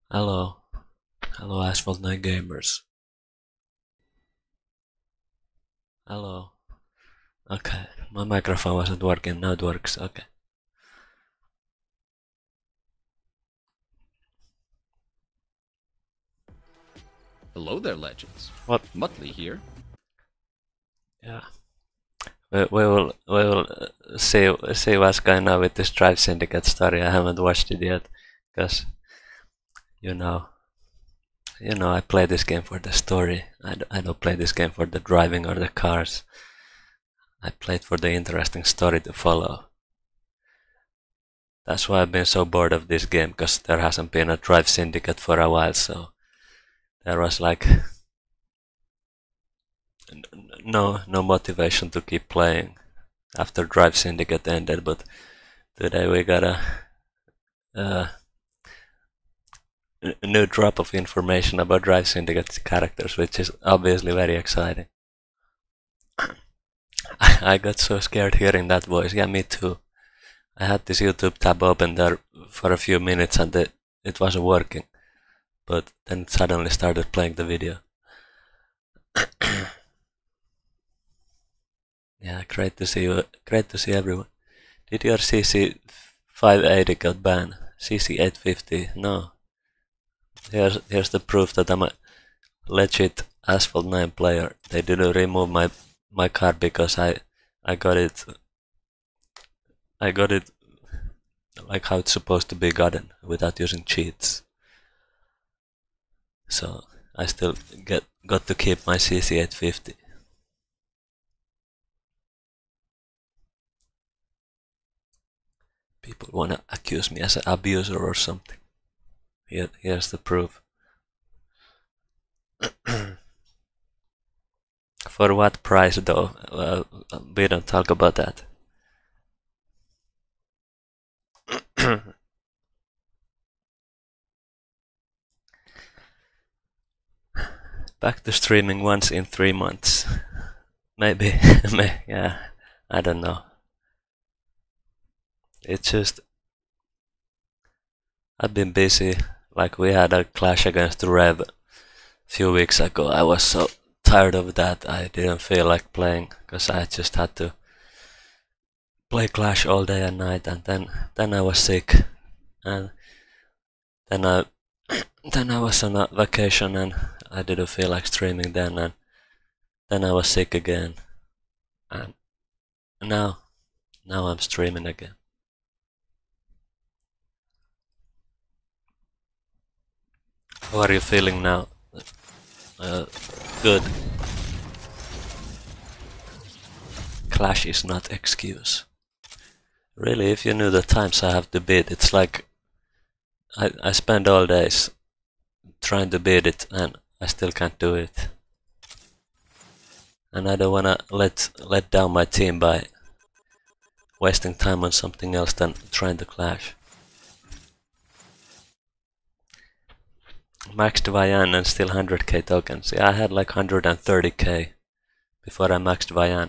Hello, hello Asphalt 9 gamers. Hello. Okay, my microphone wasn't working, now it works, okay. Hello there, legends. What? Muttley here. Yeah. We will see what's going on with this Drive Syndicate story. I haven't watched it yet, because you know, I play this game for the story. I don't play this game for the driving or the cars. I play it for the interesting story to follow. That's why I've been so bored of this game, because there hasn't been a Drive Syndicate for a while, so there was like no motivation to keep playing after Drive Syndicate ended. But today we got a new drop of information about Drive Syndicate characters, which is obviously very exciting. I got so scared hearing that voice. Yeah, me too. I had this YouTube tab open there for a few minutes and it wasn't working, but then it suddenly started playing the video. Yeah, great to see you. Great to see everyone. Did your CC 580 got banned? CC 850? No. Here's the proof that I'm a legit Asphalt 9 player. They didn't remove my card because I got it like how it's supposed to be gotten without using cheats. So I still got to keep my CC 850. People wanna accuse me as an abuser or something. Here's the proof. For what price though? We don't talk about that. Back to streaming once in 3 months. Maybe, yeah, I don't know. It's just, I've been busy. Like we had a clash against Rev a few weeks ago. I was so tired of that. I didn't feel like playing because I just had to play Clash all day and night. And then I was sick, and then I then I was on a vacation and I didn't feel like streaming then. And then I was sick again, and now I'm streaming again. How are you feeling now? Good. Clash is not excuse. Really, if you knew the times I have to beat, it's like I spend all days trying to beat it and I still can't do it. And I don't wanna let down my team by wasting time on something else than trying to clash. Maxed Vian and still 100k tokens. Yeah, I had like 130k before I maxed Vian.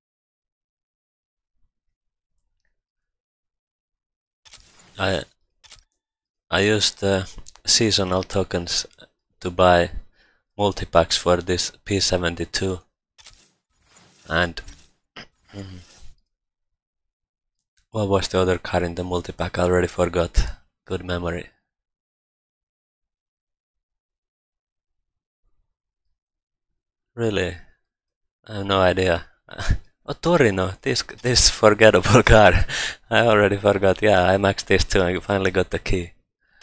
I used seasonal tokens to buy multi-packs for this P72 and what was the other card in the multi-pack? I already forgot. Good memory. Really? I have no idea. Oh, Torino, this forgettable card. I already forgot. Yeah, I maxed this too. I finally got the key.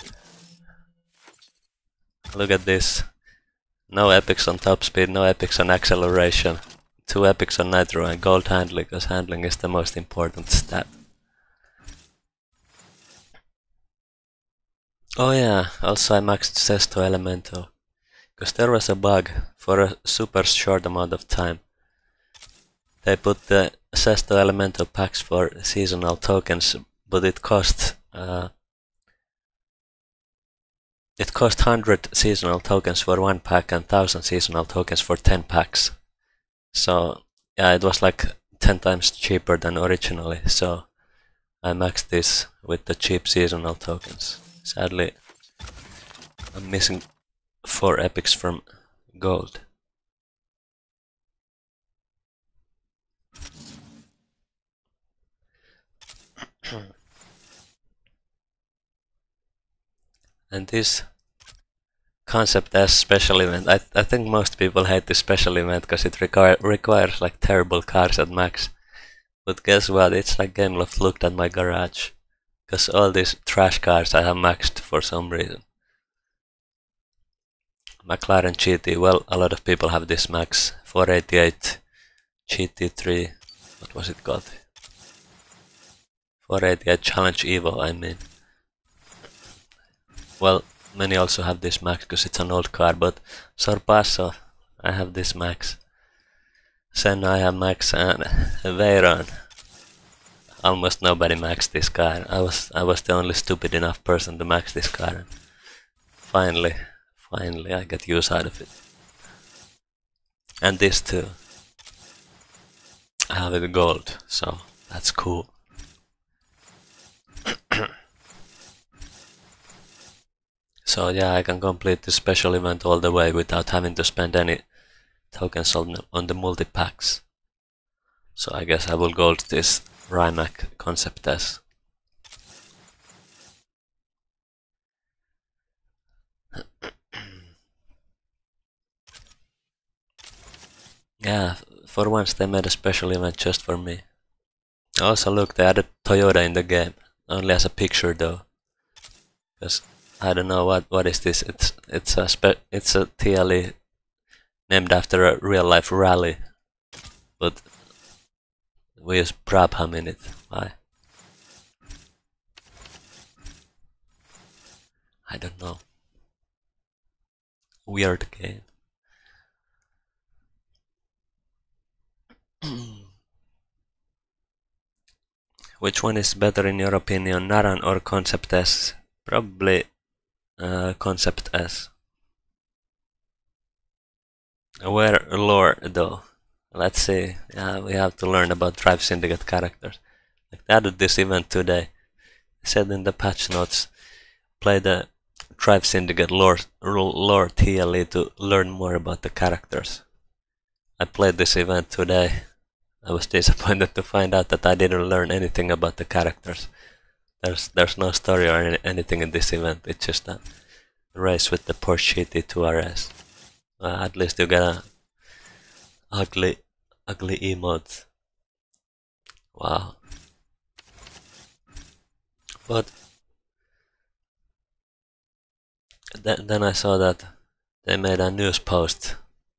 Look at this. No epics on top speed, no epics on acceleration. 2 epics on nitro and gold handling, because handling is the most important stat. Oh yeah, also I maxed Sesto Elemento. Because there was a bug for a super short amount of time. They put the Sesto Elemento packs for seasonal tokens, but it cost 100 seasonal tokens for 1 pack and 1000 seasonal tokens for 10 packs. So yeah, it was like 10 times cheaper than originally, so I maxed this with the cheap seasonal tokens. Sadly, I'm missing 4 epics from gold. And this Concept S special event, I think most people hate this special event because it requires like terrible cars at max. But guess what, it's like Gameloft looked at my garage. Because all these trash cars I have maxed for some reason. McLaren GT, well, a lot of people have this max. 488 GT3, what was it called? 488 Challenge Evo, I mean. Well, many also have this max because it's an old car, but Sorpasso, I have this max. Senna, I have max, and Veyron. Almost nobody maxed this car. I was the only stupid enough person to max this car. Finally I get use out of it. And this too. I have it gold, so that's cool. So yeah, I can complete this special event all the way without having to spend any tokens on the multi-packs. So I guess I will gold this Rimac Concept S. Yeah, for once they made a special event just for me. Also look, they added Toyota in the game, only as a picture though. Because I don't know what is this. It's a TLE named after a real life rally, but we use Brabham in it. Why? I don't know. Weird game. Which one is better in your opinion, Naran or Concept S? Probably Concept S. Where lore though? Let's see. Yeah, we have to learn about Drive Syndicate characters. Like they added this event today. It said in the patch notes, play the Drive Syndicate lore TLE to learn more about the characters. I played this event today. I was disappointed to find out that I didn't learn anything about the characters. There's no story or anything in this event. It's just a race with the Porsche GT2 RS. At least you get a ugly emote. Wow. But then I saw that they made a news post.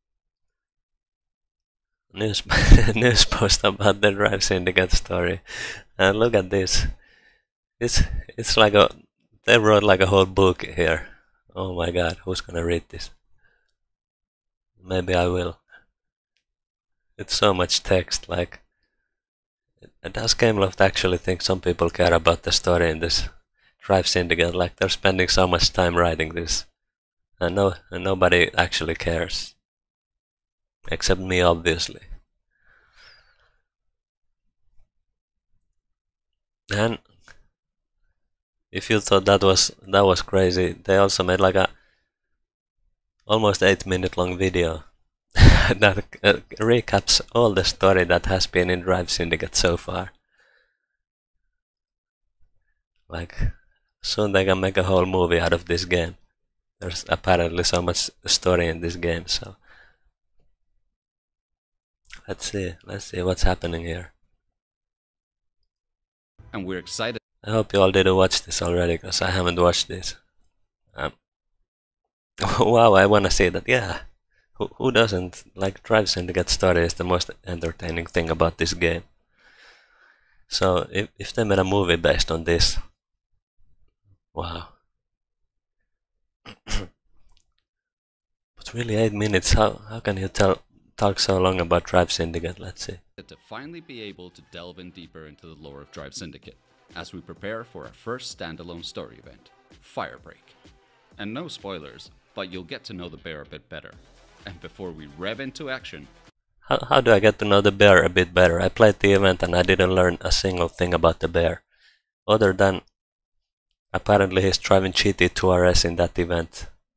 News post about the Drive Syndicate story. And look at this. It's like they wrote like a whole book here. Oh my god, who's gonna read this? Maybe I will. It's so much text, like does Gameloft actually think some people care about the story in this Drive Syndicate? Like they're spending so much time writing this. And nobody actually cares. Except me, obviously. And if you thought that was crazy, they also made like a almost 8-minute long video that recaps all the story that has been in Drive Syndicate so far. Like soon they can make a whole movie out of this game. There's apparently so much story in this game, so let's see what's happening here. And we're excited. I hope you all did watch this already, because I haven't watched this. Wow, I wanna see that, yeah. Who doesn't? Like, Drive Syndicate story is the most entertaining thing about this game. So, if they made a movie based on this, wow. But really, 8 minutes, how can you talk so long about Drive Syndicate? Let's see. To finally be able to delve in deeper into the lore of Drive Syndicate, as we prepare for our first standalone story event, Firebreak. And no spoilers, but you'll get to know the bear a bit better. And before we rev into action... How do I get to know the bear a bit better? I played the event and I didn't learn a single thing about the bear. Other than, apparently he's driving GT2 RS in that event.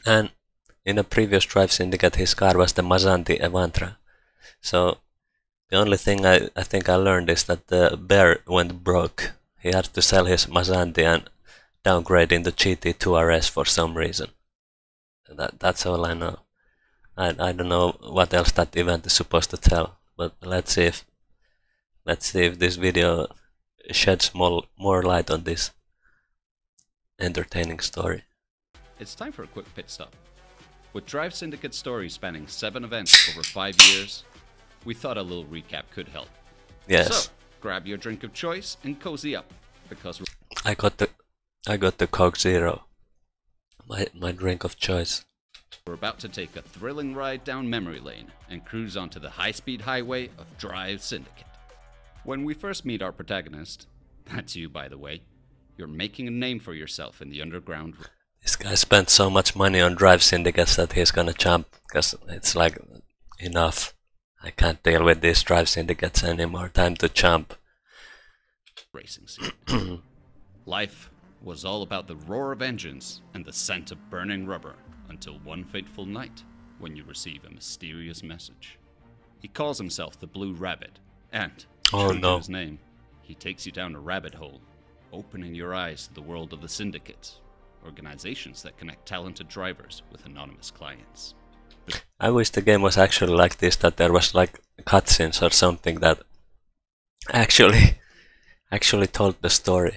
And in a previous Drive Syndicate, his car was the Maserati Elantra. So the only thing I think I learned is that the bear went broke. He had to sell his Maserati and downgrade into GT2 RS for some reason. That's all I know. I don't know what else that event is supposed to tell, but let's see if this video sheds more light on this entertaining story. It's time for a quick pit stop. With Drive Syndicate story spanning 7 events over 5 years, we thought a little recap could help. Yes. So, grab your drink of choice and cozy up, because I got the Coke Zero. My drink of choice. we're about to take a thrilling ride down memory lane and cruise onto the high-speed highway of Drive Syndicate. When we first meet our protagonist, that's you by the way, you're making a name for yourself in the underground. This guy spent so much money on Drive Syndicates that he's gonna jump, because it's like, enough. I can't deal with these Drive Syndicates anymore, time to jump. Racing scene. Life was all about the roar of engines and the scent of burning rubber, until one fateful night when you receive a mysterious message. He calls himself the Blue Rabbit, and, true to his name, he takes you down a rabbit hole, opening your eyes to the world of the Syndicate, organizations that connect talented drivers with anonymous clients. I wish the game was actually like this, that there was like cutscenes or something that actually told the story.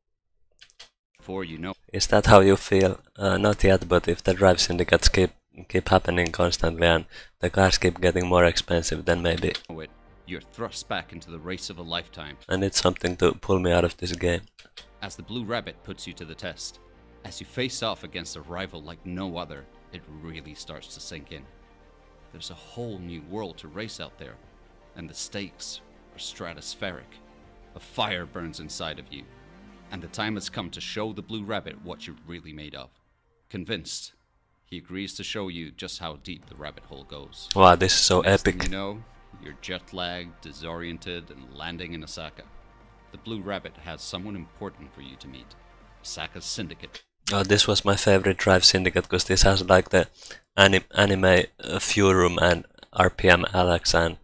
Before you know Is that how you feel? Not yet, but if the Drive Syndicates keep happening constantly and the cars keep getting more expensive, then maybe. it, you're thrust back into the race of a lifetime. And it's something to pull me out of this game. As the Blue Rabbit puts you to the test, as you face off against a rival like no other, it really starts to sink in. There's a whole new world to race out there, and the stakes are stratospheric. A fire burns inside of you, and the time has come to show the Blue Rabbit what you're really made of. Convinced, he agrees to show you just how deep the rabbit hole goes. Wow, this is so Next thing epic. you know, you're jet-lagged, disoriented, and landing in Osaka. The Blue Rabbit has someone important for you to meet. Osaka's Syndicate. Oh, this was my favorite Drive Syndicate, because this has like the anime Furum and RPM Alex and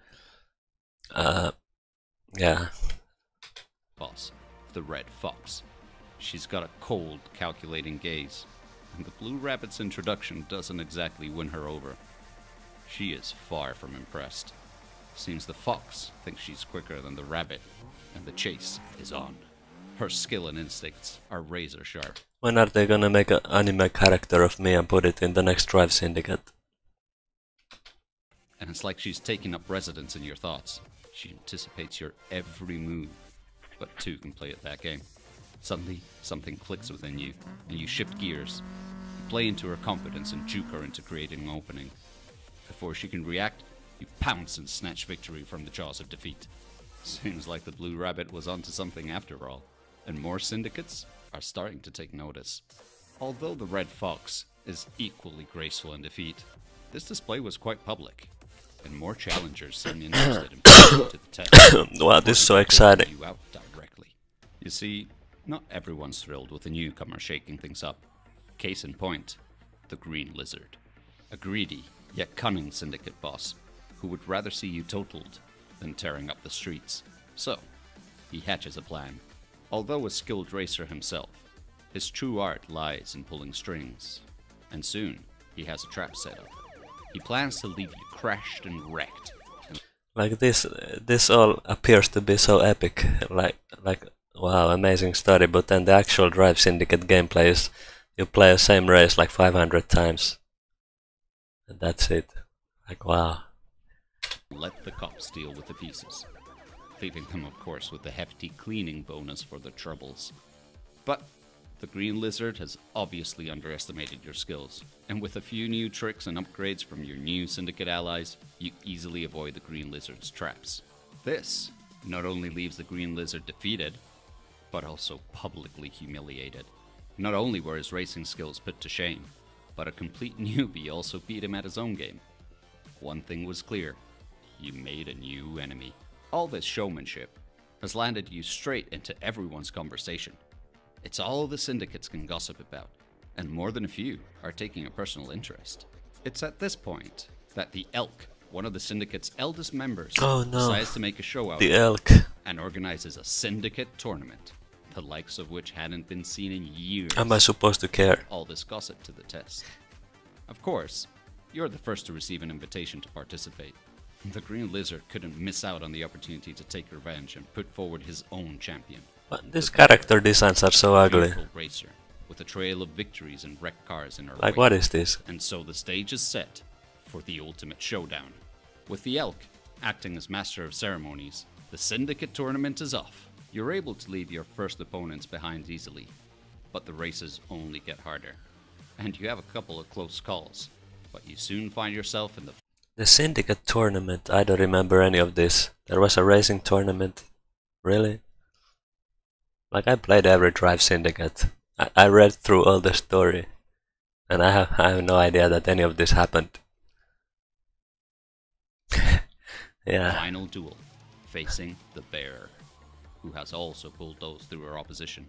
yeah. Boss, the Red Fox. She's got a cold, calculating gaze, and the Blue Rabbit's introduction doesn't exactly win her over. She is far from impressed. Seems the fox thinks she's quicker than the rabbit, and the chase is on. Her skill and instincts are razor sharp. When are they gonna make an anime character of me and put it in the next Drive Syndicate? And it's like she's taking up residence in your thoughts. She anticipates your every move, but two can play at that game. Suddenly, something clicks within you, and you shift gears. You play into her confidence and juke her into creating an opening. Before she can react, you pounce and snatch victory from the jaws of defeat. Seems like the Blue Rabbit was onto something after all, and more syndicates are starting to take notice. Although the Red Fox is equally graceful in defeat, this display was quite public, and more challengers seem interested in putting you to the test. Wow, this is so exciting. You out directly. You see, not everyone's thrilled with a newcomer shaking things up. Case in point, the Green Lizard. A greedy, yet cunning syndicate boss who would rather see you totaled than tearing up the streets. So, he hatches a plan. Although a skilled racer himself, his true art lies in pulling strings. And soon, he has a trap set up. He plans to leave you crashed and wrecked. Like this all appears to be so epic. Like wow, amazing story. But then the actual Drive Syndicate gameplay is you play the same race like 500 times, and that's it. Like wow. Let the cops deal with the pieces, leaving them of course with the hefty cleaning bonus for the troubles. But the Green Lizard has obviously underestimated your skills, and with a few new tricks and upgrades from your new syndicate allies, you easily avoid the Green Lizard's traps. This not only leaves the Green Lizard defeated, but also publicly humiliated. Not only were his racing skills put to shame, but a complete newbie also beat him at his own game. One thing was clear: you made a new enemy. All this showmanship has landed you straight into everyone's conversation. It's all the syndicates can gossip about. and more than a few are taking a personal interest. It's at this point that the Elk, one of the Syndicate's eldest members, Oh no. decides to make a show out The of it elk. and organizes a Syndicate tournament, the likes of which hadn't been seen in years. Am I supposed to care? All this gossip to the test. Of course, you're the first to receive an invitation to participate. The Green Lizard couldn't miss out on the opportunity to take revenge and put forward his own champion. But these character designs are so ugly. Beautiful racer, with a trail of victories and wrecked cars in her Like, wake. what is this? And so the stage is set for the ultimate showdown. With the Elk acting as master of ceremonies, the Syndicate tournament is off. You're able to leave your first opponents behind easily, but the races only get harder. And you have a couple of close calls, but you soon find yourself in The Syndicate tournament, I don't remember any of this. There was a racing tournament. Really? Like, I played every Drive Syndicate. I read through all the story. And I have no idea that any of this happened. Yeah. final duel, facing the Bear, who has also bulldozed through her opposition.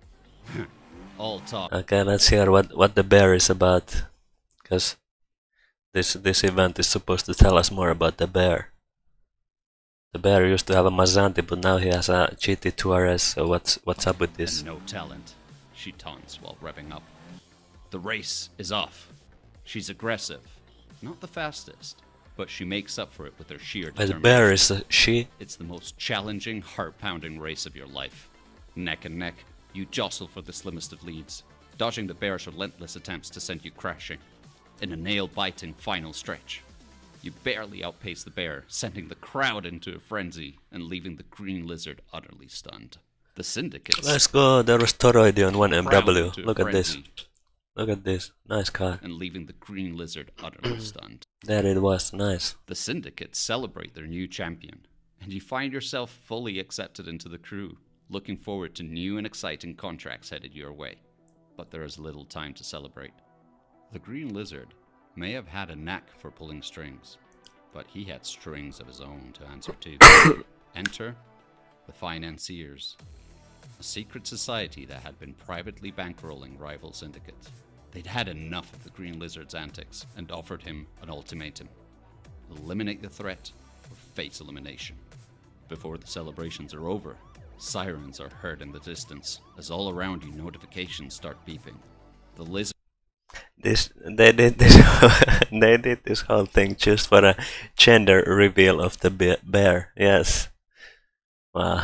All talk. Okay, let's hear what the Bear is about. Because this event is supposed to tell us more about the Bear. The Bear used to have a Mazzanti, but now he has a GT2RS, so what's up with this? And no talent, she taunts while revving up. The race is off. She's aggressive, not the fastest, but she makes up for it with her sheer But the determination. Bear is a she? It's the most challenging, heart-pounding race of your life. Neck and neck, you jostle for the slimmest of leads, dodging the Bear's relentless attempts to send you crashing. In a nail-biting final stretch, you barely outpace the Bear, sending the crowd into a frenzy and leaving the Green Lizard utterly stunned. The Syndicates Let's go, there was Toroidy on one crowd MW. into a Look at this. frenzy Look at this. Nice car. and leaving the Green Lizard utterly stunned. There it was, nice. The Syndicates celebrate their new champion, and you find yourself fully accepted into the crew, looking forward to new and exciting contracts headed your way. But there is little time to celebrate. The Green Lizard may have had a knack for pulling strings, but he had strings of his own to answer to. Enter the Financiers, a secret society that had been privately bankrolling rival syndicates. They'd had enough of the Green Lizard's antics and offered him an ultimatum: eliminate the threat or face elimination. Before the celebrations are over, sirens are heard in the distance as all around you notifications start beeping. The Lizard They did this they did this whole thing just for a gender reveal of the bear. Yes. Wow.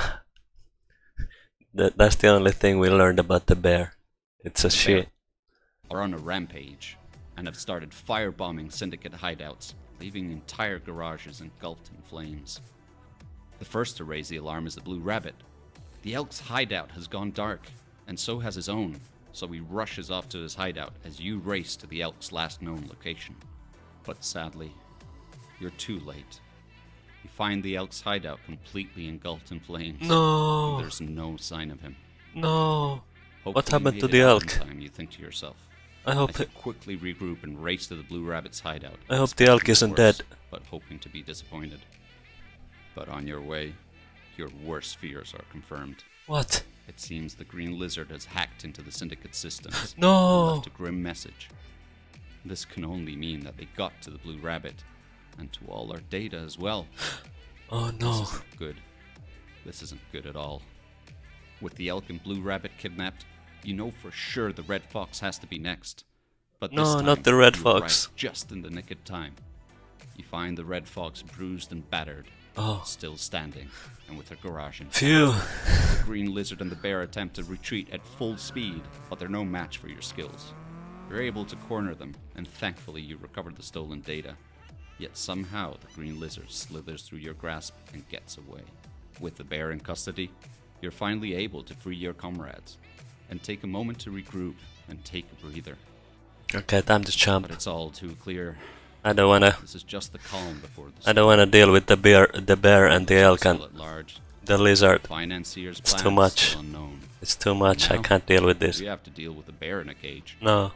That's the only thing we learned about the bear. It's a she. are on a rampage and have started firebombing syndicate hideouts, leaving entire garages engulfed in flames. The first to raise the alarm is the Blue Rabbit. The Elk's hideout has gone dark, and so has his own, so he rushes off to his hideout as you race to the Elk's last known location. But sadly, you're too late. You find the Elk's hideout completely engulfed in flames. No. There's no sign of him. No. What Hopefully happened you to made the it out elk? in time, you think to yourself. I hope As you quickly regroup and race to the Blue Rabbit's hideout. I hope the elk expecting isn't worse, dead. But hoping to be disappointed. But on your way, your worst fears are confirmed. what? It seems the Green Lizard has hacked into the Syndicate systems and No. left a grim message. This can only mean that they got to the Blue Rabbit, and to all our data as well. Oh This no. isn't good. This isn't good at all. With the Elk and Blue Rabbit kidnapped, you know for sure the Red Fox has to be next. But this No, time, not the Red you Fox. arrive just in the nick of time. You find the Red Fox bruised and battered, Oh. still standing, and with her garage in. Phew. The Green Lizard and the Bear attempt to retreat at full speed, but they're no match for your skills. You're able to corner them, and thankfully you recover the stolen data. Yet somehow the Green Lizard slithers through your grasp and gets away. With the Bear in custody, you're finally able to free your comrades, and take a moment to regroup and take a breather. Okay, time to But jump. it's all too clear. I don't wanna This is just the calm before the I don't wanna deal with the bear and the elk and still at large. the lizard. Financiers' It's plans too much. still unknown. It's too much. I No. can't deal with this. We have to deal with a bear in a cage. No.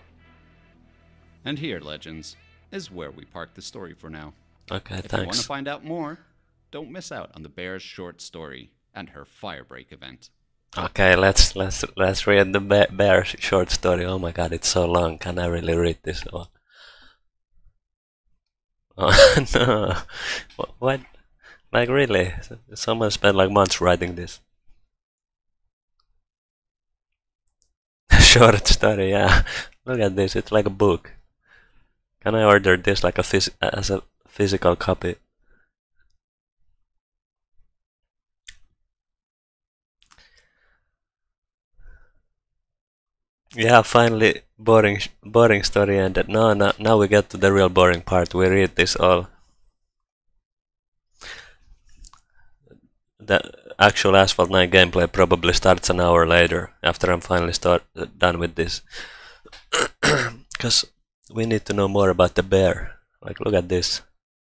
And here, Legends, is where we park the story for now. Okay, If you want to thanks. find out more, don't miss out on the Bear's short story and her Firebreak event. Okay, let's read the bear short story. Oh my god, it's so long. Can I really read this? Oh no. What? Like really? Someone spent like months writing this. Short story, yeah. Look at this. It's like a book. Can I order this like as a physical copy? Yeah, finally, boring story ended. No, no, now we get to the real boring part. We read this all. The actual Asphalt 9 gameplay probably starts an hour later, after I'm finally done with this. Because we need to know more about the bear. Like, look at this.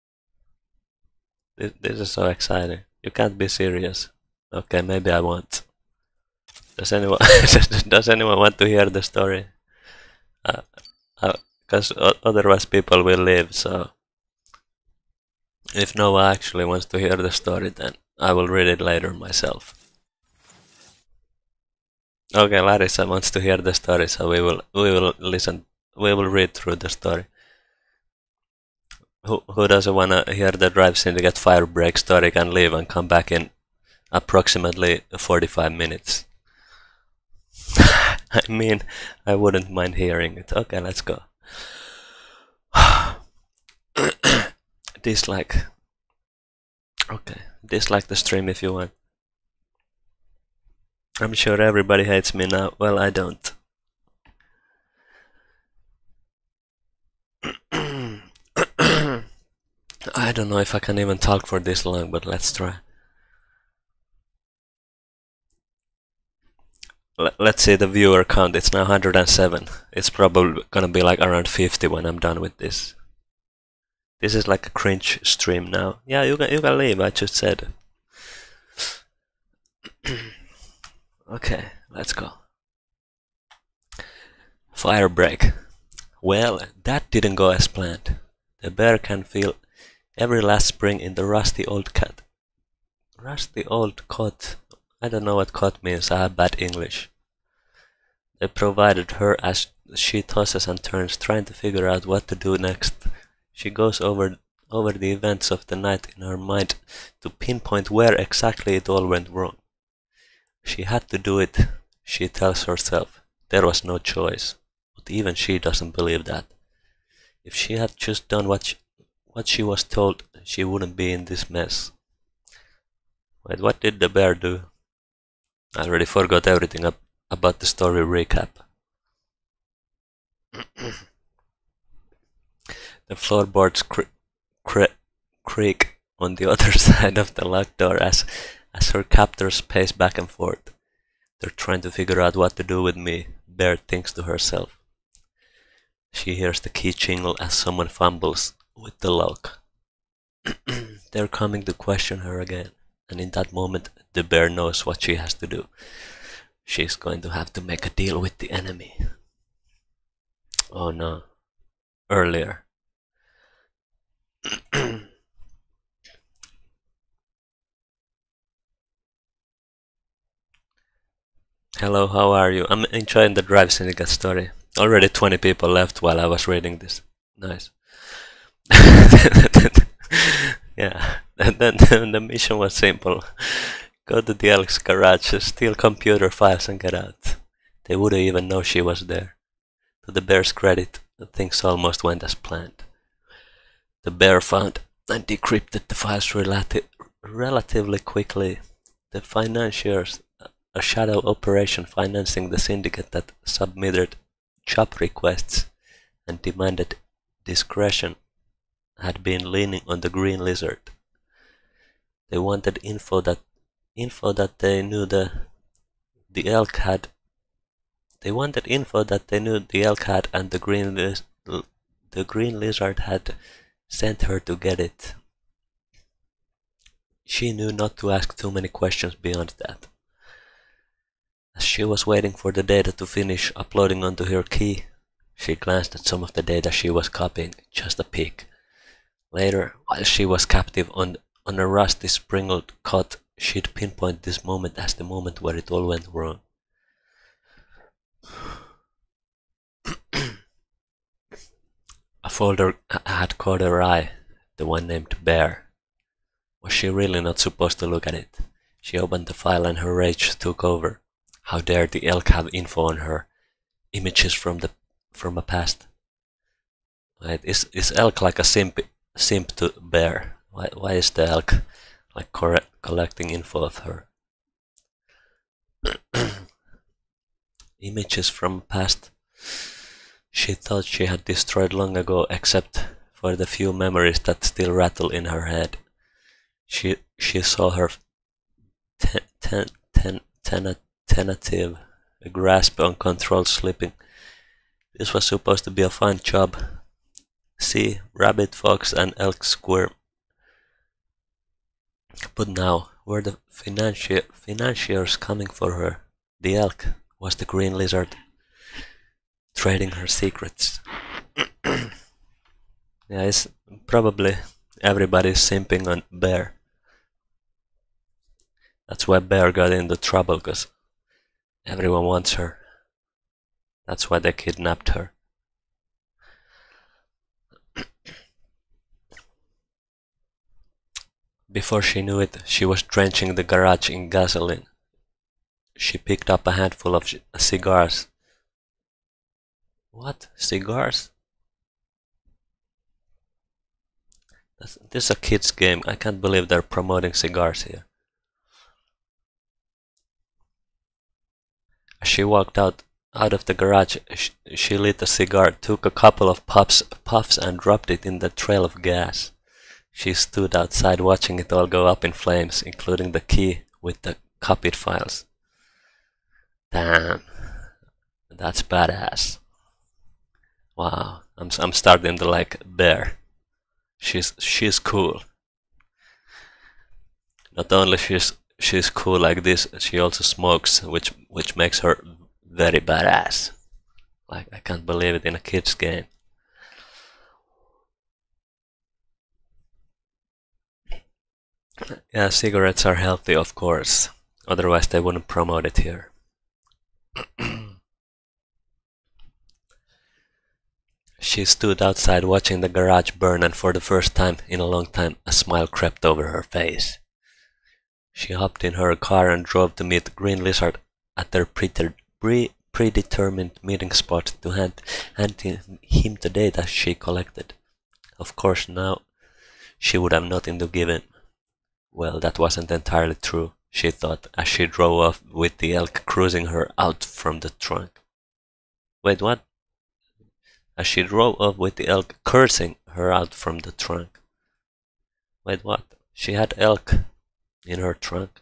This is so exciting. You can't be serious. Okay, maybe I won't. Does anyone does anyone want to hear the story? Because otherwise people will leave. So if no one actually wants to hear the story, then I will read it later myself. Okay, Larissa wants to hear the story, so we will listen. We will read through the story. Who doesn't wanna hear the Drive Syndicate Firebreak story can leave and come back in approximately 45 minutes. I mean, I wouldn't mind hearing it. Okay, let's go. Dislike. Okay, dislike the stream if you want. I'm sure everybody hates me now. Well, I don't. I don't know if I can even talk for this long, but let's try. Let's see the viewer count. It's now 107. It's probably gonna be like around 50 when I'm done with this. This is like a cringe stream now. Yeah, you can leave. I just said. Okay, let's go. Firebreak. Well, that didn't go as planned. The bear can feel every last spring in the rusty old cat. Rusty old cot. I don't know what cot means. I have bad English. They provided her as she tosses and turns, trying to figure out what to do next. She goes over the events of the night in her mind to pinpoint where exactly it all went wrong. She had to do it, she tells herself. There was no choice. But even she doesn't believe that. If she had just done what she was told, she wouldn't be in this mess. Wait, what did the bear do? I already forgot everything about the story recap. The floorboards creak on the other side of the locked door as her captors pace back and forth. They're trying to figure out what to do with me, Bear thinks to herself. She hears the key jingle as someone fumbles with the lock. They're coming to question her again, and in that moment, the bear knows what she has to do. She's going to have to make a deal with the enemy. Oh no. Earlier. Hello, how are you? I'm enjoying the Drive Syndicate story. Already 20 people left while I was reading this. Nice. Yeah, and then the mission was simple. Go to the Elk's garage, steal computer files and get out. They wouldn't even know she was there. To the bear's credit, things almost went as planned. The bear found and decrypted the files relatively quickly. The financiers, a shadow operation financing the syndicate that submitted job requests and demanded discretion, had been leaning on the Green Lizard. They wanted info that they knew the Elk had. They wanted info that they knew the Elk had, and the Green Lizard had sent her to get it. She knew not to ask too many questions beyond that. As she was waiting for the data to finish uploading onto her key, she glanced at some of the data she was copying, just a peek. Later, while she was captive on a rusty sprinkled cot she'd pinpoint this moment as the moment where it all went wrong. A folder had caught her eye, the one named Bear. Was she really not supposed to look at it? She opened the file and her rage took over. How dare the elk have info on her? Images from a past. Right, is elk like a simp to Bear? Why is the elk like collecting info of her? Images from past she thought she had destroyed long ago, except for the few memories that still rattle in her head. She saw her tentative grasp on control slipping. This was supposed to be a fun job. See, rabbit, fox, and elk squirm. But now, were the financiers coming for her? The elk was the green lizard, trading her secrets. Yeah, it's probably everybody's simping on Bear. That's why Bear got into trouble, cause everyone wants her. That's why they kidnapped her. Before she knew it, she was drenching the garage in gasoline. She picked up a handful of cigars. What? Cigars? This is a kid's game. I can't believe they're promoting cigars here. As she walked out of the garage, she lit a cigar, took a couple of puffs and dropped it in the trail of gas. She stood outside watching it all go up in flames, including the key with the copied files. Damn, that's badass. Wow, I'm starting to like Bear. She's cool. Not only she's cool like this, she also smokes, which makes her very badass. Like, I can't believe it in a kid's game. Yeah, cigarettes are healthy, of course. Otherwise they wouldn't promote it here. She stood outside watching the garage burn, and for the first time in a long time a smile crept over her face. She hopped in her car and drove to meet Green Lizard at their predetermined meeting spot to hand him the data she collected. Of course, now she would have nothing to give him. Well, that wasn't entirely true, she thought, as she drove off with the elk cruising her out from the trunk. Wait, what? As she drove off with the elk cursing her out from the trunk. Wait, what? She had elk in her trunk?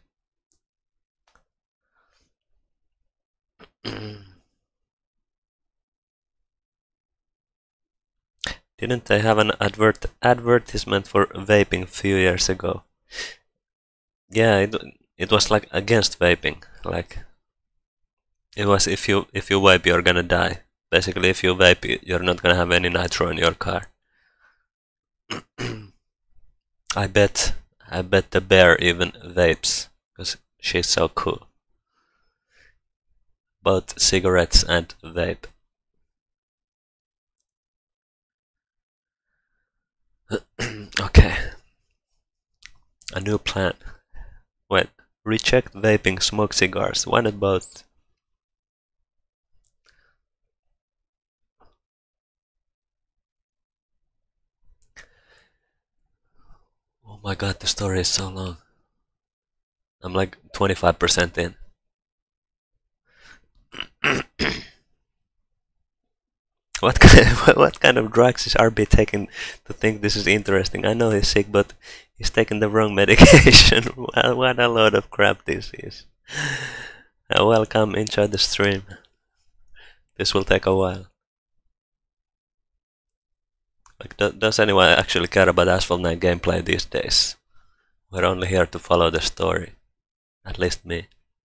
Didn't they have an advertisement for vaping a few years ago? Yeah, it was like against vaping. Like, it was if you vape you're gonna die. Basically, if you vape you're not gonna have any nitro in your car. I bet the Bear even vapes, because she's so cool. Both cigarettes and vape. Okay. A new plan. Wait, reject vaping, smoke cigars. Why not both? Oh my god, the story is so long. I'm like 25% in. What kind of drugs is RB taking to think this is interesting? I know he's sick, but he's taking the wrong medication. What a load of crap this is. Welcome, enjoy the stream. This will take a while. Like, does anyone actually care about Asphalt 9 gameplay these days? We're only here to follow the story. At least me.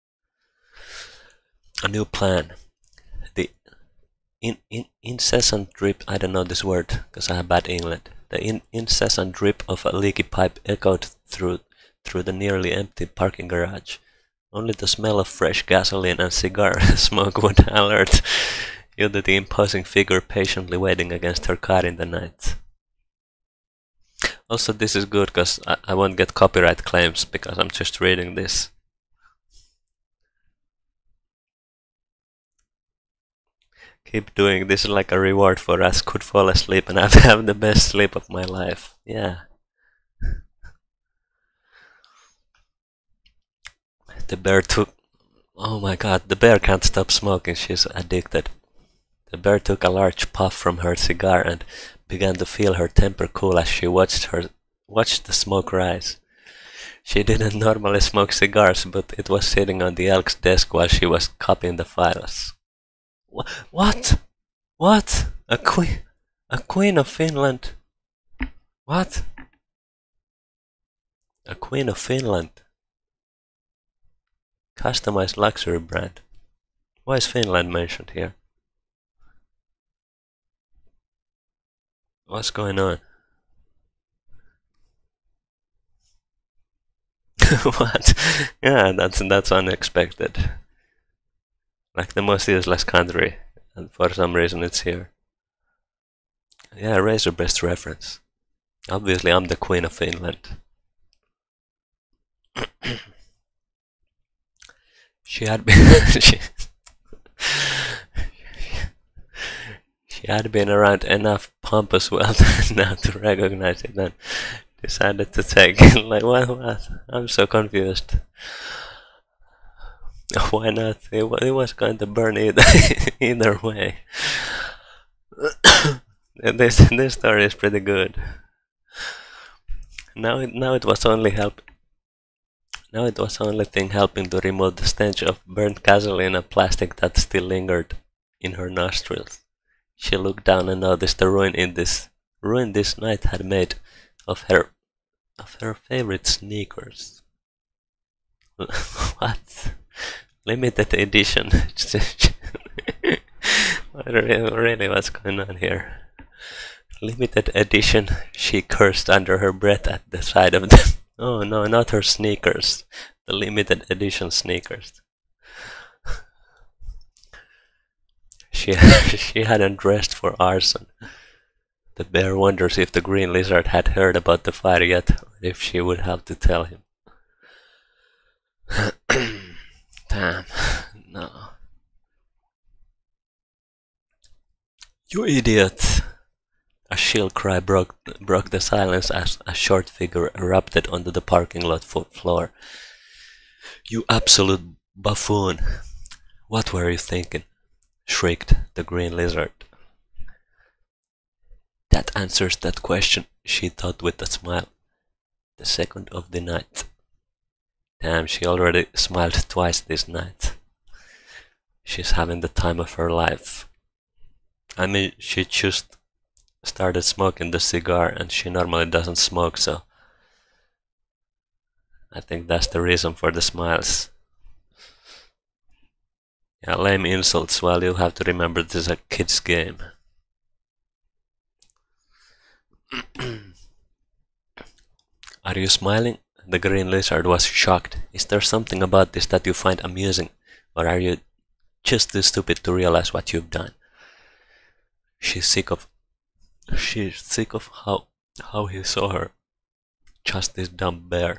A new plan. The incessant drip, I don't know this word because I have bad English. The incessant drip of a leaky pipe echoed through through the nearly empty parking garage. Only the smell of fresh gasoline and cigar smoke would alert you to the imposing figure patiently waiting against her car in the night. Also, this is good because I won't get copyright claims because I'm just reading this. Keep doing this is like a reward for us. Could fall asleep and have the best sleep of my life. Yeah. The bear took. Oh my god, the bear can't stop smoking. She's addicted. The bear took a large puff from her cigar and began to feel her temper cool as she watched the smoke rise. She didn't normally smoke cigars, but it was sitting on the elk's desk while she was copying the files. What? What? A queen of Finland? What? A queen of Finland? Customized luxury brand. Why is Finland mentioned here? What's going on? What? Yeah, that's unexpected. Like the most useless country, and for some reason it's here. Yeah, Razor best reference. Obviously, I'm the Queen of Finland. She had been she had been around enough pompous wealth now to recognize it and decided to take it. Like what? I'm so confused. Why not? It was going to burn either way. This story is pretty good. Now it was only thing helping to remove the stench of burnt gasoline and plastic that still lingered in her nostrils. She looked down and noticed the ruin this night had made of her favorite sneakers. What? Limited edition. Really, what's going on here? Limited edition, she cursed under her breath at the sight of them. Oh no, not her sneakers. The limited edition sneakers. She hadn't dressed for arson. The bear wonders if the green lizard had heard about the fire yet, or if she would have to tell him. Damn, no. You idiot! A shrill cry broke the silence as a short figure erupted onto the parking lot floor. You absolute buffoon! What were you thinking? Shrieked the green lizard. That answers that question, she thought with a smile. The second of the night. Damn, she already smiled twice this night. She's having the time of her life. I mean, she just started smoking the cigar and she normally doesn't smoke, so I think that's the reason for the smiles. Yeah, lame insults. Well, you'll have to remember this is a kid's game. Are you smiling? The green lizard was shocked. Is there something about this that you find amusing, or are you just too stupid to realize what you've done? She's sick of how he saw her. Just this dumb bear.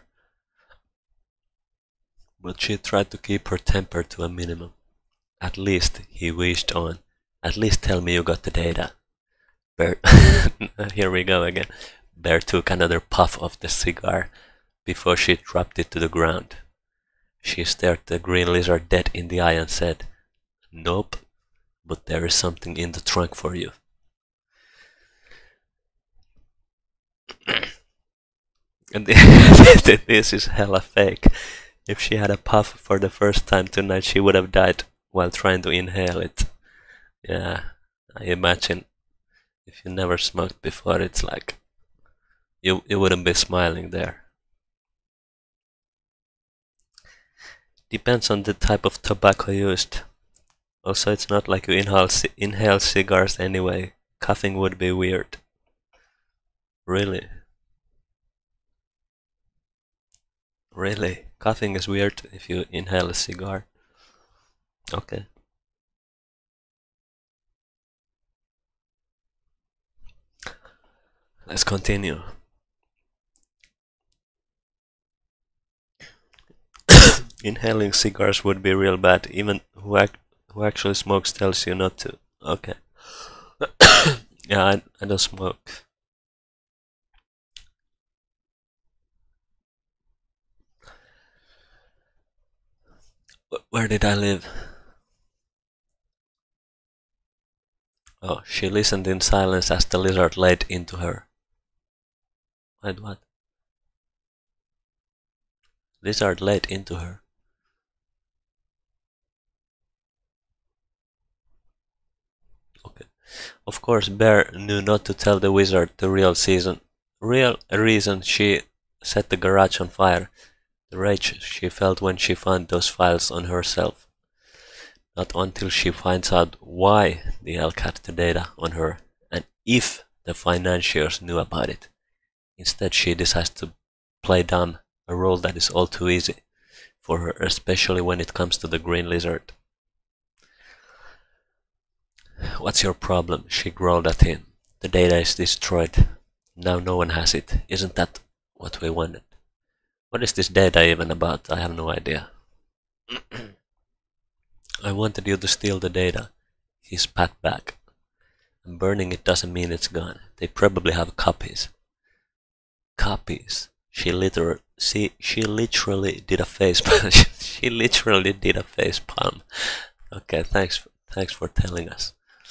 But she tried to keep her temper to a minimum. At least, he wished on. At least tell me you got the data. Bear here we go again. Bear took another puff of the cigar before she dropped it to the ground. She stared the green lizard dead in the eye and said, Nope, but there is something in the trunk for you. And this is hella fake. If she had a puff for the first time tonight, she would have died while trying to inhale it. Yeah, I imagine if you never smoked before, it's like you wouldn't be smiling there. Depends on the type of tobacco used. Also, it's not like you inhale cigars anyway. Coughing would be weird. Really? Really? Coughing is weird if you inhale a cigar. Okay. Let's continue. Inhaling cigars would be real bad. Even who actually smokes tells you not to. Okay. Yeah, I don't smoke. Where did I live? Oh, she listened in silence as the lizard laid into her. Wait, what? Lizard laid into her. Okay. Of course, Bear knew not to tell the wizard the real reason she set the garage on fire. The rage she felt when she found those files on herself. Not until she finds out why the elk had the data on her and if the financiers knew about it. Instead, she decides to play dumb, a role that is all too easy for her, especially when it comes to the green lizard. What's your problem? She growled at him. The data is destroyed. Now no one has it. Isn't that what we wanted? What is this data even about? I have no idea. I wanted you to steal the data. He spat back. And burning it doesn't mean it's gone. They probably have copies. Copies? She literally did a face palm. She literally did a face palm. Okay, thanks for telling us.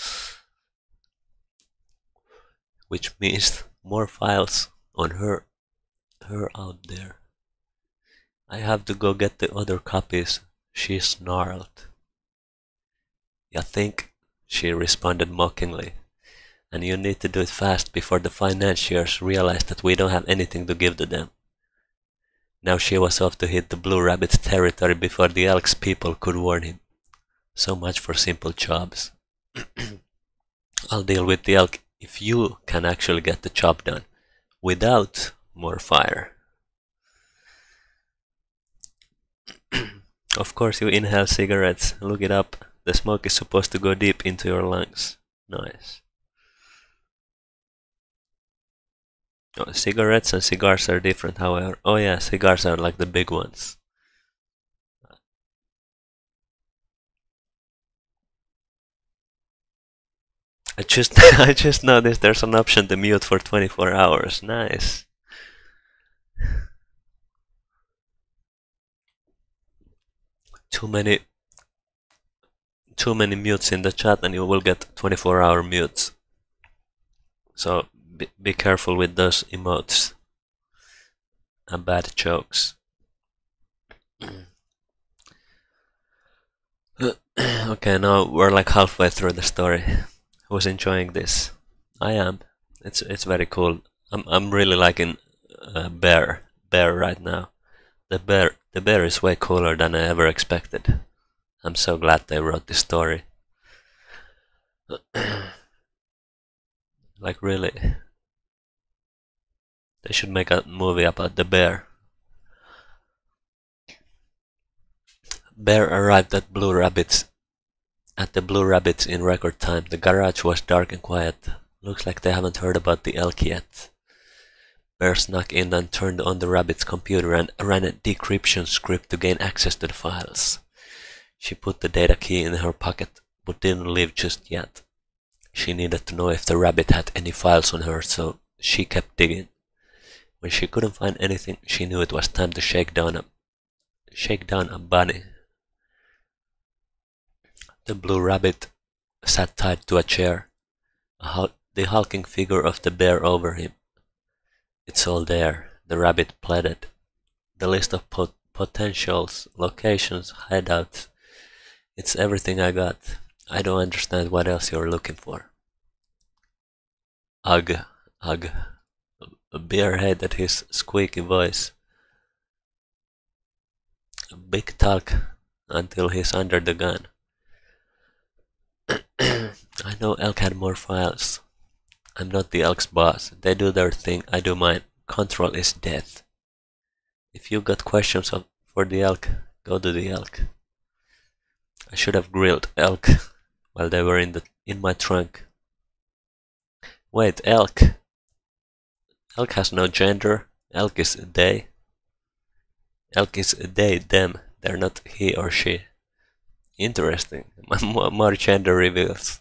Which means more files on her out there. I have to go get the other copies, she snarled. You think? She responded mockingly. And you need to do it fast before the financiers realize that we don't have anything to give to them. Now she was off to hit the Blue Rabbit's territory before the Elk's people could warn him. So much for simple jobs. I'll deal with the Elk if you can actually get the job done, without more fire. Of course you inhale cigarettes, look it up. The smoke is supposed to go deep into your lungs. Nice. Oh, cigarettes and cigars are different, however. Oh yeah, cigars are like the big ones. I just noticed there's an option to mute for 24 hours. Nice. Too many mutes in the chat and you will get 24-hour mutes. So be careful with those emotes and bad jokes. Okay, now we're like halfway through the story. Who's enjoying this? I am. It's very cool. I'm really liking Bear right now. The bear is way cooler than I ever expected. I'm so glad they wrote this story. Like really. They should make a movie about the bear. Bear arrived at the Blue Rabbits in record time. The garage was dark and quiet. Looks like they haven't heard about the elk yet. Bear snuck in and turned on the rabbit's computer and ran a decryption script to gain access to the files. She put the data key in her pocket, but didn't leave just yet. She needed to know if the rabbit had any files on her, so she kept digging. When she couldn't find anything, she knew it was time to shake down a bunny. The Blue Rabbit sat tied to a chair, the hulking figure of the bear over him. It's all there, the rabbit pleaded. The list of potentials, locations, hideouts. It's everything I got. I don't understand what else you're looking for. Ugh, ugh. Bear hated his squeaky voice. Big talk until he's under the gun. I know Elk had more files. I'm not the Elk's boss. They do their thing, I do mine. Control is death. If you got questions for the elk, go to the elk. I should have grilled elk while they were in my trunk. Wait, elk? Elk has no gender. Elk is they. Elk is they, them. They're not he or she. Interesting. More gender reveals.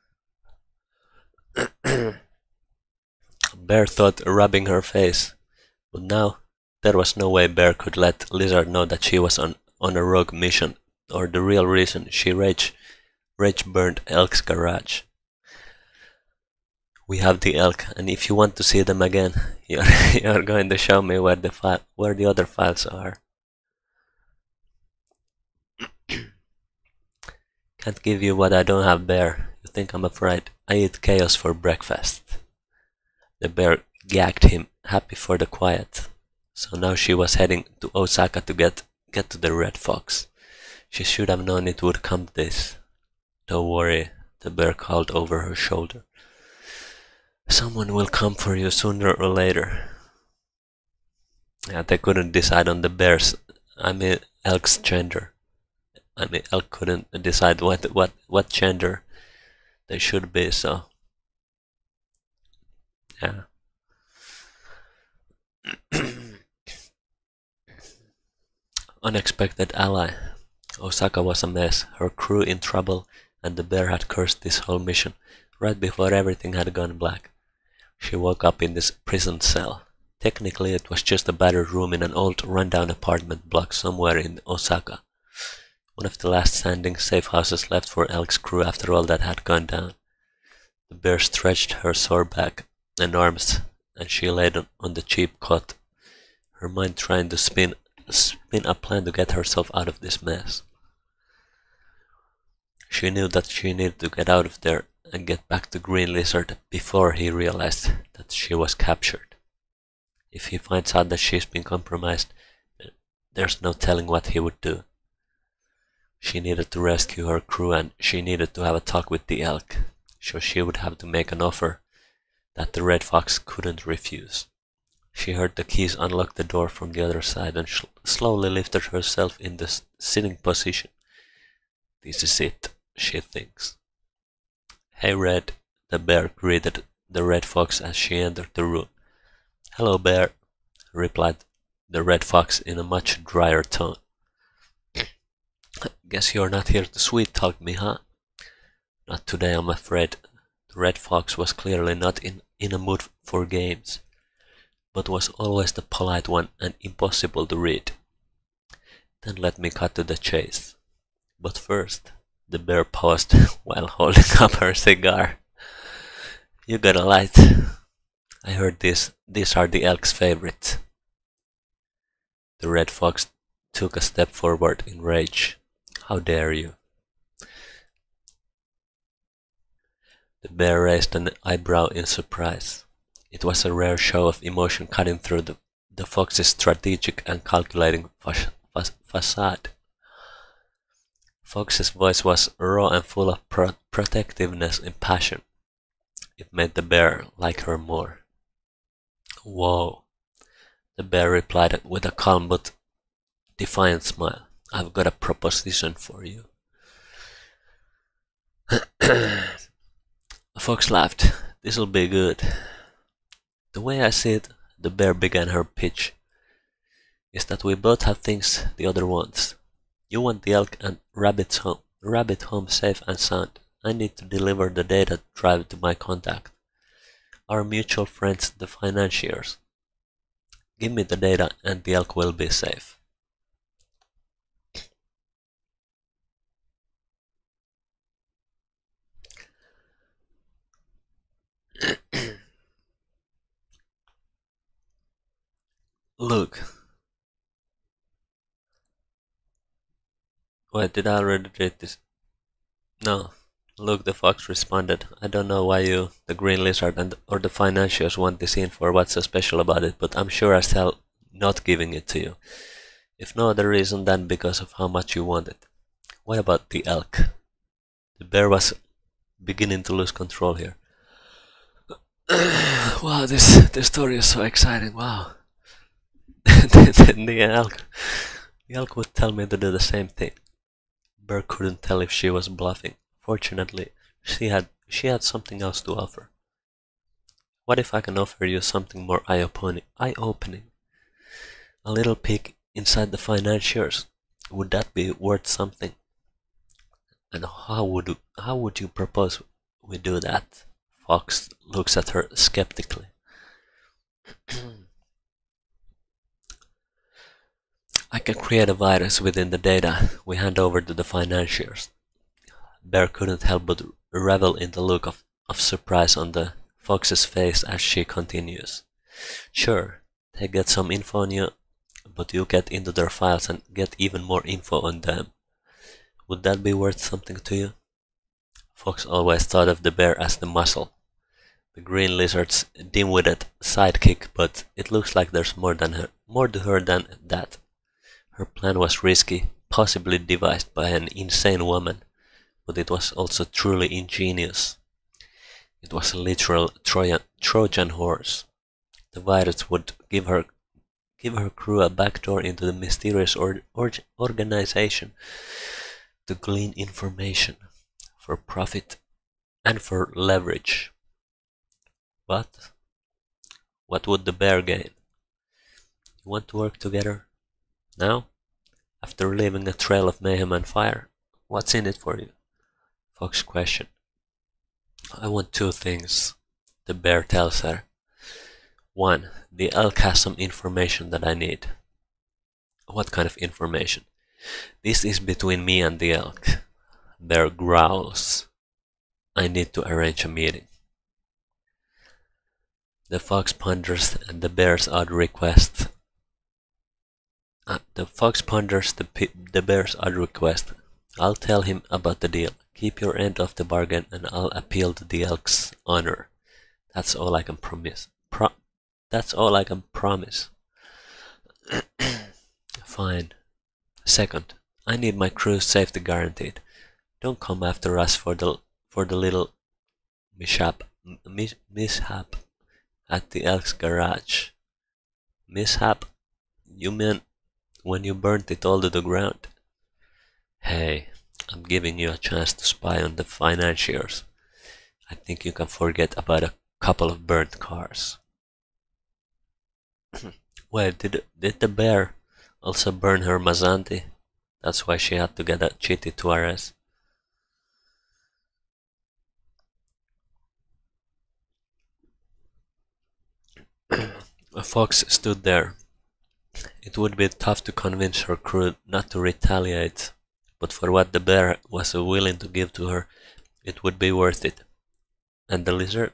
Bear thought rubbing her face, but now there was no way Bear could let Lizard know that she was on a rogue mission, or the real reason she rage burned Elk's garage. We have the elk, and if you want to see them again, you're going to show me where the other files are. Can't give you what I don't have, Bear. You think I'm afraid? I eat chaos for breakfast. The bear gagged him, happy for the quiet. So now she was heading to Osaka to get to the Red Fox. She should have known it would come to this. Don't worry, the bear called over her shoulder. Someone will come for you sooner or later. Yeah, they couldn't decide on the bear's, elk's gender. Elk couldn't decide what gender they should be, so yeah. Unexpected ally. Osaka was a mess, her crew in trouble, and the bear had cursed this whole mission right before everything had gone black. She woke up in this prison cell. Technically it was just a battered room in an old rundown apartment block somewhere in Osaka. One of the last standing safe houses left for Elk's crew after all that had gone down. The bear stretched her sore back and arms, and she laid on the cheap cot, her mind trying to spin a plan to get herself out of this mess. She knew that she needed to get out of there and get back to Green Lizard before he realized that she was captured. If he finds out that she's been compromised, there's no telling what he would do. She needed to rescue her crew, and she needed to have a talk with the elk, so she would have to make an offer that the Red Fox couldn't refuse. She heard the keys unlock the door from the other side and slowly lifted herself in the sitting position. This is it, she thinks. Hey Red, the bear greeted the Red Fox as she entered the room. Hello Bear, replied the Red Fox in a much drier tone. Guess you're not here to sweet-talk me, huh? Not today, I'm afraid. The Red Fox was clearly not in a mood for games, but was always the polite one and impossible to read. Then let me cut to the chase. But first, the bear paused while holding up her cigar. You got a light. I heard these are the elk's favorites. The Red Fox took a step forward in rage. How dare you? The bear raised an eyebrow in surprise. It was a rare show of emotion cutting through the fox's strategic and calculating facade. Fox's voice was raw and full of protectiveness and passion. It made the bear like her more. Whoa, the bear replied with a calm but defiant smile. I've got a proposition for you. Fox laughed. This'll be good. The way I see it, the bear began her pitch, is that we both have things the other wants. You want the elk and rabbit home safe and sound. I need to deliver the data drive to my contact, our mutual friends, the financiers. Give me the data and the elk will be safe. Look. Wait, did I already read this? No. Look, the fox responded. I don't know why you, the Green Lizard, or the financiers want this info or what's so special about it, but I'm sure as hell not giving it to you. If no other reason than because of how much you want it. What about the elk? The bear was beginning to lose control here. Wow, this story is so exciting, wow. Then the elk would tell me to do the same thing. Bear couldn't tell if she was bluffing. Fortunately, she had something else to offer. What if I can offer you something more eye-opening? A little peek inside the financiers. Would that be worth something? And how would you propose we do that? Fox looks at her skeptically. I can create a virus within the data we hand over to the financiers. Bear couldn't help but revel in the look of surprise on the fox's face as she continues. Sure, they get some info on you, but you get into their files and get even more info on them. Would that be worth something to you? Fox always thought of the bear as the muscle, the green lizard's dim-witted sidekick, but it looks like there's more to her than that. Her plan was risky, possibly devised by an insane woman, but it was also truly ingenious. It was a literal Trojan horse. The virus would give her crew a backdoor into the mysterious organization to glean information for profit and for leverage. But what would the bear gain? You want to work together? Now? After leaving a trail of mayhem and fire? What's in it for you? Fox questioned. I want two things, the bear tells her. One, the elk has some information that I need. What kind of information? This is between me and the elk. Bear growls. I need to arrange a meeting. The fox ponders the bear's odd request. The bear's odd request. I'll tell him about the deal. Keep your end of the bargain and I'll appeal to the elk's honor. That's all I can promise. That's all I can promise. Fine. Second, I need my crew's safety guaranteed. Don't come after us for the little mishap at the elk's garage. Mishap? You mean when you burnt it all to the ground? Hey, I'm giving you a chance to spy on the financiers. I think you can forget about a couple of burnt cars. Wait, did the bear also burn her Mazanti? That's why she had to get a Chitty Tuarez. A fox stood there. It would be tough to convince her crew not to retaliate, but for what the bear was willing to give to her, it would be worth it. And the lizard?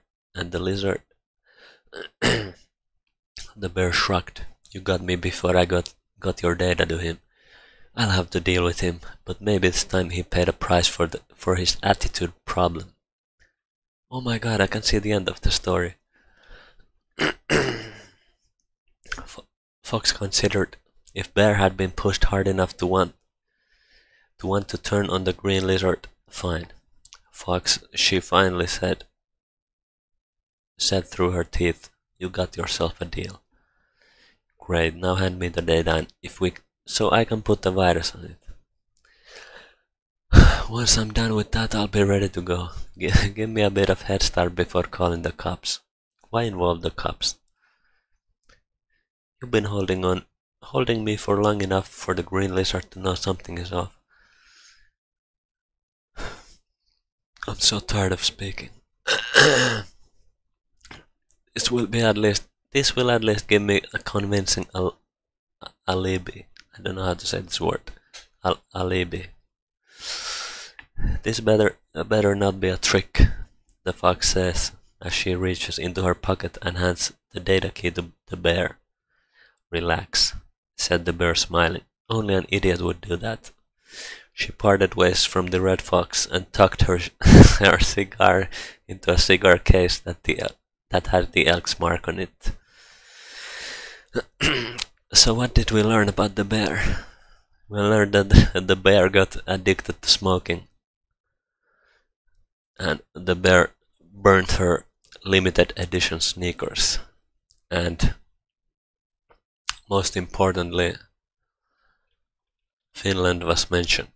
The bear shrugged. You got me before I got your data to him. I'll have to deal with him, but maybe it's time he paid a price for his attitude problem. Oh my god, I can see the end of the story. Fox considered. If Bear had been pushed hard enough to want to turn on the green lizard, fine. Fox, she finally said through her teeth, you got yourself a deal. Great, now hand me the data so I can put the virus on it. Once I'm done with that, I'll be ready to go. Give me a bit of head start before calling the cops. Why involve the cops? You've been holding me for long enough for the green lizard to know something is off. I'm so tired of speaking. This will at least give me a convincing alibi. I don't know how to say this word. Alibi. This better not be a trick, the fox says as she reaches into her pocket and hands the data key to the bear. Relax, said the bear smiling. Only an idiot would do that. She parted ways from the red fox and tucked her cigar into a cigar case that had the elk's mark on it. So what did we learn about the bear? We learned that the bear got addicted to smoking, and the bear burnt her limited edition sneakers, and Most importantly, Finland was mentioned.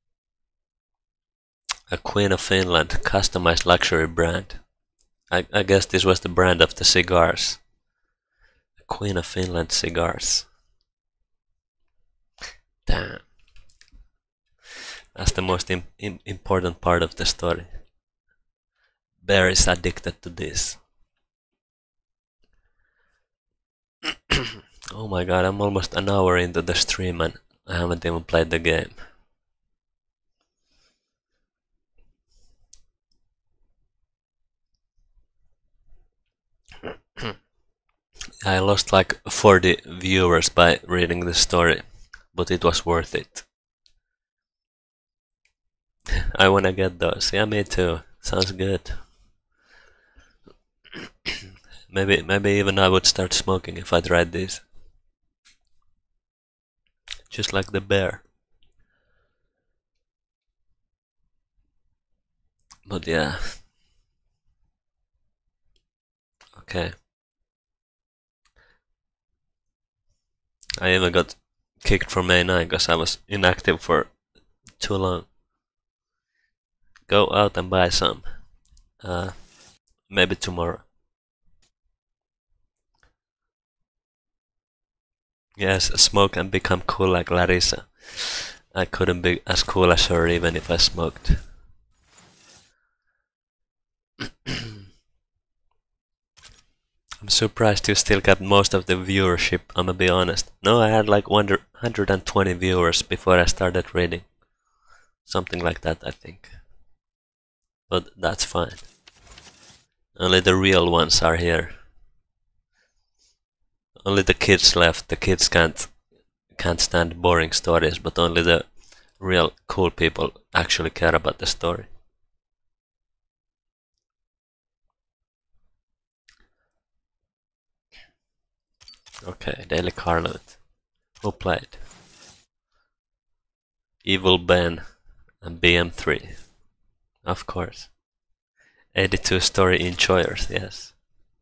A Queen of Finland customized luxury brand. I guess this was the brand of the cigars. Queen of Finland cigars. Damn. That's the most important part of the story. Bear is addicted to this. Oh my god, I'm almost an hour into the stream and I haven't even played the game. I lost like 40 viewers by reading the story, but it was worth it. I wanna get those. Yeah, me too. Sounds good. Maybe even I would start smoking if I tried this. Just like the bear. But yeah. Okay. I even got kicked from A9 because I was inactive for too long. Go out and buy some. Maybe tomorrow. Yes, smoke and become cool like Larissa. I couldn't be as cool as her even if I smoked. I'm surprised you still got most of the viewership, I'ma be honest. No, I had like 120 viewers before I started reading. Something like that, I think. But that's fine. Only the real ones are here. Only the kids left. The kids can't stand boring stories, but only the real cool people actually care about the story. Okay, Daily car loot. Who played? Evil Ben and BM3. Of course. 82 story enjoyers, yes.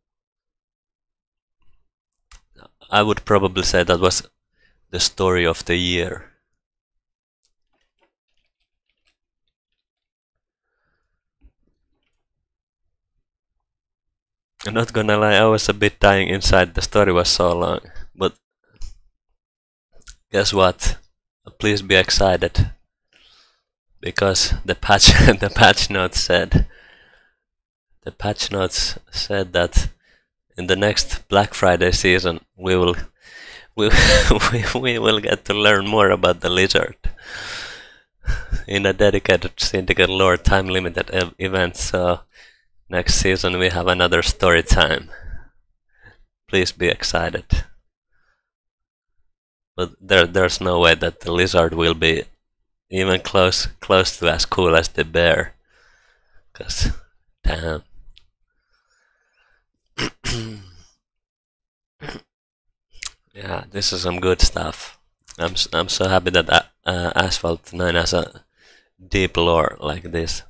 I would probably say that was the story of the year. I'm not gonna lie, I was a bit dying inside, the story was so long. But guess what? Please be excited. Because the patch the patch notes said that in the next Black Friday season we will we will get to learn more about the lizard in a dedicated Syndicate lore time limited event. So next season we have another story time. Please be excited. But there's no way that the lizard will be even close to as cool as the bear. Cause damn. Yeah, this is some good stuff. I'm so happy that Asphalt 9 has a deep lore like this.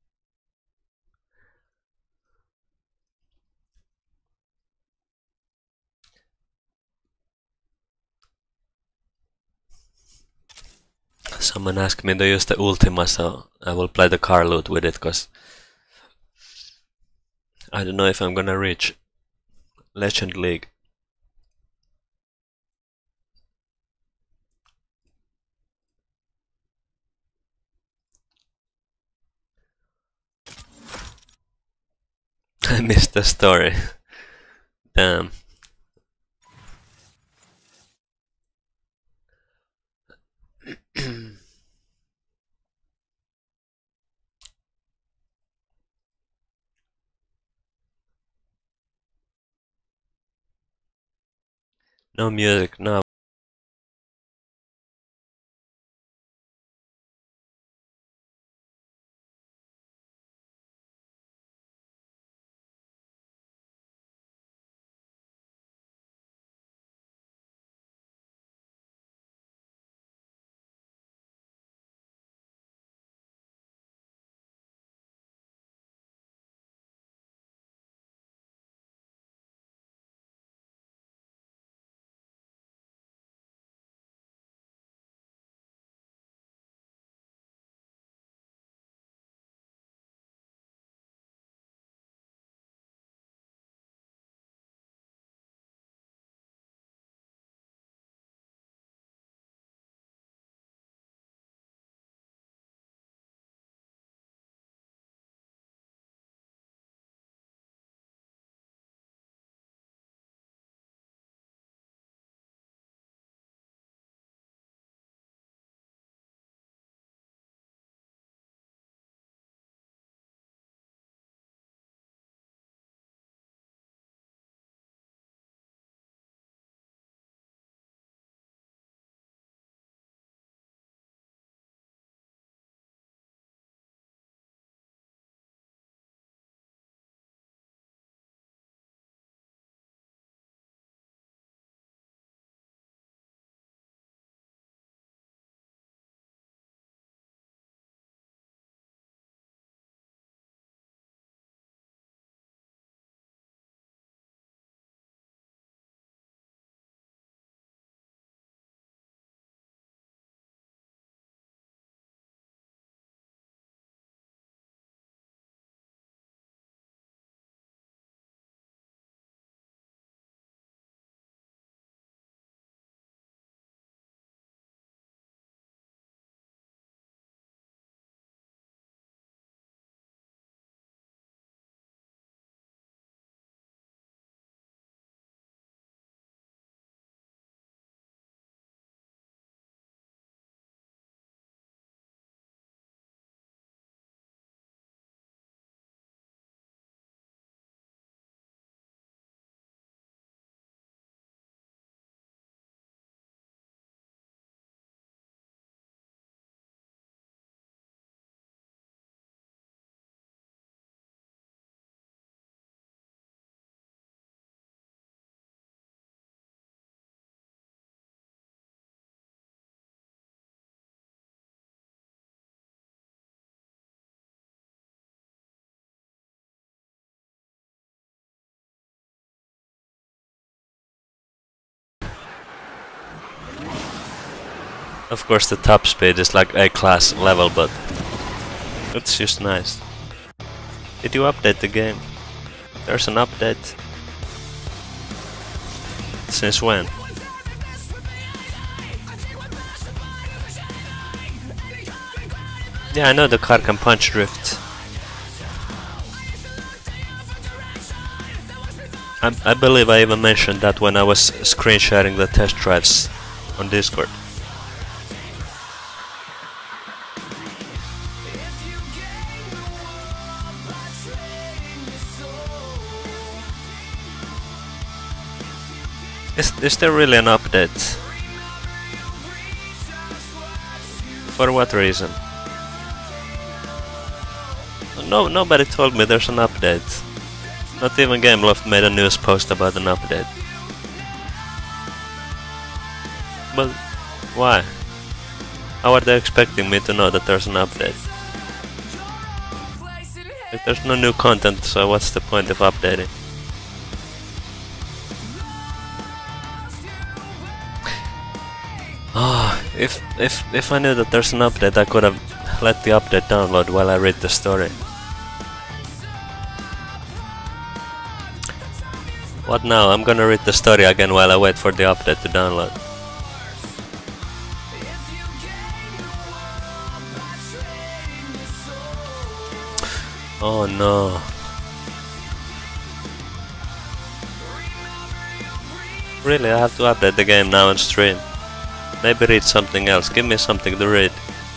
Someone asked me to use the Ultima, so I will play the car loot with it, cause I don't know if I'm gonna reach Legend League. I missed the story. Damn. No music, no. Of course the top speed is like A-class level, but it's just nice. Did you update the game? There's an update. Since when? Yeah, I know the car can punch drift. I believe I even mentioned that when I was screen sharing the test drives on Discord. Is there really an update? For what reason? No, nobody told me there's an update. Not even Gameloft made a news post about an update. But why? How are they expecting me to know that there's an update? If there's no new content, so what's the point of updating? Oh, if I knew that there's an update, I could have let the update download while I read the story. What now? I'm gonna read the story again while I wait for the update to download. Oh no. Really, I have to update the game now on stream. Maybe read something else. Give me something to read.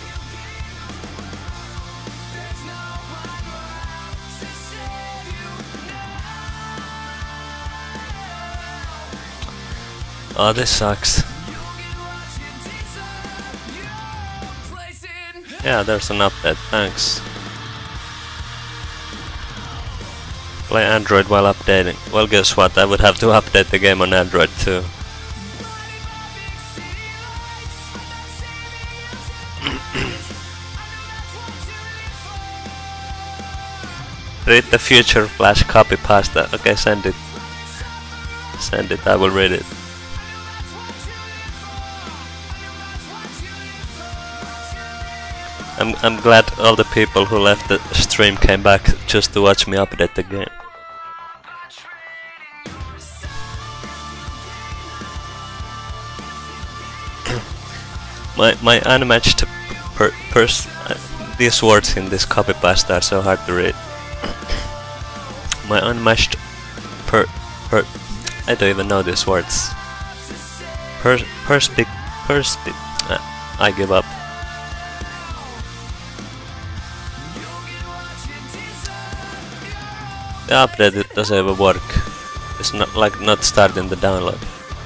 Oh, this sucks. Yeah, there's an update, thanks. Play Android while updating. Well, guess what? I would have to update the game on Android too. Read the future flash copy pasta. Okay, send it. Send it, I will read it. I'm glad all the people who left the stream came back just to watch me update the game. my unmatched these words in this copy pasta are so hard to read. My unmatched I don't even know these words. I give up. The update, it doesn't even work. It's not like not starting the download.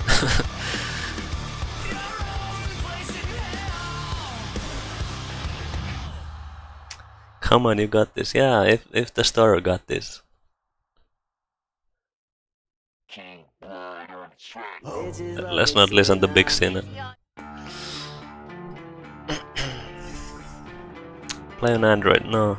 Come on, you got this. Yeah, if the store got this. Let's not listen to Big Sinner. Play on Android, no.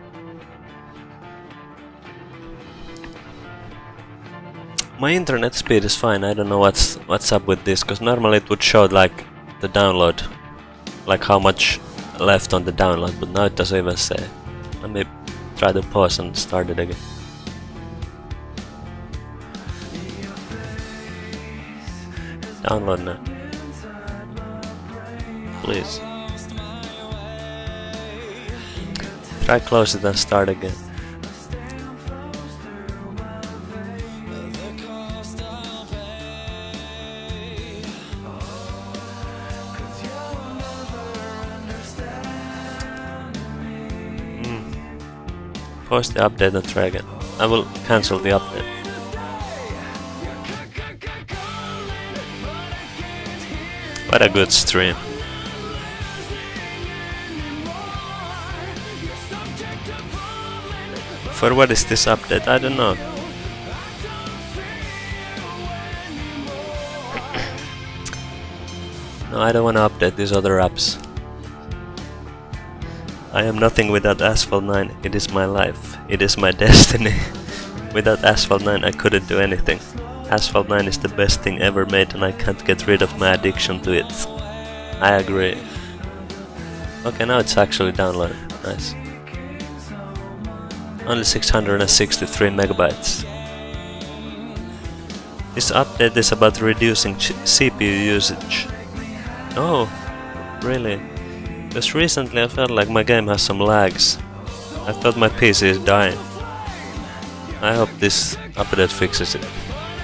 My internet speed is fine. I don't know what's up with this, because normally it would show like the download, like how much left on the download, but now it doesn't even say. Let me try to pause and start it again. Download now. Please. Try close it and start again. Pause the update and try again. I will cancel the update. What a good stream. For what is this update? I don't know. No, I don't want to update these other apps. I am nothing without Asphalt 9. It is my life. It is my destiny. Without Asphalt 9 I couldn't do anything. Asphalt 9 is the best thing ever made and I can't get rid of my addiction to it. I agree. Okay, now it's actually downloaded. Nice. Only 663 megabytes. This update is about reducing CPU usage. Oh, really? Because recently I felt like my game has some lags. I thought my PC is dying. I hope this update fixes it.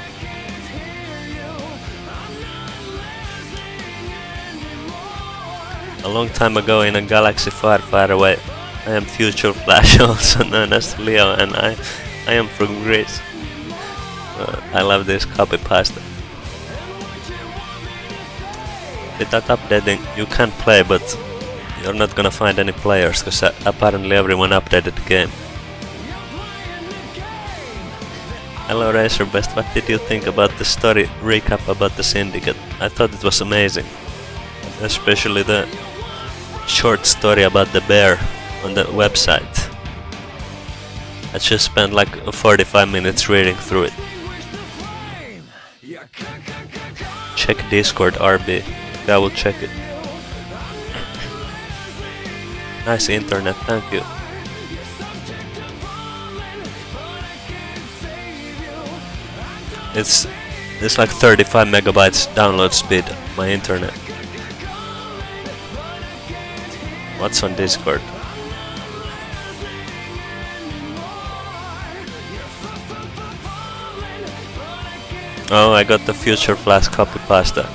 A long time ago in a galaxy far, far away, I am Future Flash, also known as Leo, and I am from Greece. I love this copy pasta. Without updating, you can play, but you're not gonna find any players, because apparently everyone updated the game. Hello Razorbest, what did you think about the story recap about the Syndicate? I thought it was amazing. Especially the short story about the bear on the website. I just spent like 45 minutes reading through it. Check Discord RB. I will check it. Nice internet, thank you. It's like 35 megabytes download speed, my internet. What's on Discord? Oh, I got the Future Flash copy pasta.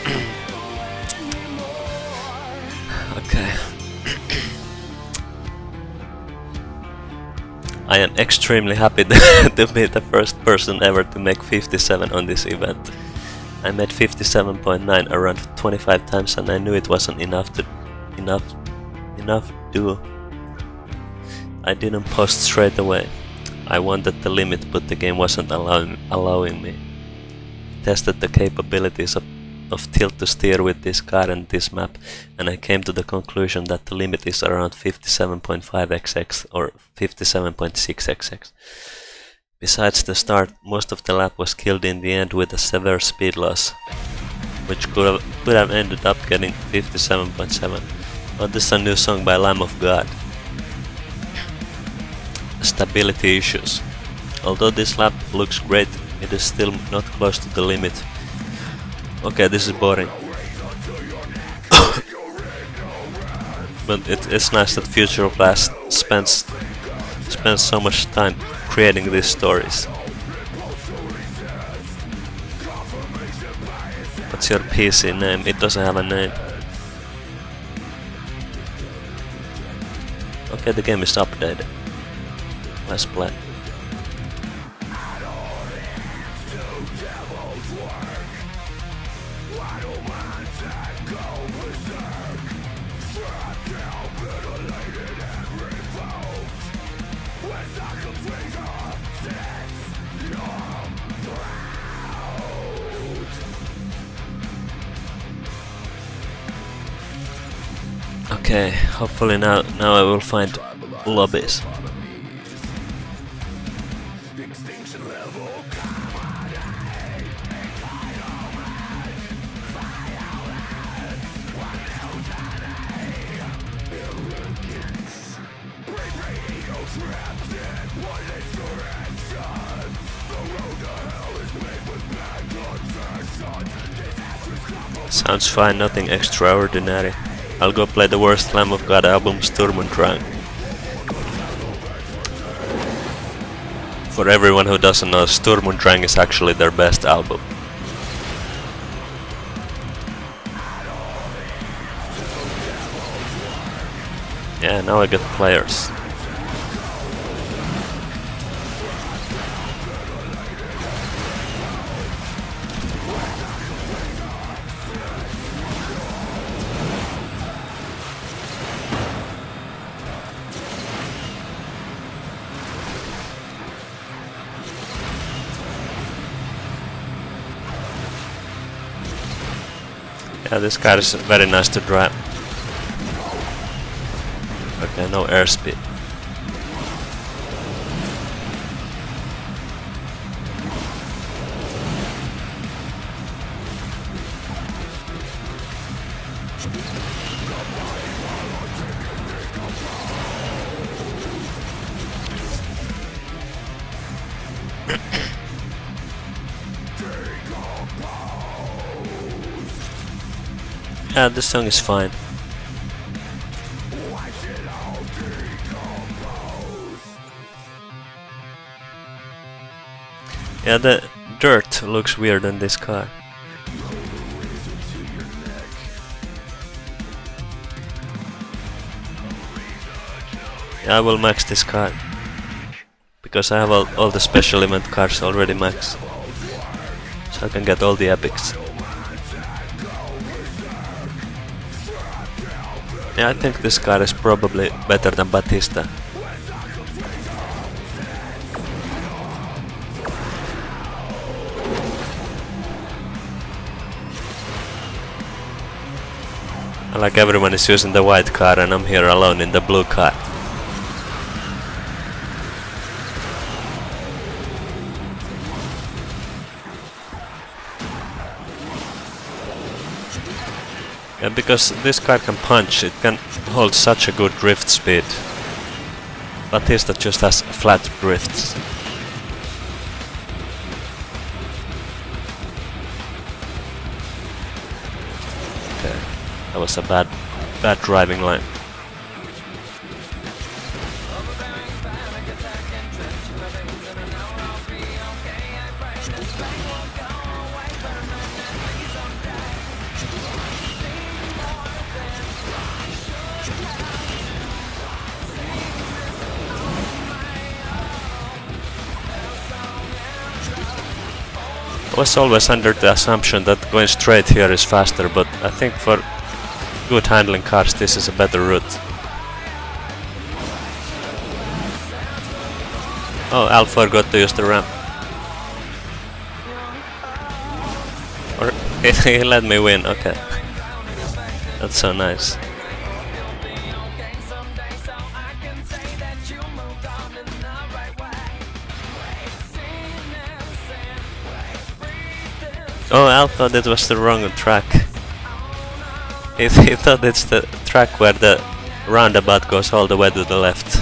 Okay. I am extremely happy to be the first person ever to make 57 on this event. I made 57.9 around 25 times and I knew it wasn't enough to do. I didn't post straight away. I wanted the limit, but the game wasn't allowing me. Tested the capabilities of tilt to steer with this car and this map, and I came to the conclusion that the limit is around 57.5xx or 57.6xx. Besides the start, most of the lap was killed in the end with a severe speed loss, which could have ended up getting 57.7. But this is a new song by Lamb of God. Stability issues. Although this lap looks great, it is still not close to the limit. Okay, this is boring. But it's nice that Future Flash spends so much time creating these stories. What's your PC name? It doesn't have a name. Okay, the game is updated. Let's play. Okay, hopefully now I will find lobbies. Sounds fine, nothing extraordinary. I'll go play the worst Lamb of God album, Sturm und Drang. For everyone who doesn't know, Sturm und Drang is actually their best album. Yeah, now I get players. Yeah, this car is very nice to drive. Okay, no airspeed. Yeah, the song is fine. Yeah, the dirt looks weird on this car. Yeah, I will max this car. Because I have all the special event cars already maxed. So I can get all the epics. Yeah, I think this car is probably better than Batista. Like everyone is using the white car and I'm here alone in the blue car. Yeah, because this car can punch, it can hold such a good drift speed. Batista just has flat drifts. Okay, that was a bad driving line. I was always under the assumption that going straight here is faster, but I think for good handling cars this is a better route. Oh, Al forgot to use the ramp. Or he let me win, okay. That's so nice. Oh, Al thought it was the wrong track. He thought it's the track where the roundabout goes all the way to the left.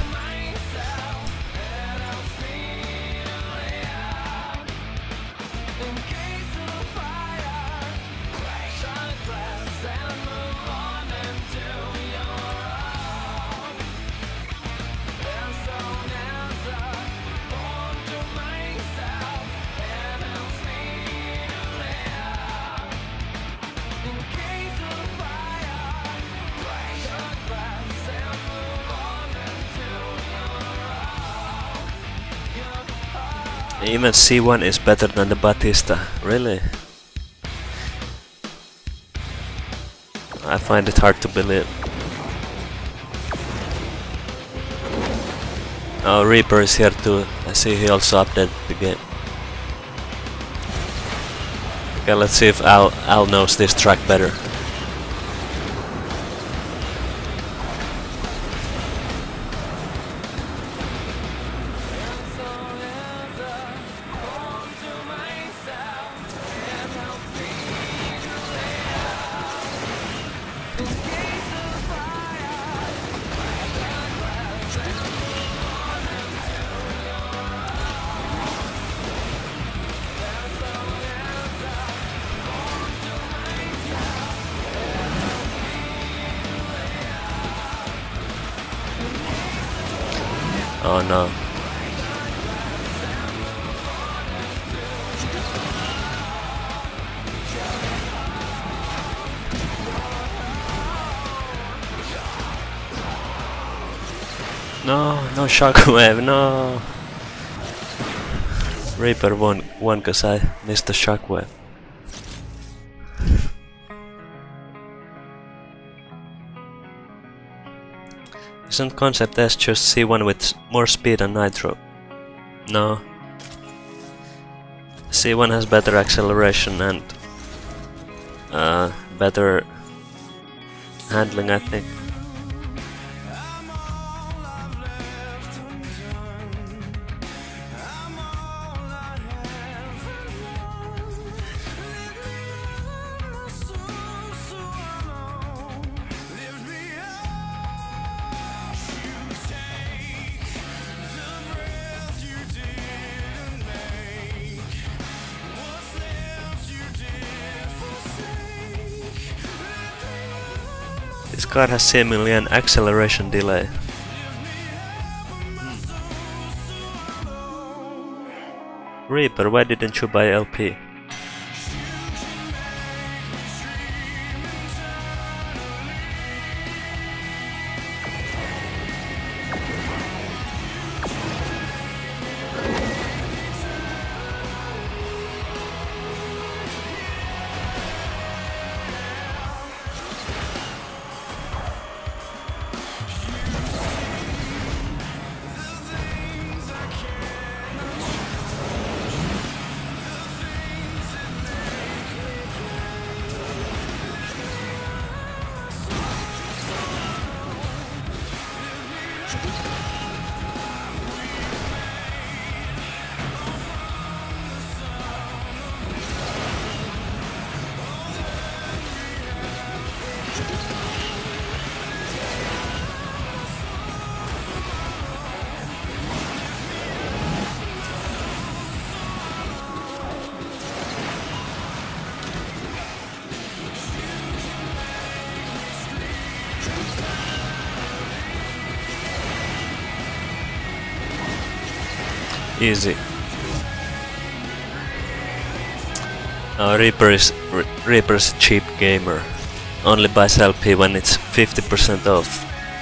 Even C1 is better than the Batista, really? I find it hard to believe. Oh, Reaper is here too. I see he also updated the game. Okay, let's see if Al knows this track better. Oh no. No shockwave, no. Reaper won cause I missed the shockwave. Isn't Concept S just C1 with more speed and nitro? No. C1 has better acceleration and better handling, I think. card has seemingly an acceleration delay. Reaper, why didn't you buy LP? Easy. Reaper's a cheap gamer. Only buys LP when it's 50% off.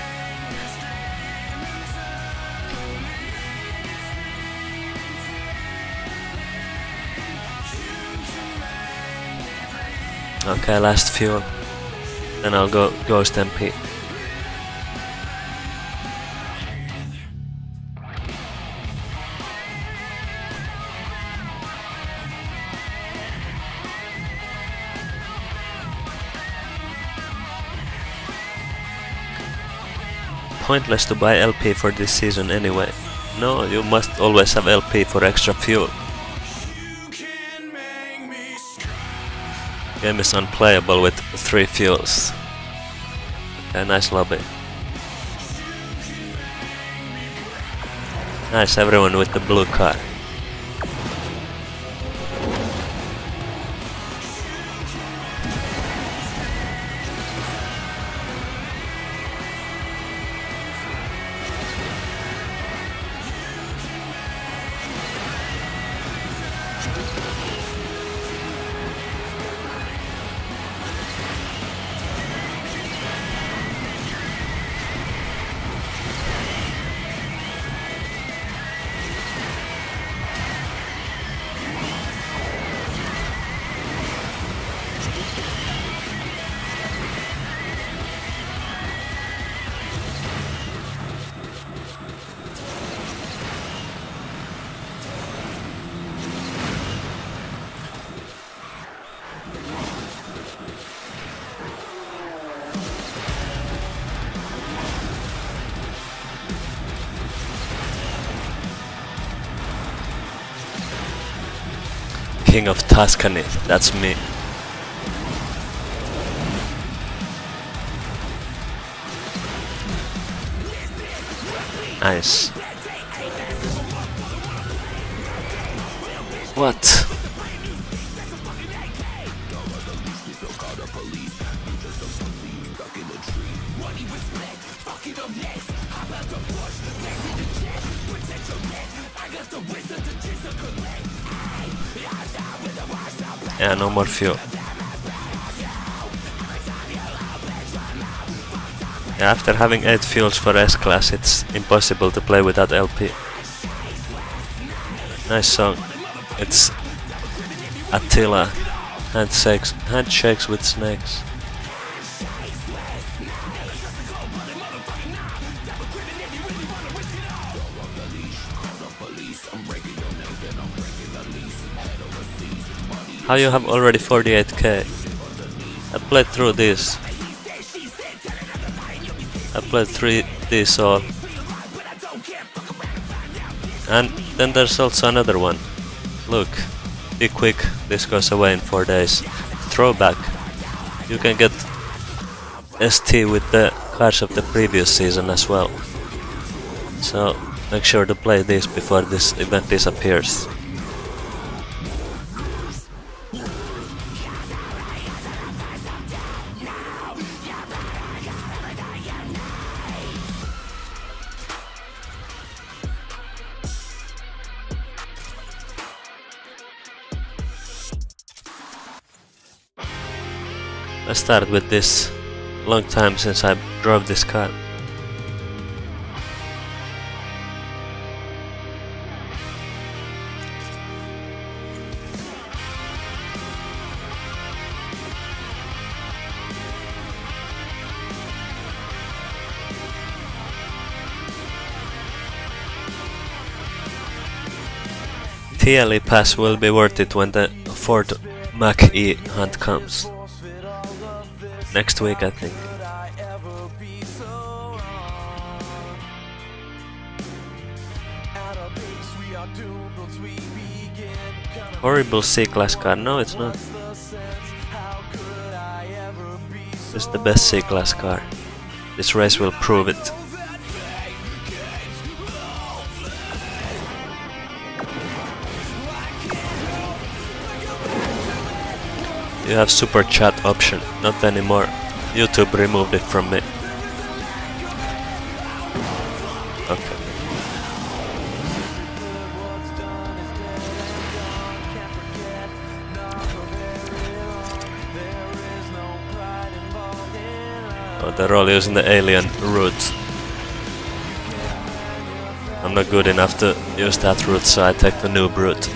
Okay, last fuel. Then I'll go Ghost MP. Pointless to buy LP for this season anyway. No, you must always have LP for extra fuel. Game is unplayable with 3 fuels. Okay, nice lobby. Nice, everyone with the blue car. King of Tuscany, that's me. Nice. What? Yeah, no more fuel. Yeah, after having 8 fuels for S-Class, it's impossible to play without LP. Nice song. It's Attila, handshakes with snakes. How you have already 48k? I played through this. I played through this all. And then there's also another one. Look, be quick, this goes away in 4 days. Throwback. You can get ST with the cards of the previous season as well. So make sure to play this before this event disappears. I started with this long time since I drove this car. TLE pass will be worth it when the Ford Mach-E hunt comes. Next week, I think. Horrible C-Class car. No, it's not. It's the best C-Class car. This race will prove it. You have super chat option, not anymore. YouTube removed it from me. Okay. Oh, they're all using the alien route. I'm not good enough to use that route, so I take the noob route.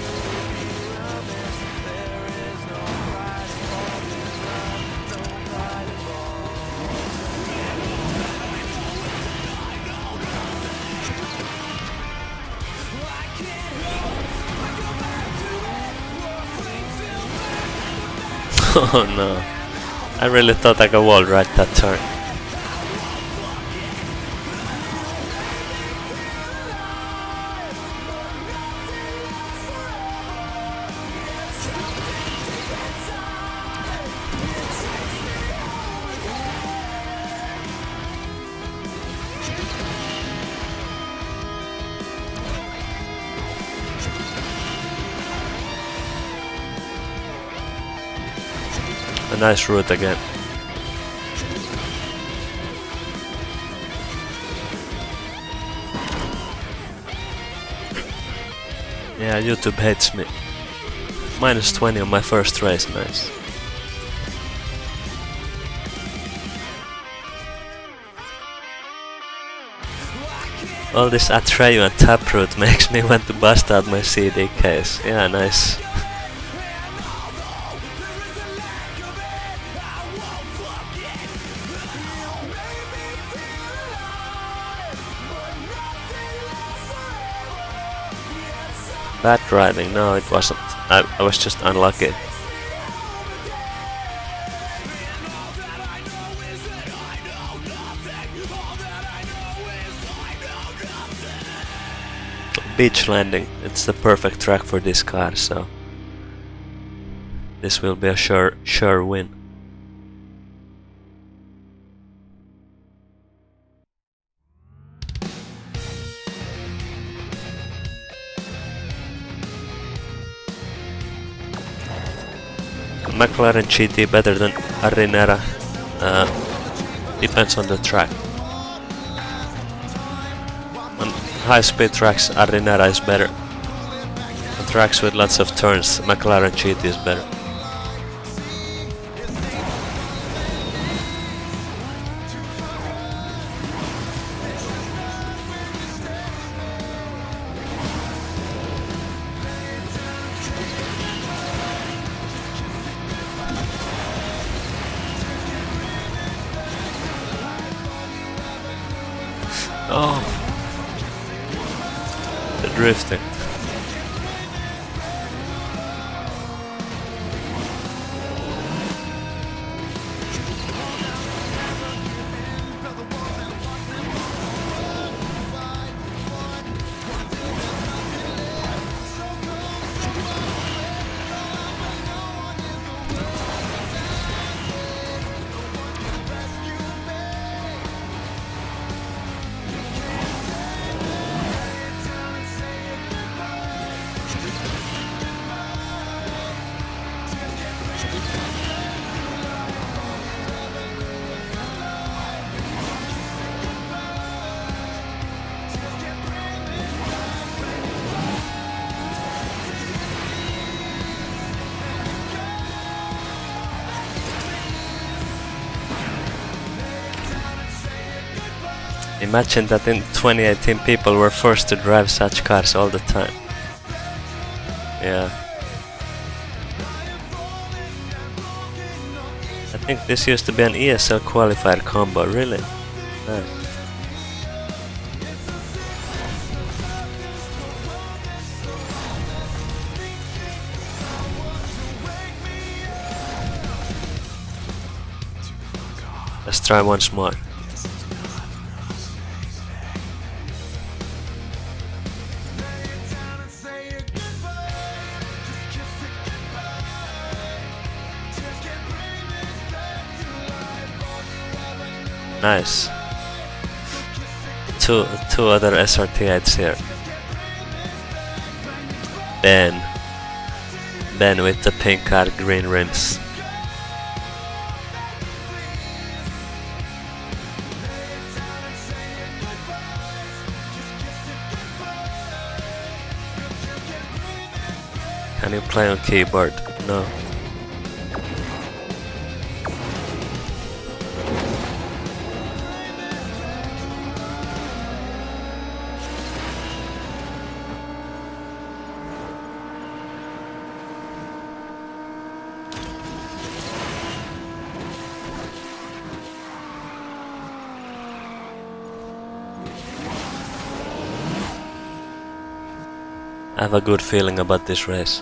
Oh no, I really thought I could wall ride that turn. A nice route again. Yeah, YouTube hates me. Minus 20 on my first race, nice. All this Atreyu and Taproot makes me want to bust out my CD case. Yeah, nice. Bad driving, no it wasn't. I was just unlucky. Beach landing, it's the perfect track for this car, so this will be a sure win. McLaren GT better than Arinera, depends on the track. On high speed tracks Arinera is better. On tracks with lots of turns McLaren GT is better. Oh, the drifting. Imagine that in 2018 people were forced to drive such cars all the time. Yeah. I think this used to be an ESL qualifier combo, really? Nice. Let's try once more. Nice. Two other SRT8s here. Ben with the pink car, green rims. Can you play on keyboard? No. I have a good feeling about this race.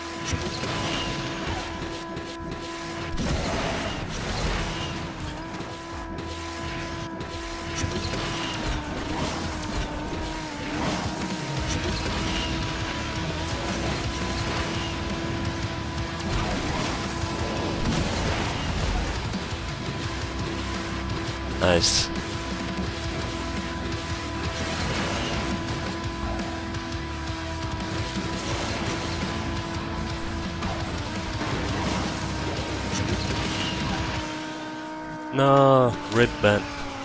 Nice. No, rip Ben.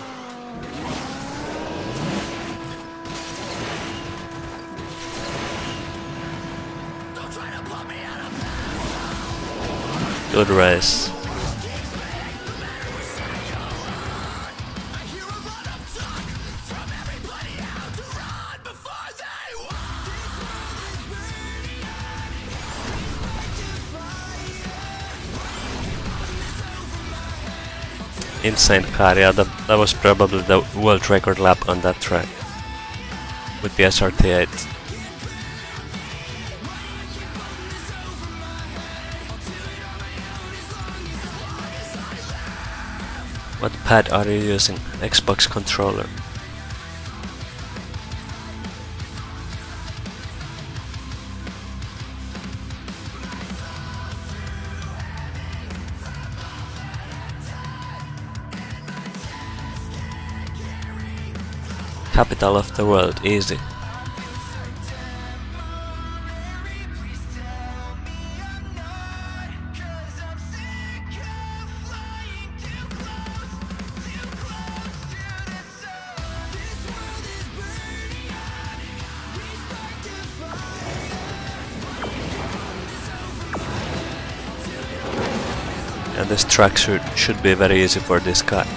Good race. Insane car, yeah, that was probably the world record lap on that track with the SRT8. What pad are you using? Xbox controller. Capital of the world, easy. And this track should be very easy for this guy.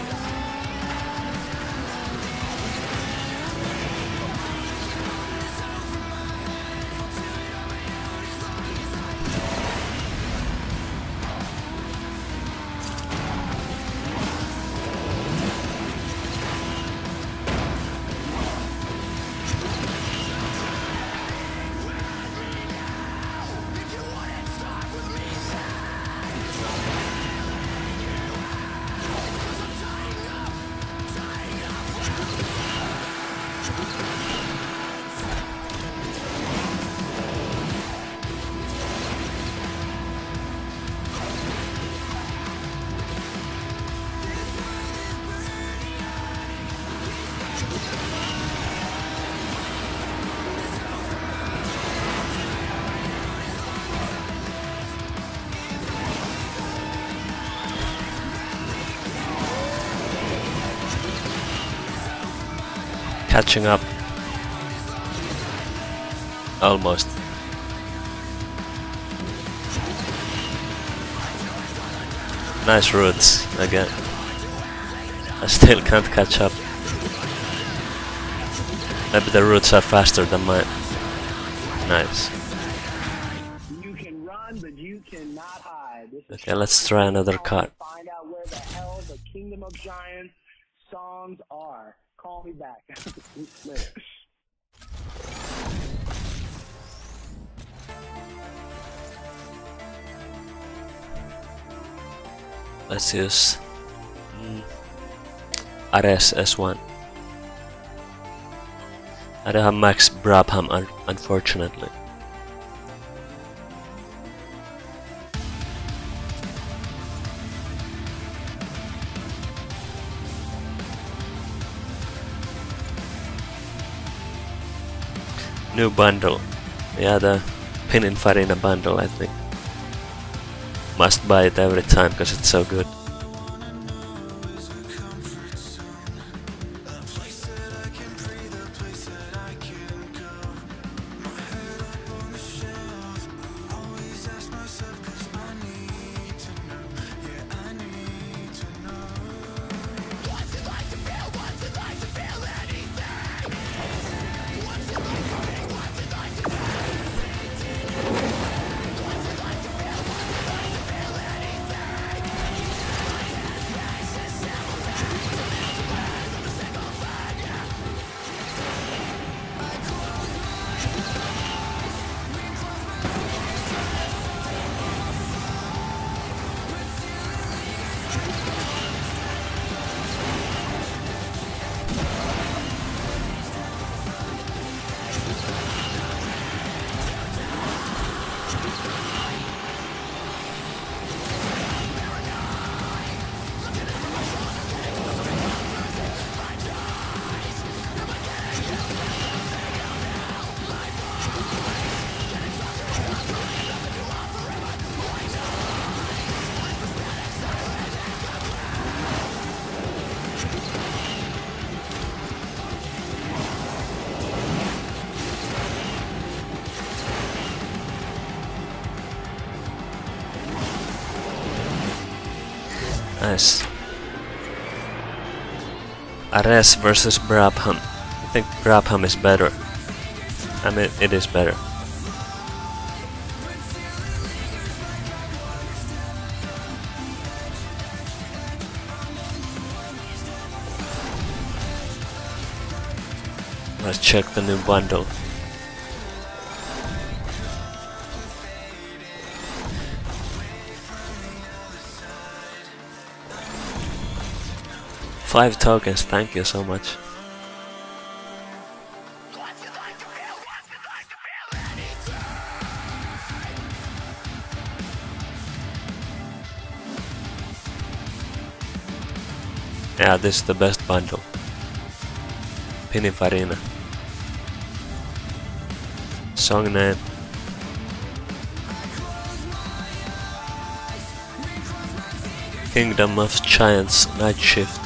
Catching up. Almost. Nice routes again. I still can't catch up. Maybe the roots are faster than mine. Nice. You can run, but you cannot hide. This is Okay, let's try another card. Find out where the hell the Kingdom of Giants songs are. Call me back. Later. Let's use Ares S1. I don't have Max Brabham, unfortunately. New bundle. Yeah, the Pininfarina bundle, I think. Must buy it every time because it's so good. Nice. Ares versus Brabham. I think Brabham is better. I mean, it is better. Let's check the new bundle. Five tokens, thank you so much. Yeah, this is the best bundle. Pininfarina. Song name. Kingdom of Giants Night Shift.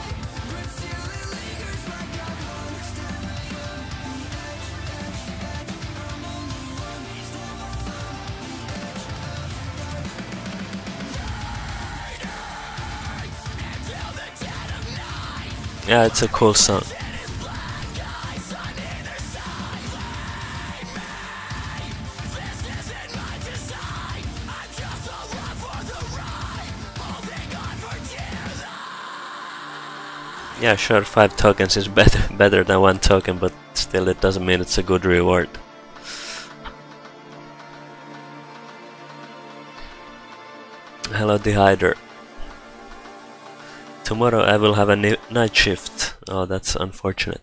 Yeah, it's a cool song. Yeah, sure, 5 tokens is better than 1 token, but still it doesn't mean it's a good reward. Hello, Dehyder. Tomorrow I will have a night shift. Oh, that's unfortunate.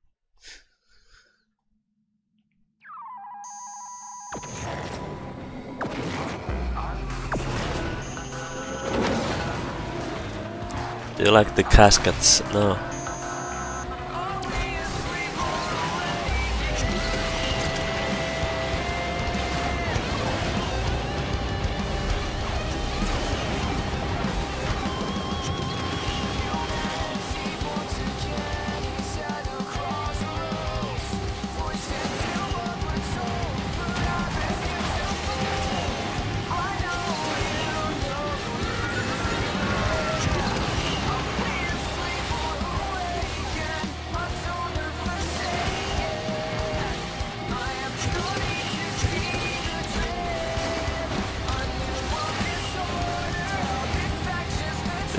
Do you like the caskets? No.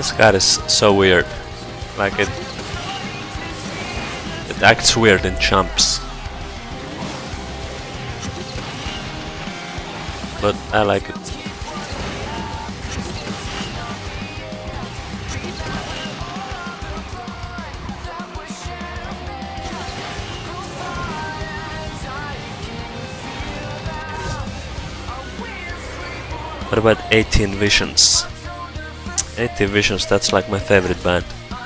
This card is so weird. Like it acts weird in chumps. But I like it. What about 18 Visions? 18 Visions, that's like my favorite band.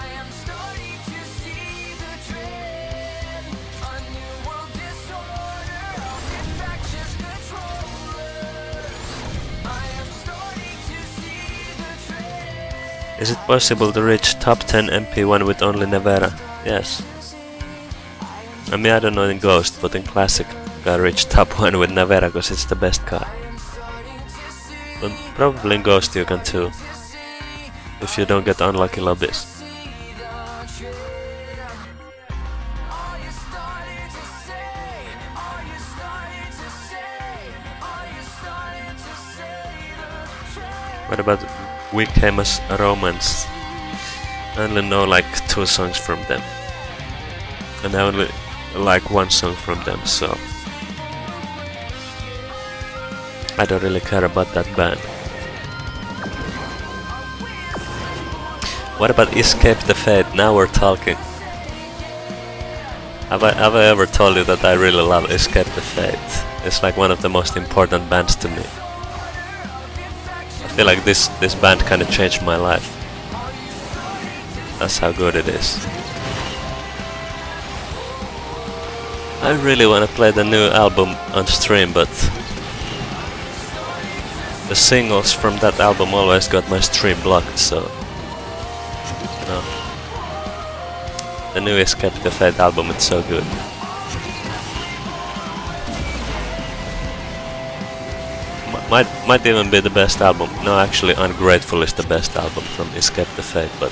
Is it possible to reach top 10 MP1 with only Nevera? Yes. I mean, I don't know in Ghost, but in Classic I reached top 1 with Nevera because it's the best card. But probably in Ghost you can too, if you don't get unlucky lobbies. What about We Came as a Romance? I only know like 2 songs from them. And I only like 1 song from them, so I don't really care about that band. What about Escape the Fate? Now we're talking. Have I ever told you that I really love Escape the Fate? It's like one of the most important bands to me. I feel like this band kinda changed my life. That's how good it is. I really wanna play the new album on stream, but the singles from that album always got my stream blocked, so no. The new Escape the Fate album, it's so good. Might even be the best album. No, actually Ungrateful is the best album from Escape the Fate, but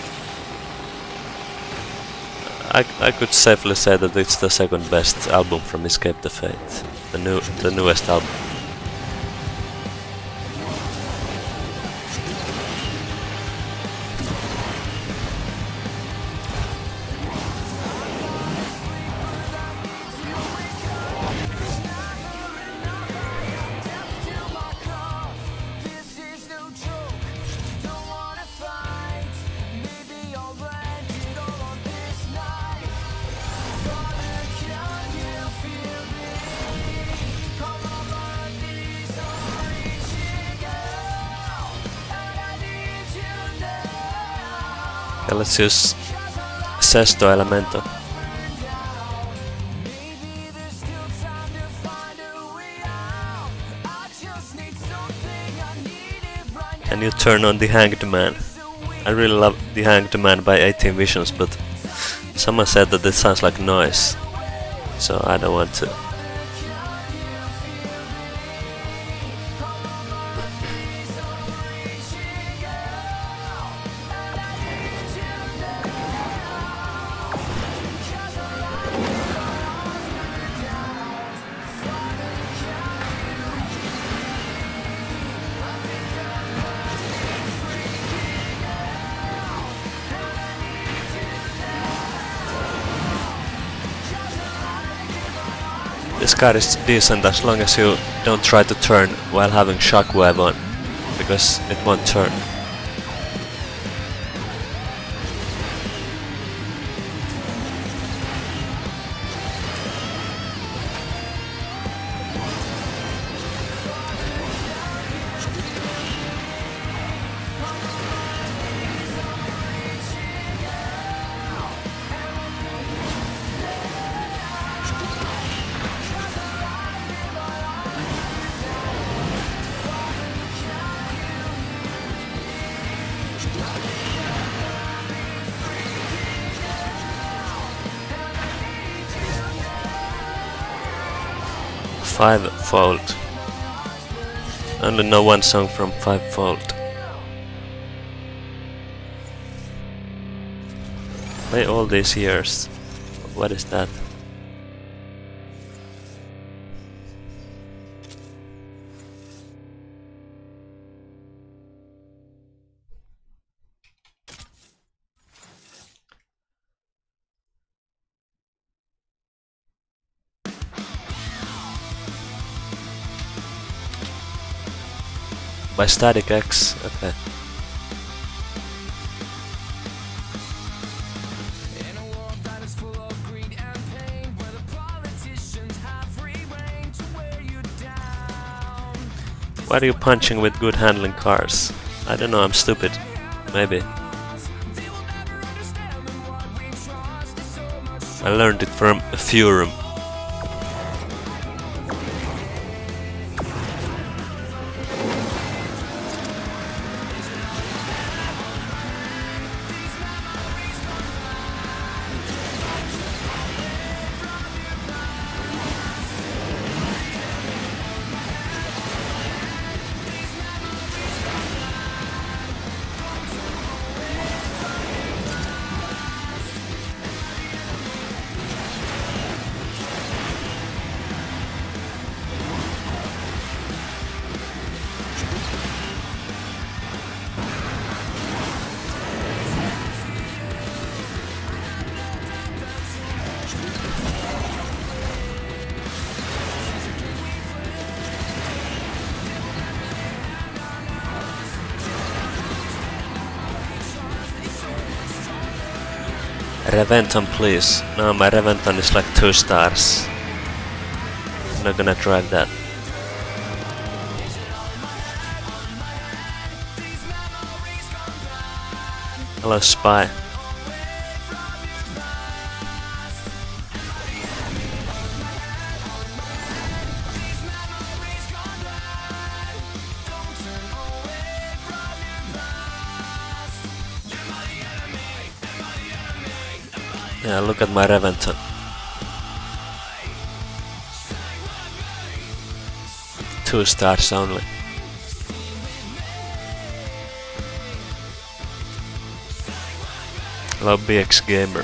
I could safely say that it's the second best album from Escape the Fate. The newest album. Okay, let's use Sesto Elemento. Can you turn on the Hanged Man? I really love the Hanged Man by 18 Visions, but someone said that it sounds like noise, so I don't want to. This card is decent as long as you don't try to turn while having Shockwave on, because it won't turn. Fivefold. I only know 1 song from Fivefold. Play all these years. What is that? by Static X. Okay. Why are you punching with good handling cars? I don't know, I'm stupid. Maybe. I learned it from Furum. Reventon, please. No, my Reventon is like 2 stars. I'm not gonna drive that. Hello, Spy. Yeah, look at my Reventon. Two stars only. Hello, BX Gamer.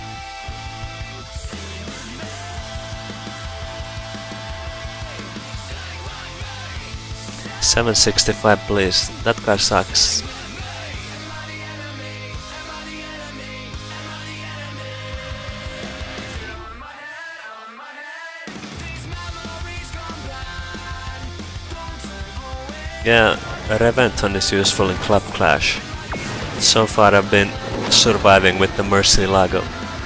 $765, please. That car sucks. Yeah, Reventon is useful in Club Clash. So far I've been surviving with the Murcielago.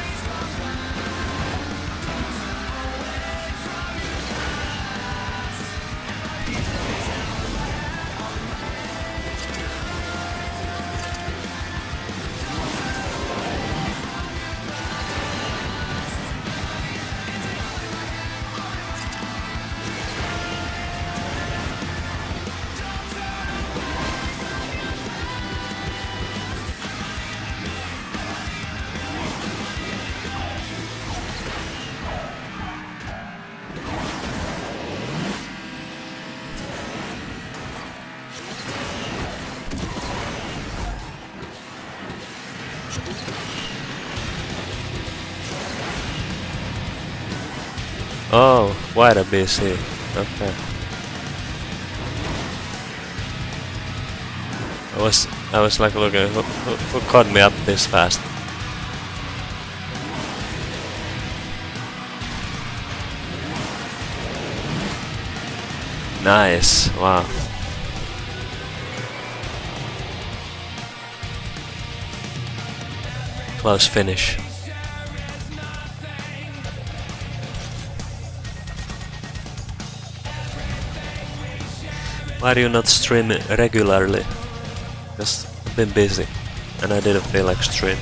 Oh, why the BC? Okay. I was like looking who caught me up this fast. Nice, wow. Close finish. Why do you not stream regularly? Because I've been busy and I didn't feel like stream.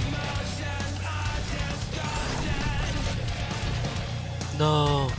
No.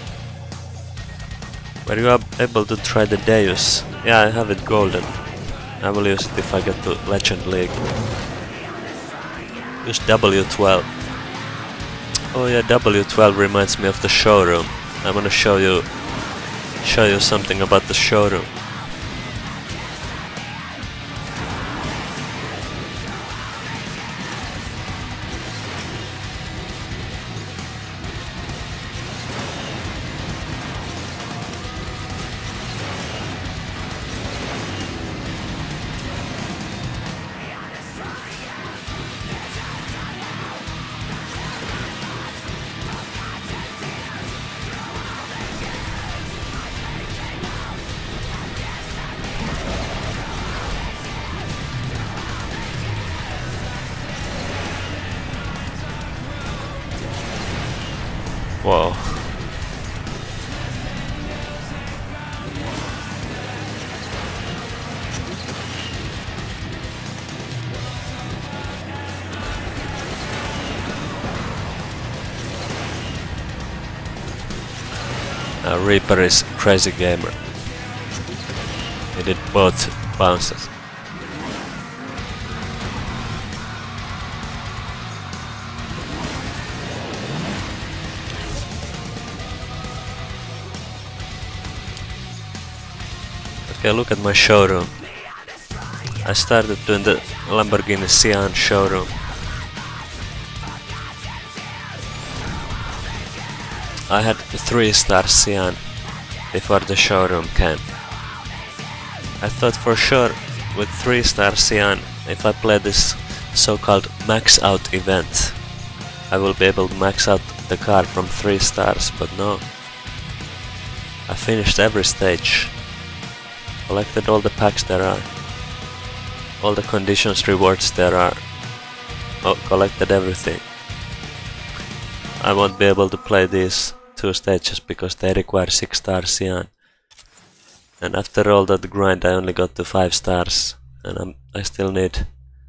Were you able to try the Deus? Yeah, I have it golden. I will use it if I get to Legend League. Use W12. Oh yeah, W12 reminds me of the showroom. I want to show you something about the showroom. Whoa. Reaper is crazy gamer. He did both bounces. Okay, look at my showroom. I started doing the Lamborghini Sian showroom. I had 3-star Sian before the showroom came. I thought for sure with 3-star Sian, if I play this so-called max out event, I will be able to max out the car from 3 stars, but no. I finished every stage. Collected all the packs there are. All the conditions rewards there are. Oh, collected everything. I won't be able to play these 2 stages because they require 6-star Sian. And after all that grind I only got to 5 stars. And I still need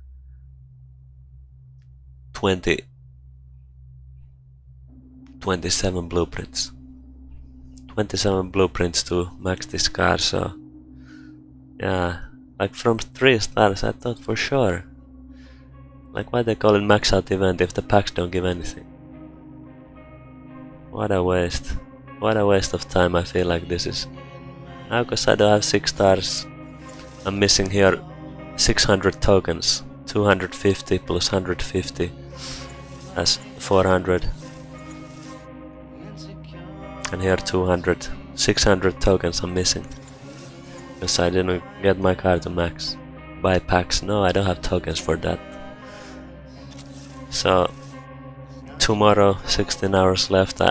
27 blueprints. 27 blueprints to max this car, so yeah, like from 3 stars I thought for sure. Like why they call it max out event if the packs don't give anything? What a waste. What a waste of time I feel like this is. Now cause I don't have 6 stars, I'm missing here 600 tokens. 250 plus 150. That's 400. And here 200. 600 tokens I'm missing. Because I didn't get my car to max. Buy packs. No, I don't have tokens for that. So tomorrow, 16 hours left.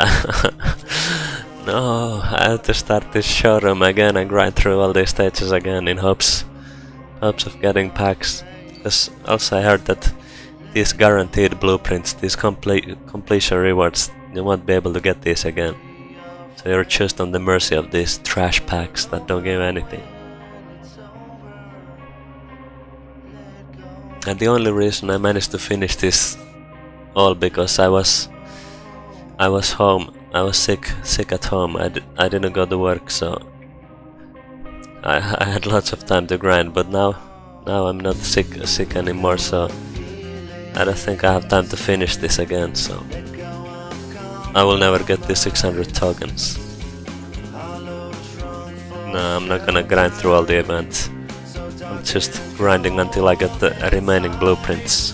No, I have to start this showroom again and grind through all these stages again in hopes of getting packs. Because also I heard that these guaranteed blueprints, these completion rewards, you won't be able to get these again. So you're just on the mercy of these trash packs that don't give anything. And the only reason I managed to finish this all because I was home. I was sick at home. I didn't go to work, so I had lots of time to grind. But now I'm not sick anymore, so I don't think I have time to finish this again. So I will never get the 600 tokens. No, I'm not gonna grind through all the events. I'm just grinding until I get the remaining blueprints.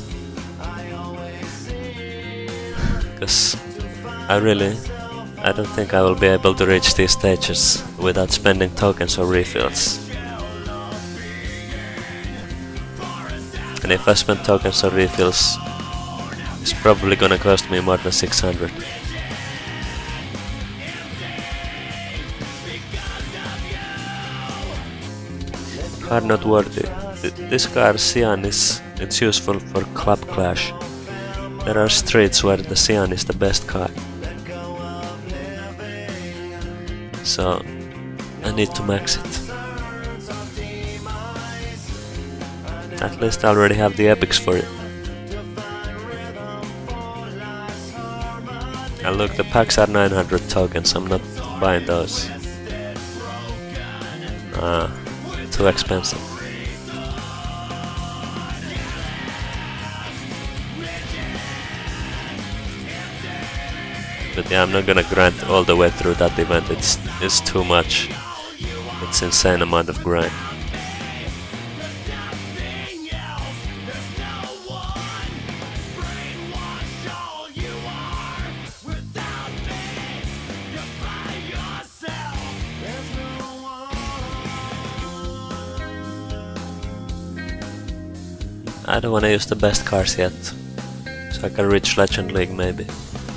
Because I don't think I will be able to reach these stages without spending tokens or refills. And if I spend tokens or refills, it's probably gonna cost me more than 600. Car not worthy. This car Sian it's useful for Club Clash. There are streets where the Sian is the best car. So I need to max it. At least I already have the epics for it. And look, the packs are 900 tokens, I'm not buying those. Too expensive. But yeah, I'm not gonna grind all the way through that event. It's too much. It's insane amount of grind. I don't wanna use the best cars yet, so I can reach Legend League maybe.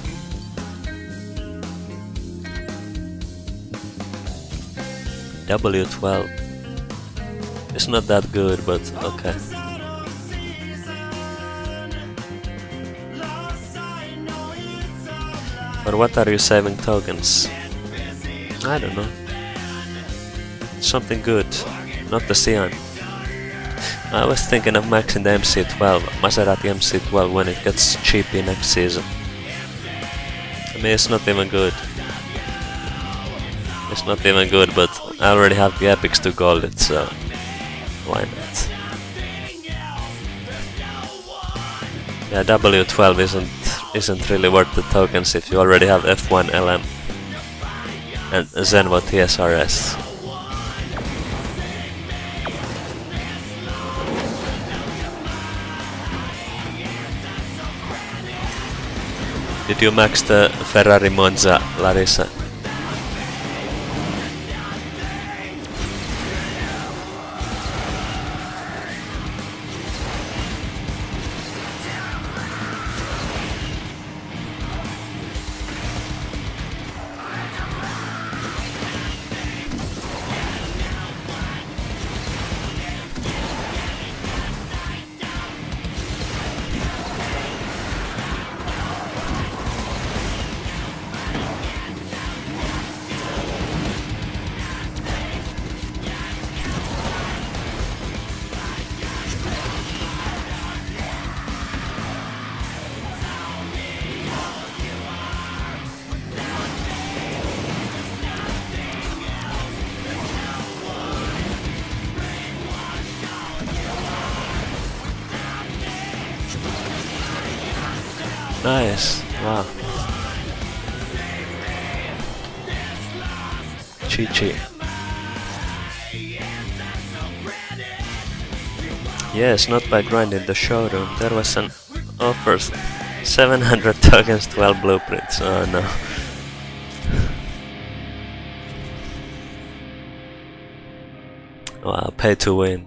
W12. It's not that good, but okay. For what are you saving tokens? I don't know. Something good, not the Sion. I was thinking of maxing the MC12, Maserati MC12 when it gets cheapy next season. I mean, it's not even good. It's not even good, but I already have the epics to gold it, so why not? Yeah, W12 isn't really worth the tokens if you already have F1 LM and Zenvo TSRS. Did you max the Ferrari Monza, Larissa? Nice, wow. Chi-Chi. Yes, not by grinding the showroom. There was an offer, 700 tokens, 12 blueprints. Oh no. Wow, pay to win.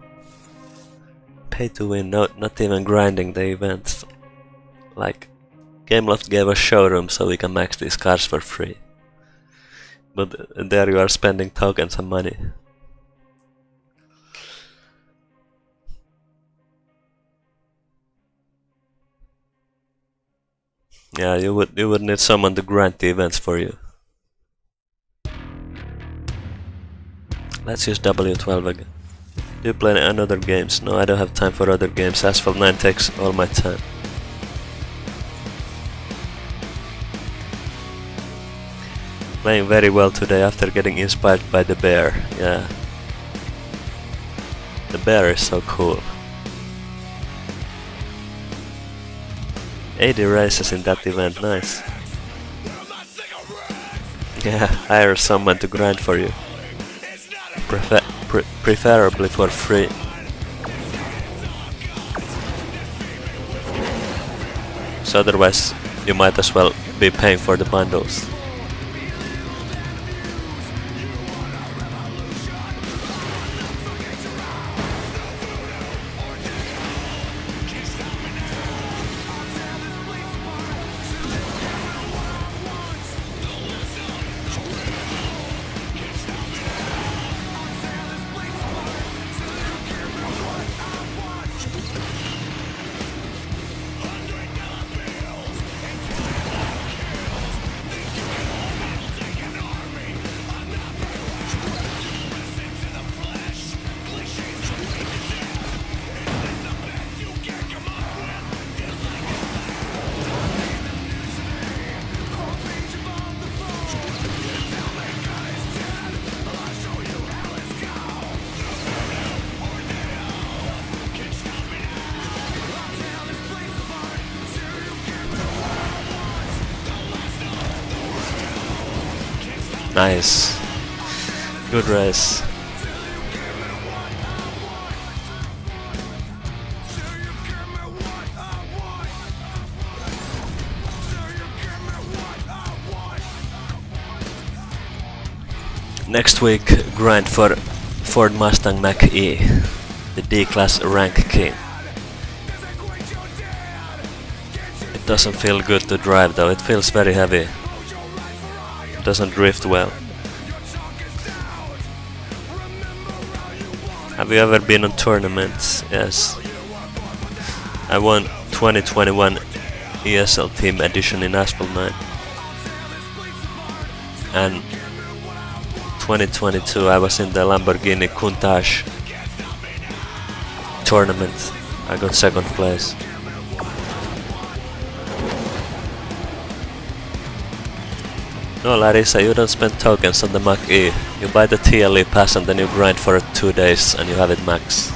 Pay to win, not even grinding the events. Like, Gameloft gave us showroom so we can max these cars for free. But there you are spending tokens and money. Yeah, you would need someone to grind the events for you. Let's use W12 again. Do you play any other games? No, I don't have time for other games. Asphalt 9 takes all my time. Playing very well today after getting inspired by the bear. Yeah. The bear is so cool. 80 races in that event, nice. Yeah, hire someone to grind for you. Preferably for free. So otherwise you might as well be paying for the bundles. Nice. Good race. Next week, grind for Ford Mustang Mach-E, the D-Class rank king. It doesn't feel good to drive though, it feels very heavy. It doesn't drift well. Have you ever been on tournaments? Yes. I won 2021 ESL Team Edition in Asphalt 9. And 2022 I was in the Lamborghini Countach tournament. I got second place. No, Larissa, you don't spend tokens on the Mach-E. You buy the TLE pass and then you grind for 2 days and you have it max.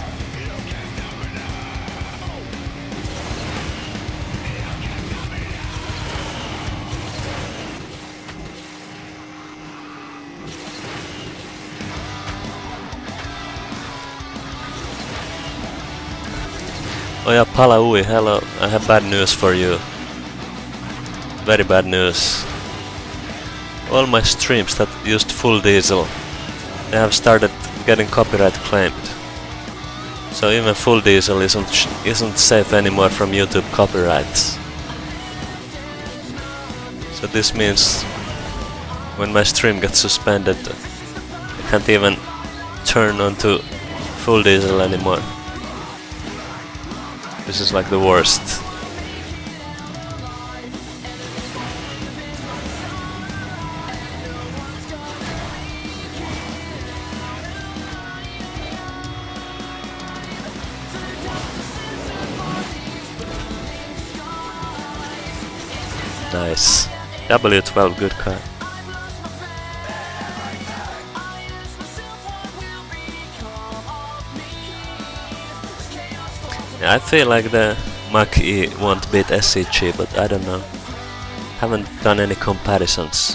Oh yeah, Palaui, hello. I have bad news for you. Very bad news. All my streams that used full diesel, they have started getting copyright claimed. So even full diesel isn't safe anymore from YouTube copyrights. So this means when my stream gets suspended, I can't even turn onto full diesel anymore. This is like the worst. Nice. W12, good car. Yeah, I feel like the Mach-E won't beat SCG, but I don't know. Haven't done any comparisons.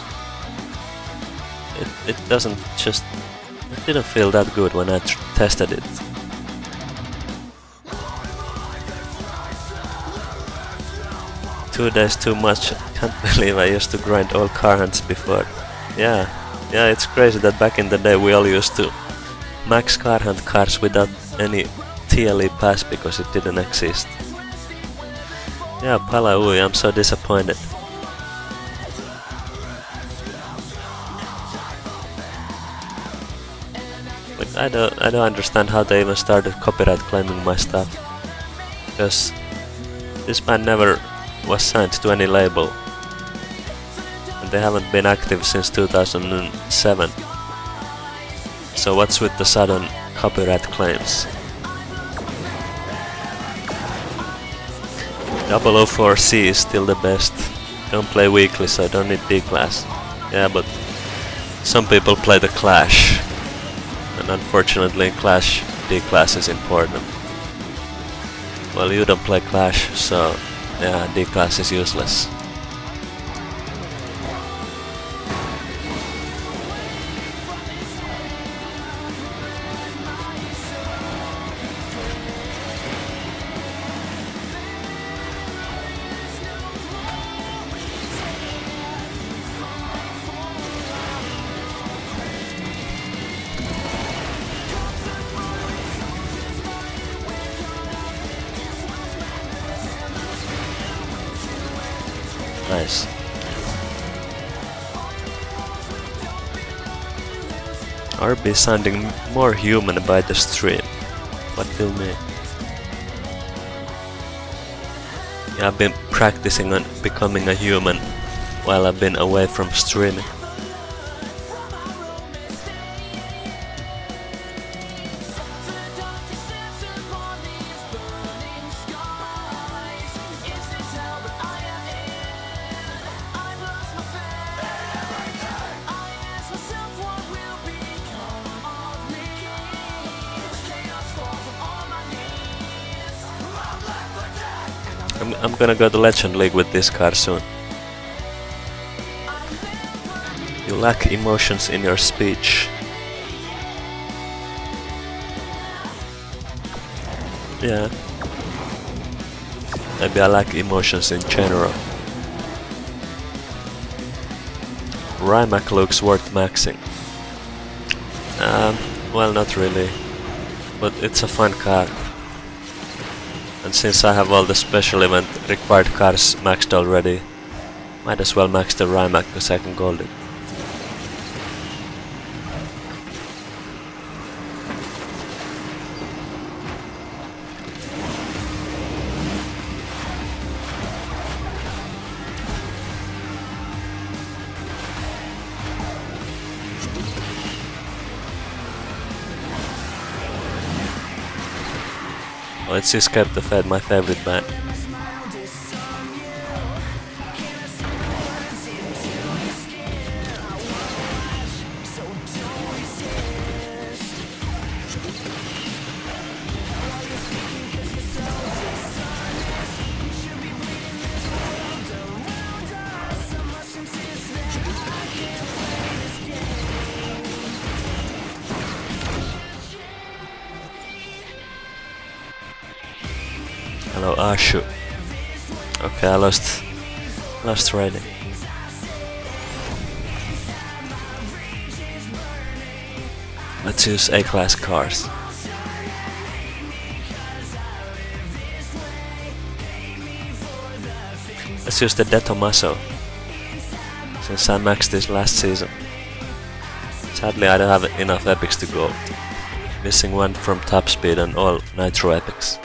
It doesn't just... It didn't feel that good when I tested it. Two days too much. Can't believe I used to grind all car hunts before. Yeah, it's crazy that back in the day we all used to max car hunt cars without any TLE pass because it didn't exist. Yeah, Palaui, I'm so disappointed. Like I don't understand how they even started copyright claiming my stuff. Because this band never was signed to any label. And they haven't been active since 2007. So what's with the sudden copyright claims? 004C is still the best. Don't play weekly, so I don't need D-Class. Yeah, but some people play the Clash. And unfortunately in Clash, D-Class is important. Well, you don't play Clash, so yeah, D-Class is useless. Nice. RB sounding more human by the stream. What do you mean? Yeah, I've been practicing on becoming a human while I've been away from streaming. I'm gonna go to Legend League with this car soon. You lack emotions in your speech. Yeah. Maybe I lack emotions in general. Rimac looks worth maxing. Well, not really. But it's a fun car. And since I have all the special event required cars maxed already, might as well max the Rimac because I can gold it. Let's escape the Fed, my favorite band. Hello, Ashu. Okay, I lost rating. Let's use A-class cars. Let's use the De Tomaso, since I maxed this last season. Sadly, I don't have enough epics to go. Missing one from top speed and all nitro epics.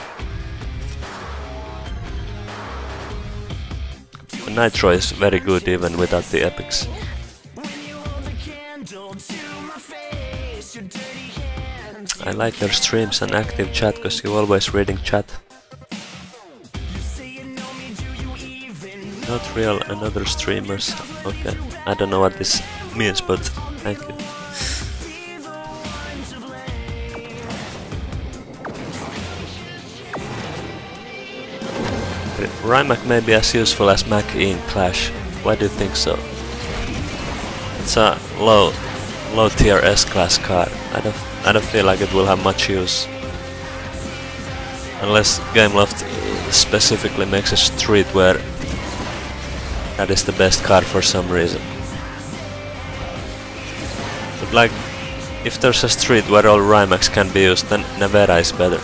Nitro is very good even without the epics. I like your streams and active chat because you're always reading chat. Not real and other streamers. Okay, I don't know what this means, but thank you. Rimac may be as useful as Mach-E in Clash. Why do you think so? It's a low tier S-class car. I don't feel like it will have much use. Unless Gameloft specifically makes a street where that is the best car for some reason. But like, if there's a street where all Rimacs can be used, then Nevera is better.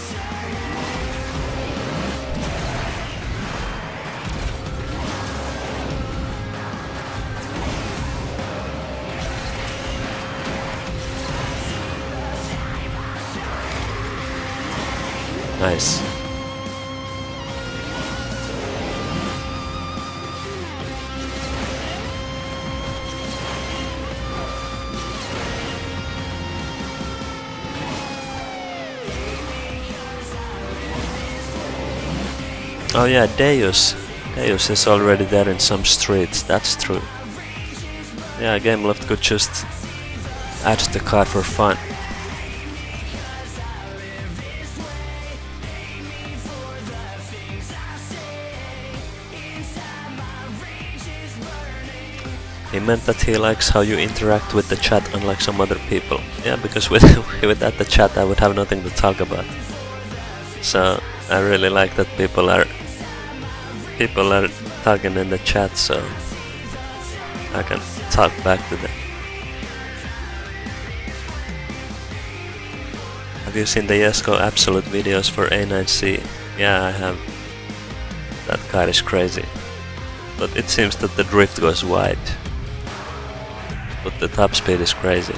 Nice. Oh yeah, Deus. Deus is already there in some streets, that's true. Yeah, Gameloft could just add the car for fun. He meant that he likes how you interact with the chat unlike some other people. Yeah, because without the chat I would have nothing to talk about. So I really like that people are talking in the chat, so I can talk back to them. Have you seen the Jesko Absolute videos for A9C? Yeah, I have. That car is crazy. But it seems that the drift goes wide. But the top speed is crazy.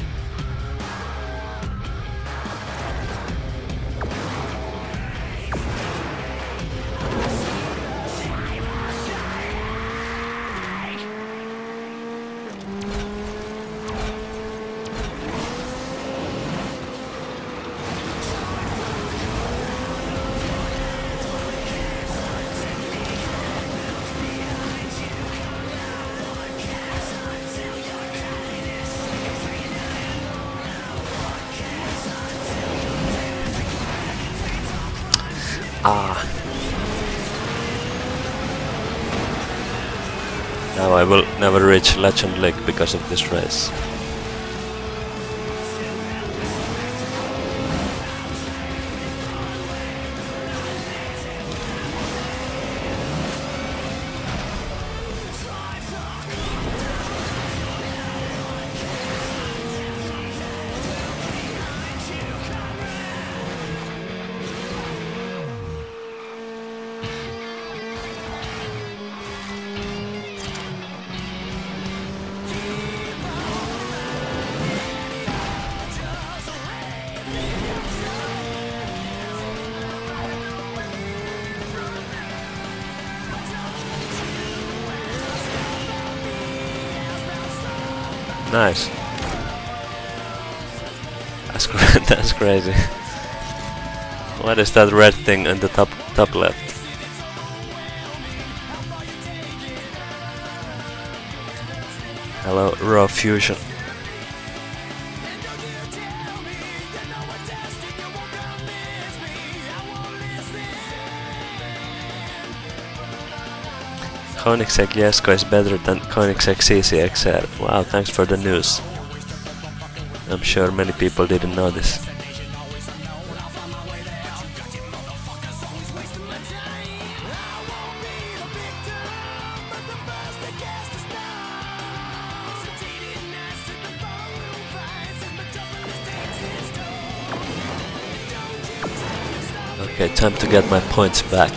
Now I will never reach Legend League because of this race. Nice. That's crazy. What is that red thing on the top left? Hello, Raw Fusion. Koenigsegg Jesko is better than Koenigsegg CCXR. Wow, thanks for the news. I'm sure many people didn't know this. Okay, time to get my points back.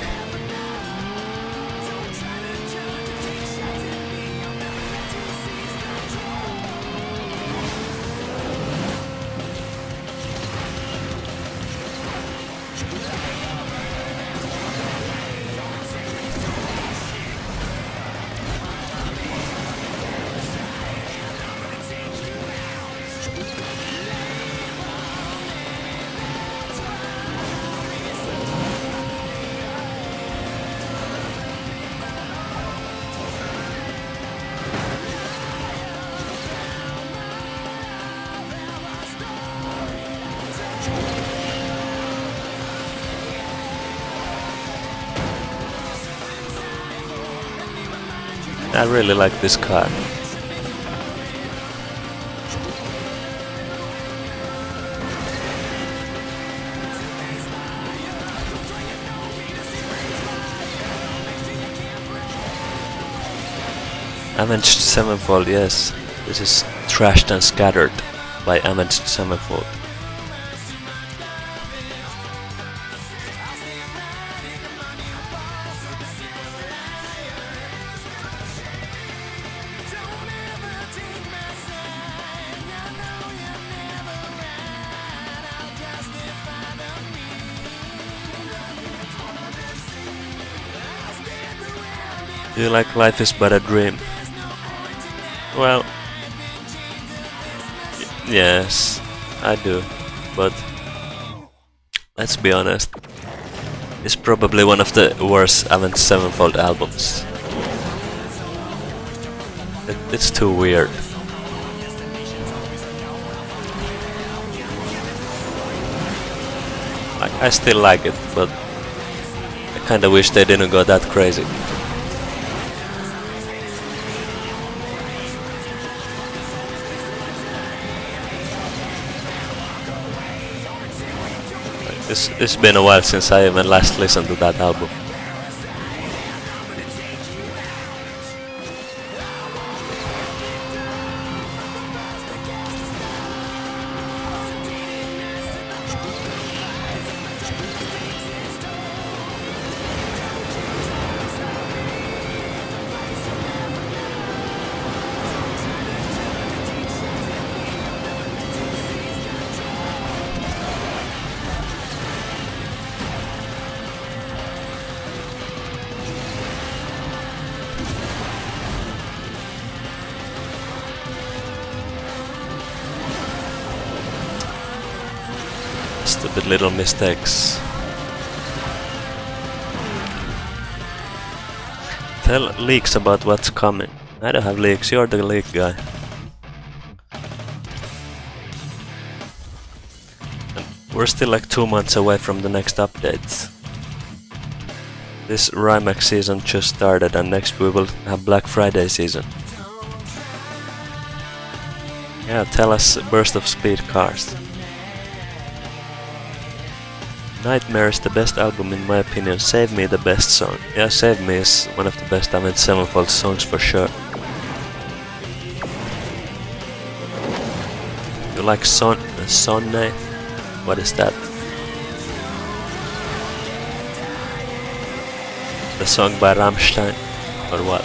I really like this car. Avenged Sevenfold, yes. This is Trashed and Scattered by Avenged Sevenfold. Do you like Life is But a Dream? Well, yes, I do, but let's be honest, it's probably one of the worst Avenged Sevenfold albums. It's too weird. I still like it, but I kinda wish they didn't go that crazy. It's been a while since I even last listened to that album. Stupid little mistakes. Tell leaks about what's coming. I don't have leaks, you're the leak guy. And we're still like 2 months away from the next updates. This Rymax season just started and next we will have Black Friday season. Yeah, tell us Burst of Speed cars. Nightmare is the best album in my opinion. Save Me the best song. Yeah, Save Me is one of the best Avenged Sevenfold songs for sure. You like Sonne? What is that? The song by Rammstein? Or what?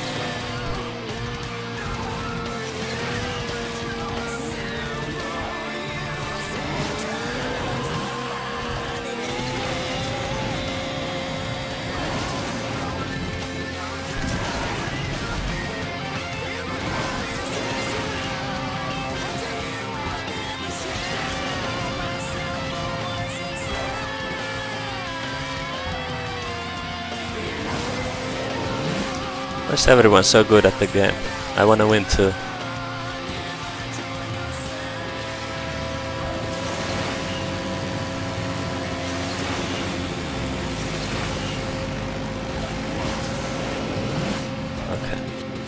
Why is everyone so good at the game? I wanna win too. Okay.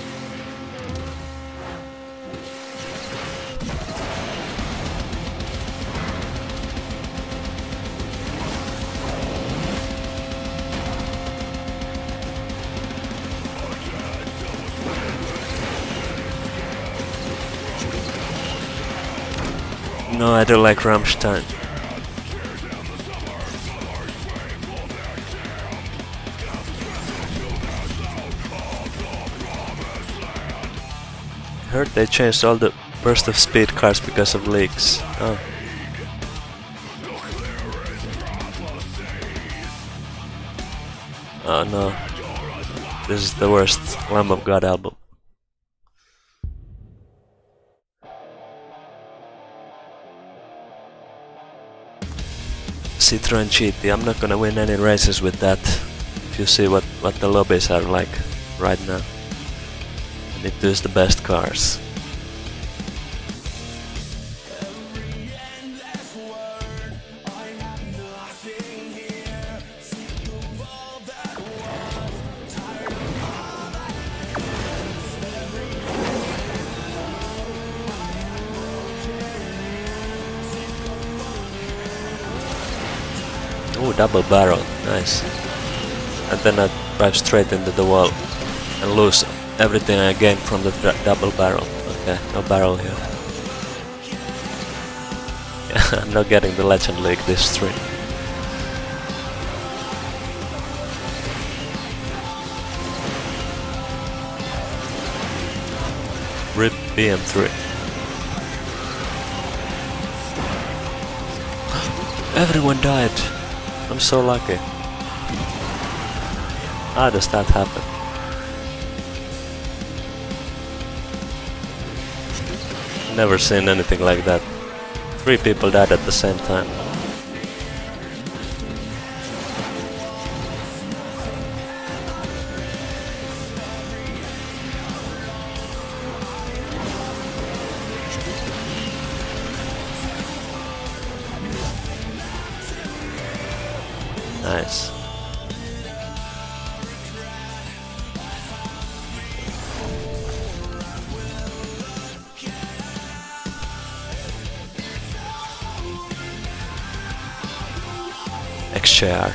No, I don't like Rammstein. Heard they changed all the Burst of Speed cars because of leaks. Oh. Oh no. This is the worst Lamb of God album. Citroen GT, I'm not gonna win any races with that. If you see what the lobbies are like right now. I need to use the best cars. Oh, double barrel, nice. And then I drive straight into the wall and lose everything I gained from the double barrel. Okay, no barrel here. Yeah, I'm not getting the Legend League this stream. RIP BM3. Everyone died. I'm so lucky. How does that happen? Never seen anything like that. 3 people died at the same time. Nice. XJR.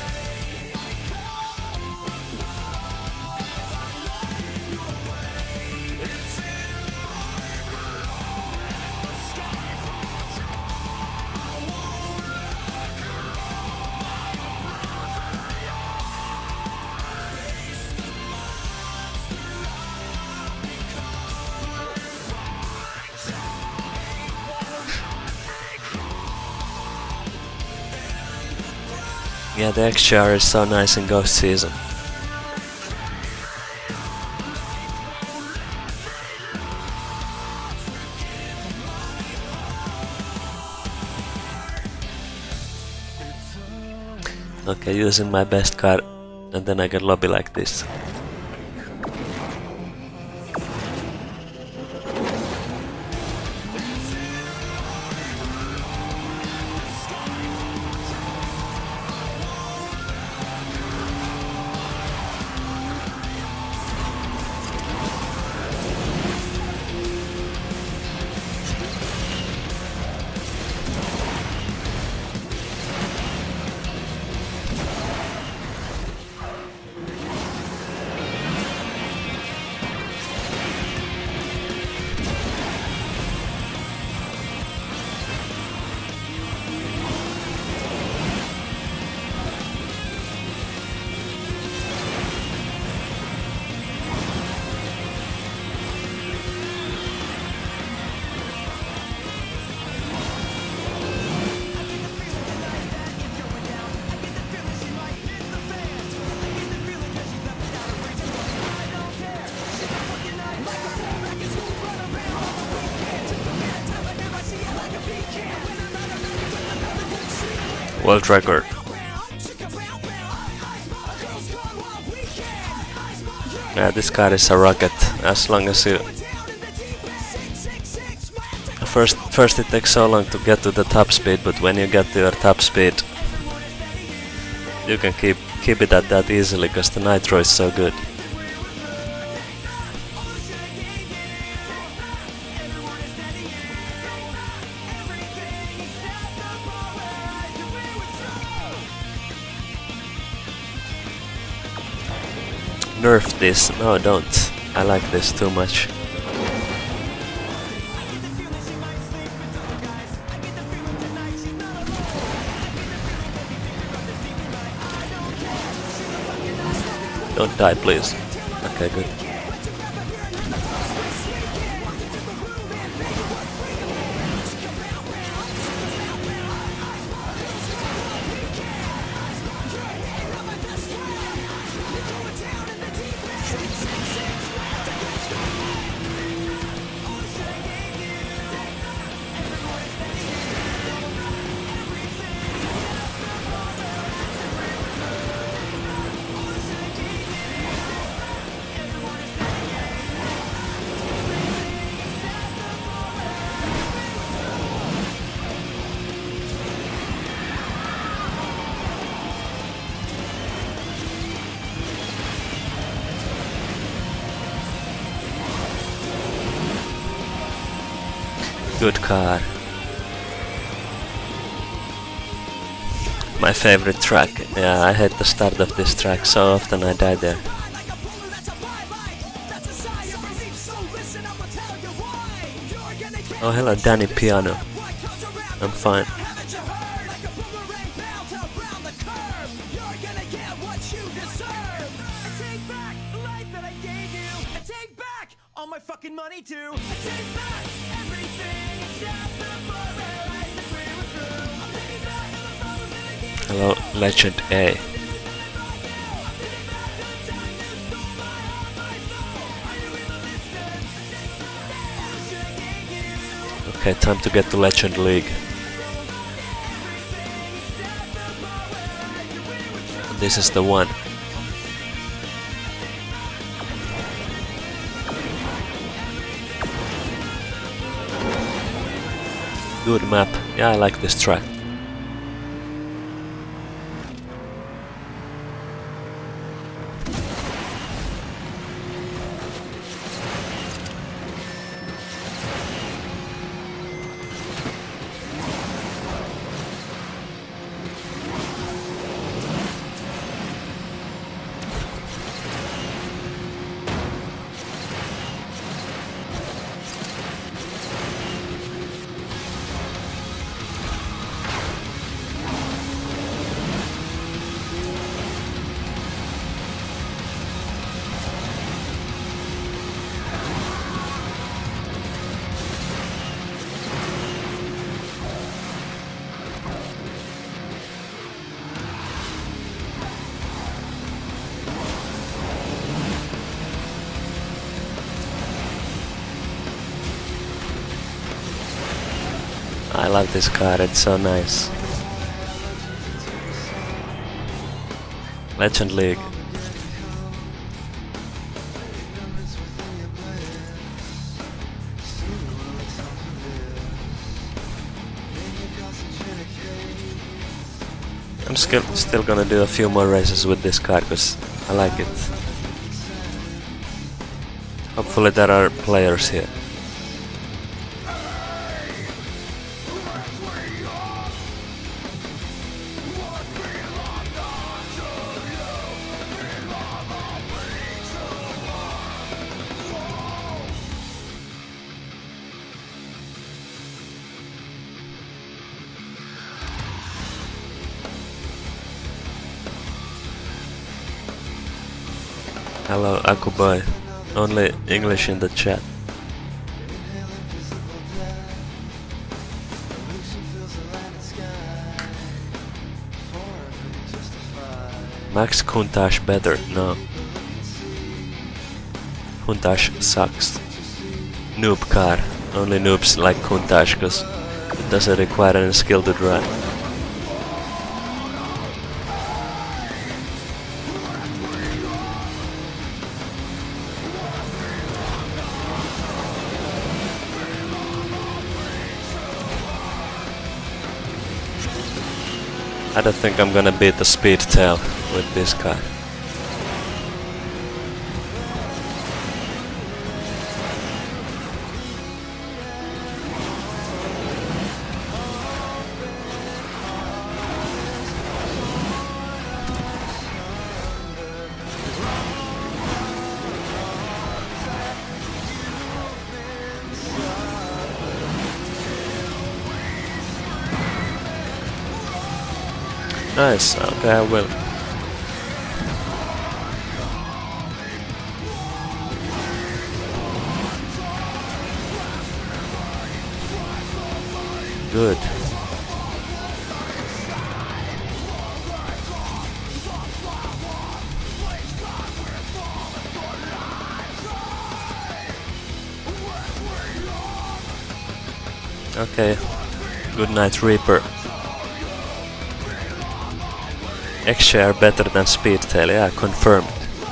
Yeah, the XJR is so nice in Ghost Season. Okay, using my best car, and then I get lobby like this. World record. Yeah, this car is a rocket. As long as you first it takes so long to get to the top speed, but when you get to your top speed, you can keep it at that easily because the nitro is so good. Nerf this. No, don't. I like this too much. Don't die, please. Okay, good. Good car. My favorite track. Yeah, I hate the start of this track. So often I die there. Oh, hello, Danny Piano. I'm fine. Hello, Legend A. Okay, time to get to Legend League. This is the one. Good map. Yeah, I like this track. I love this car, it's so nice. Legend League. I'm still gonna do a few more races with this car because I like it. Hopefully there are players here. Hello, Akuboy. Only English in the chat. Max Countach better? No. Countach sucks. Noob car. Only noobs like Countach because it doesn't require any skill to drive. I don't think I'm gonna beat the speed tail with this guy. Nice, okay, I will. Good. Okay. Good night, Reaper. X-Share better than Speedtail, yeah, confirmed.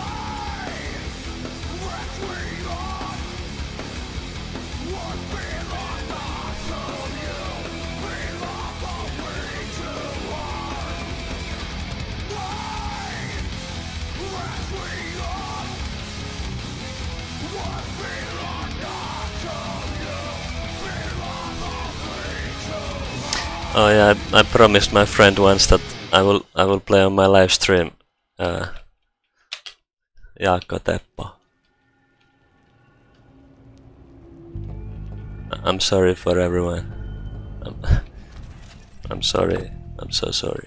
Oh yeah, I promised my friend once that I will play on my live stream. Jaakko Teppo. I'm sorry for everyone. I'm sorry. I'm so sorry.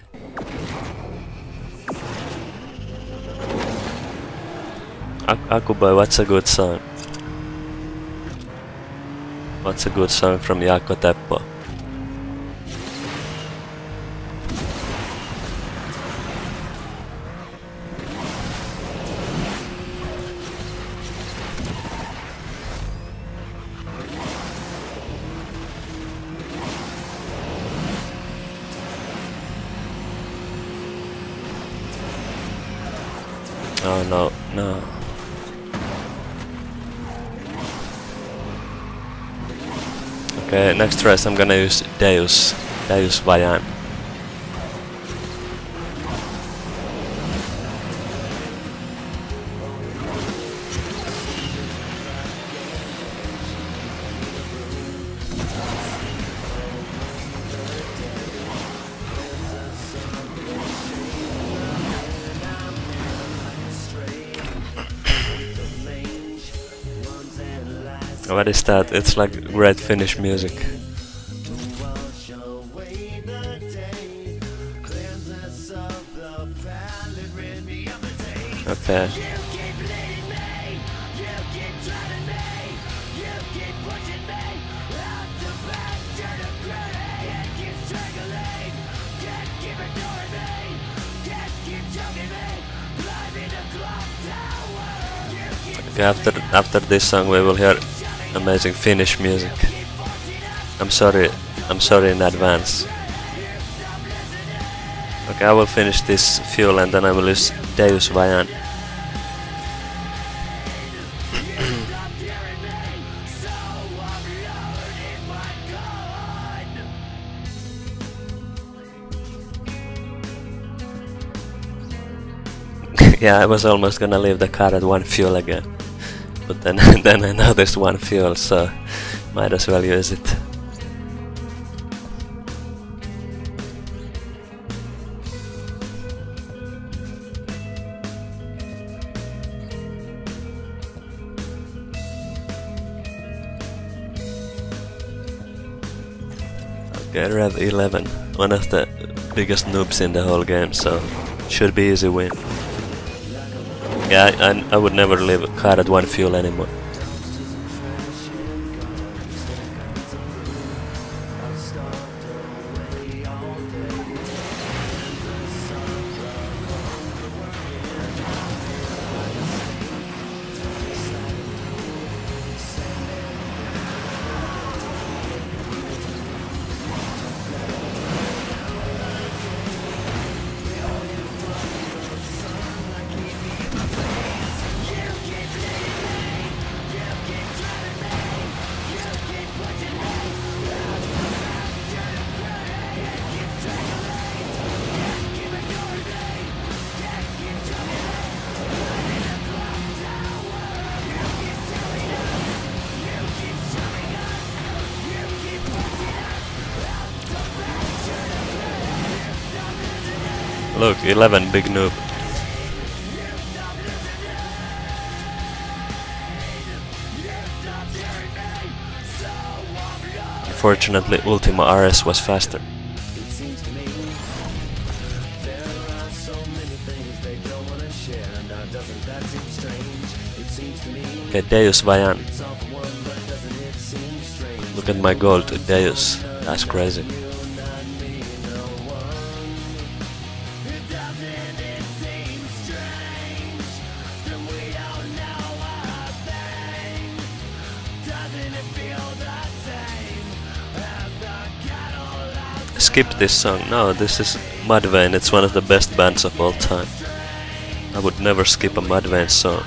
Akuboy, what's a good song? What's a good song from Jaakko Teppo? Oh no, no. Okay, next race I'm gonna use Deus Vayan. What is that? It's like great Finnish music. Okay. Okay, after this song we will hear amazing Finnish music. I'm sorry in advance. Okay, I will finish this fuel and then I will use Deus Vayan. Yeah, I was almost gonna leave the car at one fuel again. But then I noticed one fuel, so might as well use it. Okay, Rev 11, one of the biggest noobs in the whole game, so should be easy win. Yeah, I would never leave a car at one fuel anymore. Look, 11 big noob. Unfortunately, Ultima RS was faster. Okay, Deus Vayan. Look at my gold, Deus. That's crazy. Skip this song. No, this is Mudvayne. It's one of the best bands of all time. I would never skip a Mudvayne song.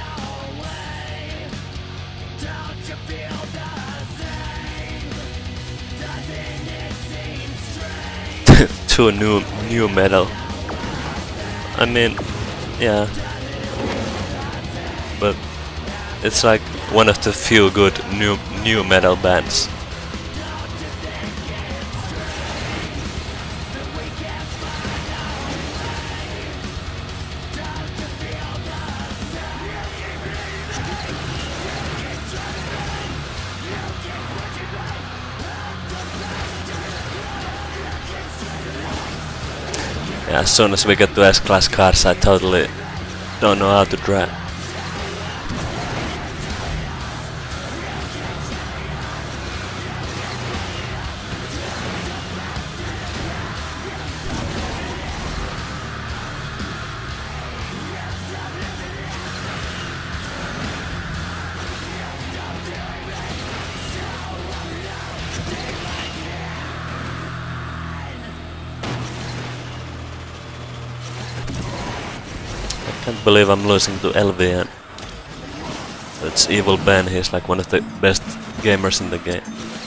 To new metal. I mean, yeah, but it's like one of the few good new metal bands. Yeah, as soon as we get to S-Class cars, I totally don't know how to drive. Can't believe I'm losing to LVN. That's Evil Ben, he's like one of the best gamers in the game.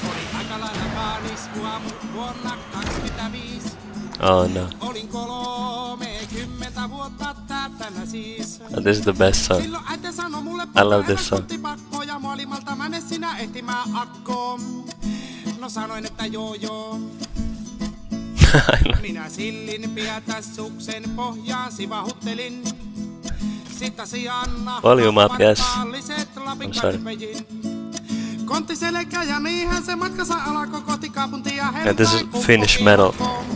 Oh no. Oh, this is the best song. I love this song. Minä sillin pietässuksen pohjaan sivahuttelin. Sittasi Anna Volume up, yes. Lapin I'm sorry. karpejin. Kontti selkä ja niinhän se matkansa alkoi kohti kaupuntia. And this is Finnish metal.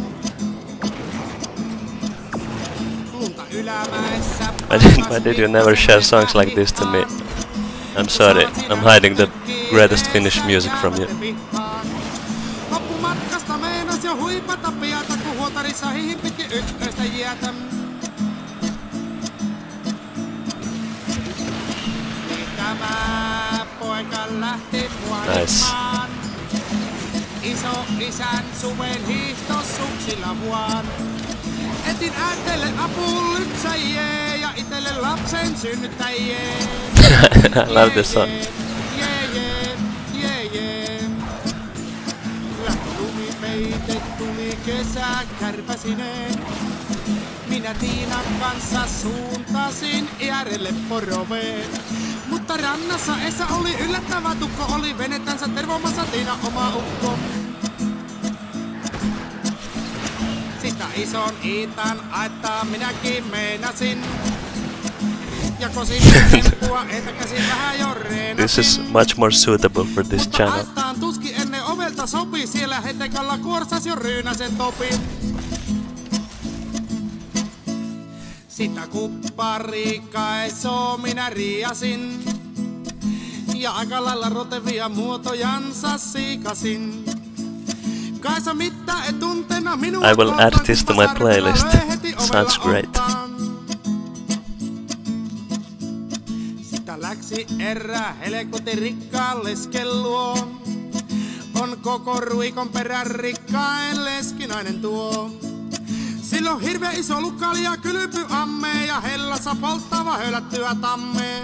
Lunta ylämäessä. Why did you never share songs like this to me? I'm sorry, I'm hiding the greatest Finnish music from you. Loppumatkasta meinas jo huipata piata, kun huotarissa hihin pitkin ykköstä jäätä. Tämä poika lähti puolimaan. Iso isän suven hiihtosuksilla vuon. Etin äitelle apuun lypsäjää ja itelle lapsen synnyttäjää. I love this song. Tuli kesä kärpäsineen. Minä Tiinan kanssa suuntasin äärelle Poroveen. Mutta rannassa Esa oli yllättävä tukko, oli venetänsä tervomassa Tiina oma ukko. Sitä ison Iitan aittaa minäkin meinasin. Ja kosin tempua, että käsin vähän jo reenasin. This is much more suitable for this channel. Aittaan tuski ennen ovelta sopi, siellä hetekalla kuorsas jo Ryynäsen topin. Sitä kuppariikaisoo minä riasin. Ja aika lailla rotevia muotojansa siikasin. Kaisa mittä et tuntena minua I will add kohtaan, this to kun my playlist. löi heti ovella Sounds great. ottaan. Sitä läksi erää helekutin rikkaan lesken luo. On koko ruikon perän rikkain leskinainen tuo. Silloin hirveä iso lukali ja kylpy amme ja hellassa polttava hölättyä tamme.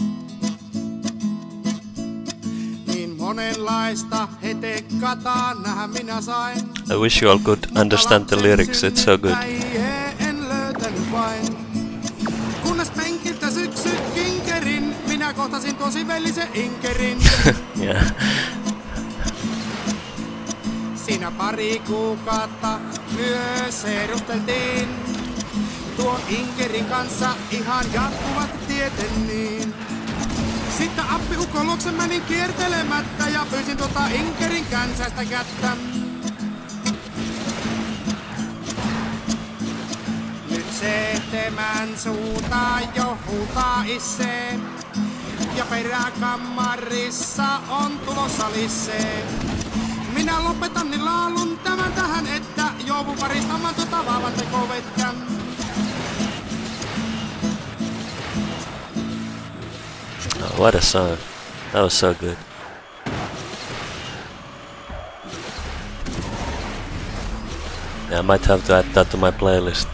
Niin monenlaista hetekkataa nähdä minä sain. I wish you all could understand the lyrics, it's so good. En löytänyt vain. Kunnes penkiltä syksy kinkerin, minä kohtasin tuon sivellisen inkerin. Yeah. Siinä pari kuukautta myös seurusteltiin. tuon Inkerin kanssa ihan jatkuvasti tieten niin. Sitten appiukon luokse menin kiertelemättä ja pyysin tuota Inkerin känsästä kättä. Nyt 7 suuntaan jo huutaa issee. Ja peräkammarissa on tulossa lissee. Minä lopetan niin laulun tämän tähän, että joudun paristamaan tuota vaavan tekovettä. Oh, what a song. That was so good. Yeah, I might have to add that to my playlist.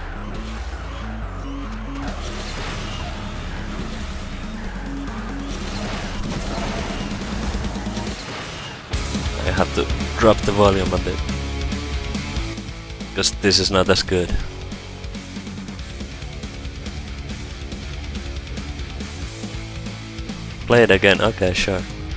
I have to drop the volume a bit, because this is not as good. Play it again, okay, sure.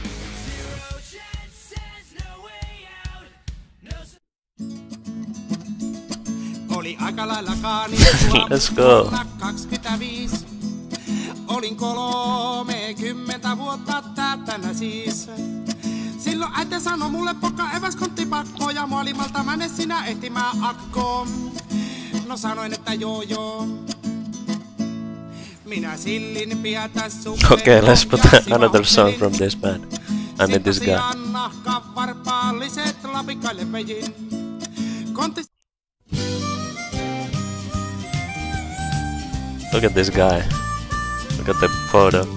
Oli aika lailla Let's go. 25. Olin 30 vuotta täyttänä siis. Silloin äiti sanoi mulle pokka eväs konttipakko ja maailmalta mene sinä ehtimään akkoon. No sanoin, että joo. Minä sillin pietä suhteen. Okay, let's put another song from this band. I mean this guy. Varpaalliset lapikaille vejin. Look at this guy. Look at the photo.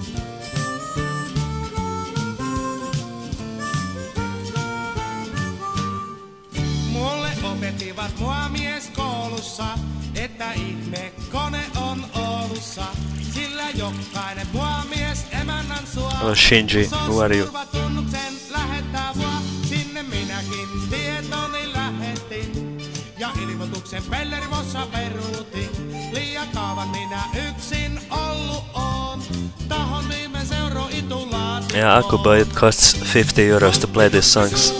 Mulle opettivat mua mieskoulussa, että ihme kone on Oulussa. Sillä jokainen mua mies emännän sua. Hello Shinji, who are you? Lähettää mua, sinne minäkin tietoni lähetin. Ja ilmoituksen Pellerivossa peruutin. Liian kauan minä yksin ollu on. Tahon viime seuro itulaan. Yeah, Akubo, it costs 50 euros to play these songs.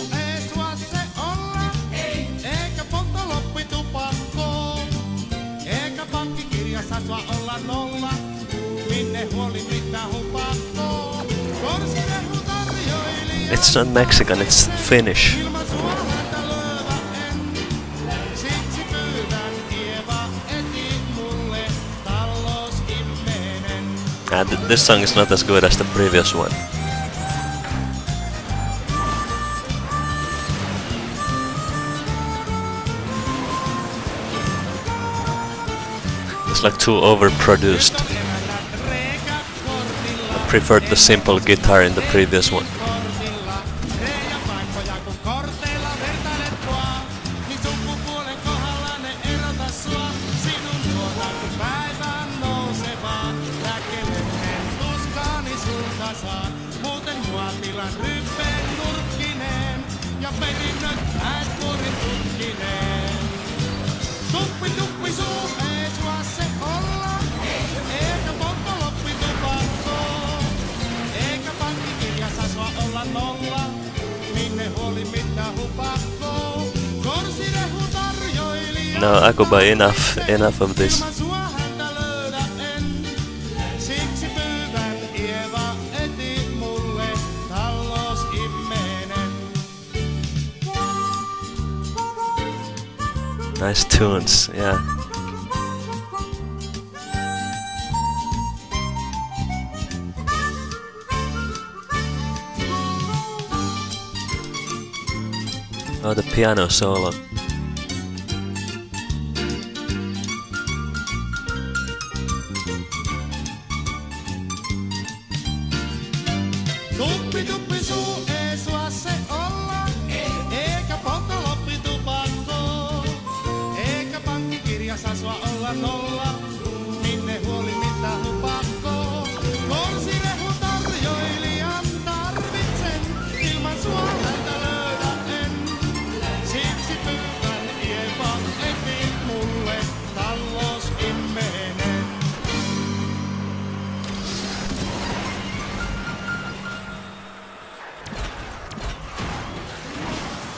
It's not Mexican, it's Finnish. And this song is not as good as the previous one. It's like too overproduced. I preferred the simple guitar in the previous one. No, Akubo, enough of this. Nice tunes, yeah. Oh, the piano solo.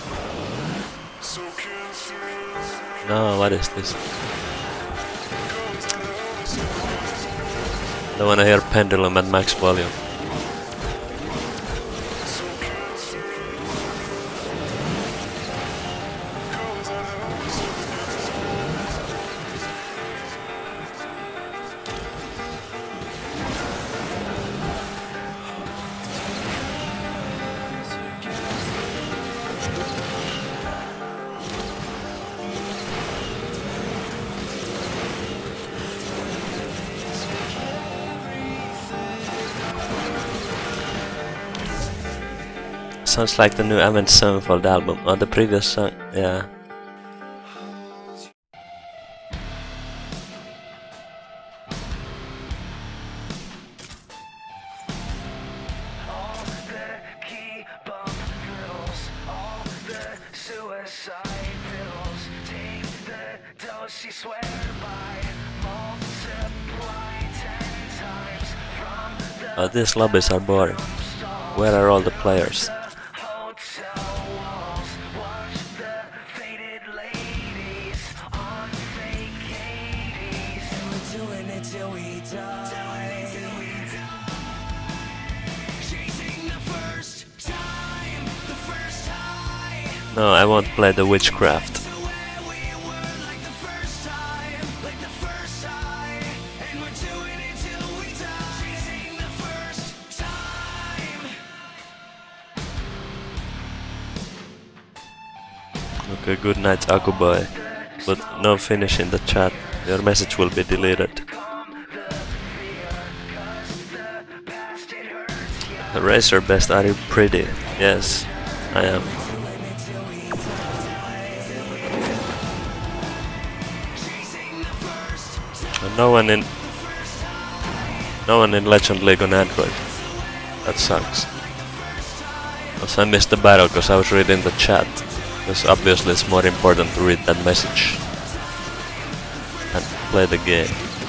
No, what is this? Don't wanna hear Pendulum at max volume. Sounds like the new Avenged Sevenfold album, or the previous song, yeah. Oh, these lobbies are boring. Where are all the players? No, I won't play the Witchcraft. Okay, good night, Akuboy. But no finish in the chat. Your message will be deleted. Razor Best, are you pretty? Yes, I am. And no one in Legend League on Android. That sucks. Also, I missed the battle because I was reading the chat. Because obviously it's more important to read that message and play the game.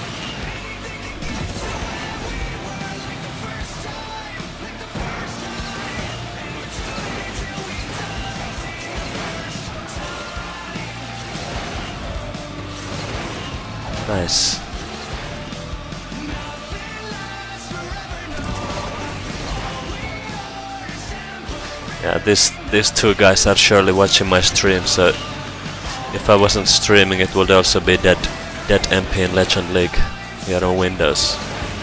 Nice. Yeah, these two guys are surely watching my stream, so if I wasn't streaming it would also be dead MP in Legend League here on Windows.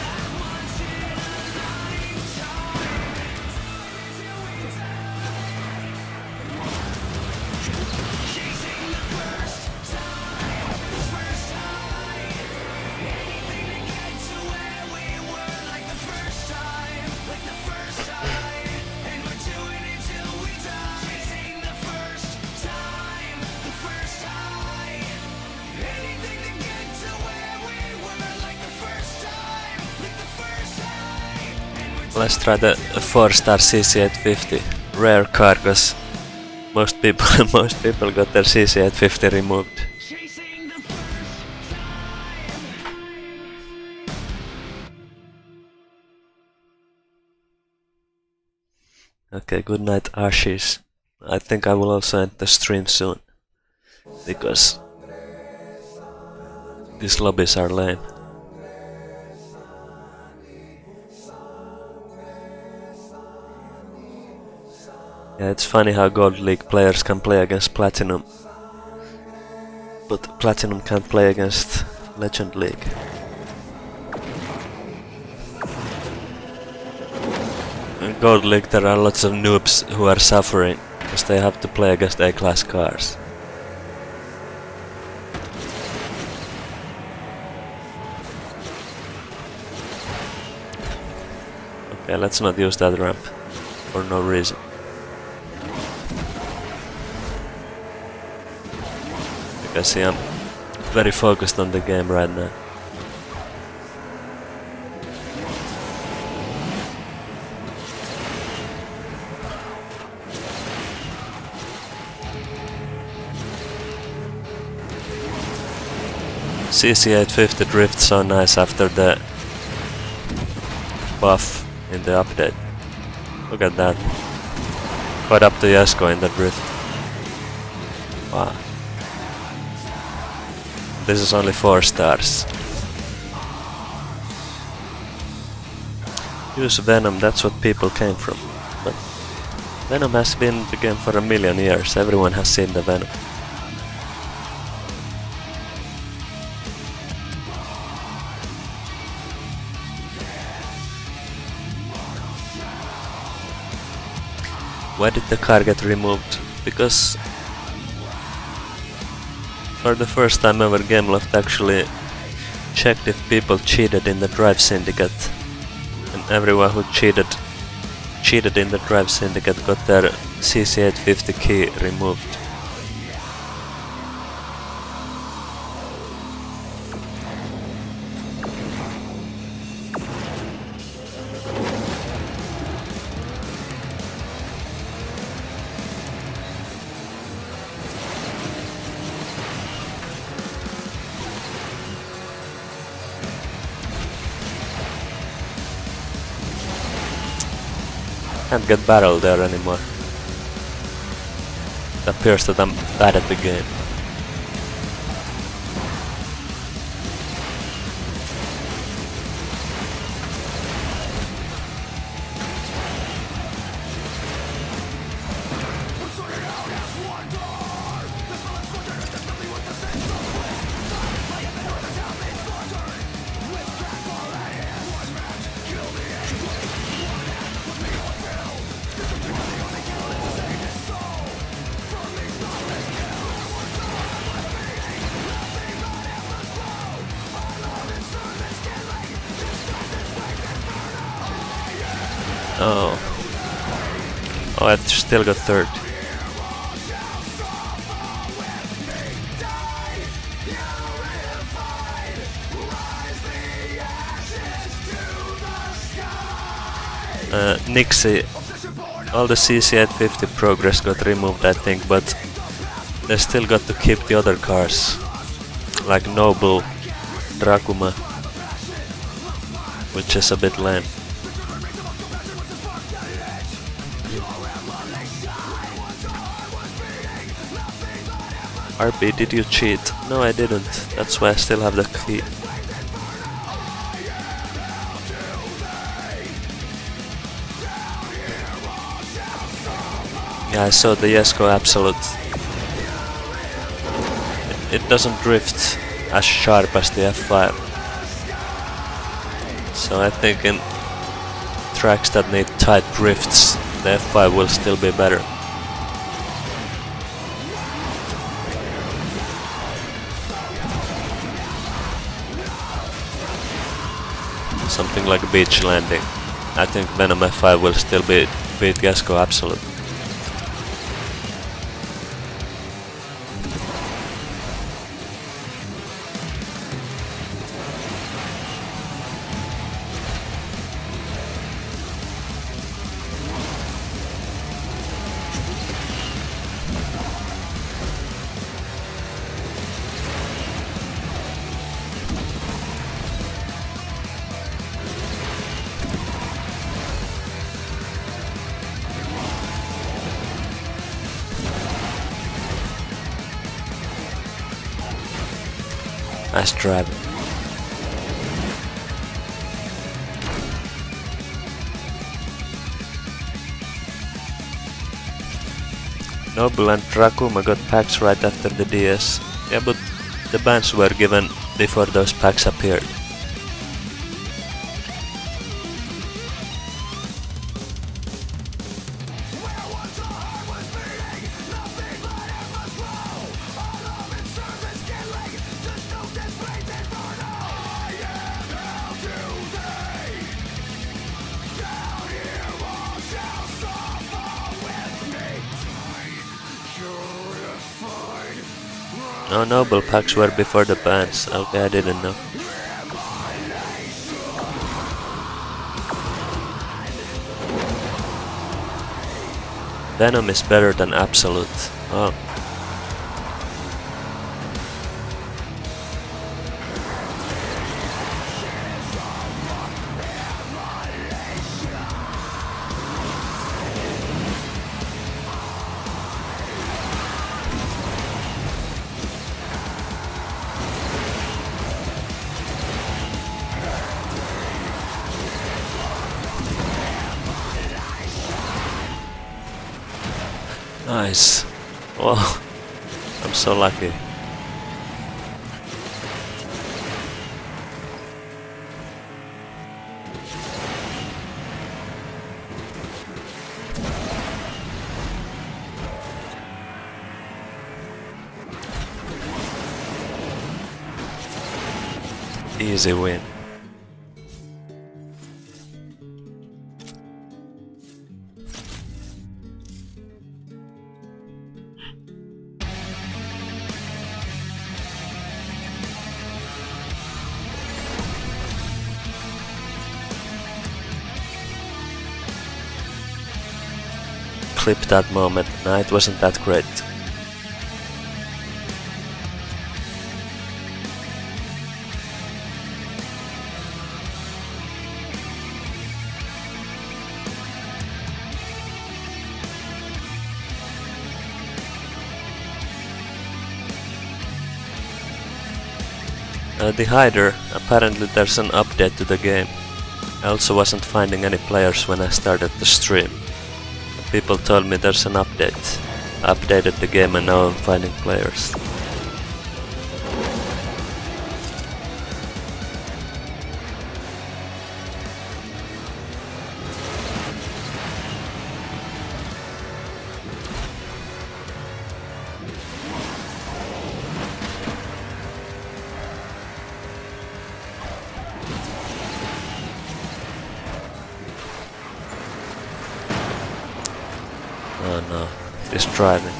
Let's try the 4-star CC850 rare car, cause most people got their CC850 removed. Okay, good night, Ashish. I think I will also end the stream soon, because these lobbies are lame. Yeah, it's funny how Gold League players can play against Platinum, but Platinum can't play against Legend League. In Gold League there are lots of noobs who are suffering because they have to play against A-class cars. Okay, let's not use that ramp for no reason. You can see I'm very focused on the game right now. CC850 drifts so nice after the buff in the update. Look at that. Caught up to Yasko in the drift. Wow. This is only 4 stars. use Venom, that's what people came from. But Venom has been the game for a million years, everyone has seen the Venom. Why did the car get removed? Because for the first time ever Gameloft actually checked if people cheated in the Drive Syndicate, and everyone who cheated in the Drive Syndicate got their CC850 key removed. Can't get barrel there anymore. It appears that I'm bad at the game. Oh. Oh, I still got third. Nixie, all the CC850 progress got removed, I think, but they still got to keep the other cars, like Noble, Dracuma, which is a bit lame. RP, did you cheat? No, I didn't. That's why I still have the key. Yeah, I saw the Jesko Absolute. It doesn't drift as sharp as the F5. So I think in tracks that need tight drifts, the F5 will still be better. Something like beach landing. I think Venom F5 will still beat Jesko Absolute. Nice drive. Noble and Dracuma got packs right after the DS. Yeah, but the bans were given before those packs appeared. No, Noble packs were before the bans. Okay, I didn't know. Venom is better than Absolute. Oh. Nice. Oh, I'm so lucky. Easy win. Clip that moment. No, it wasn't that great. The hider, apparently there's an update to the game. I also wasn't finding any players when I started the stream. People told me there's an update. I updated the game and now I'm finding players. Oh no, this driving.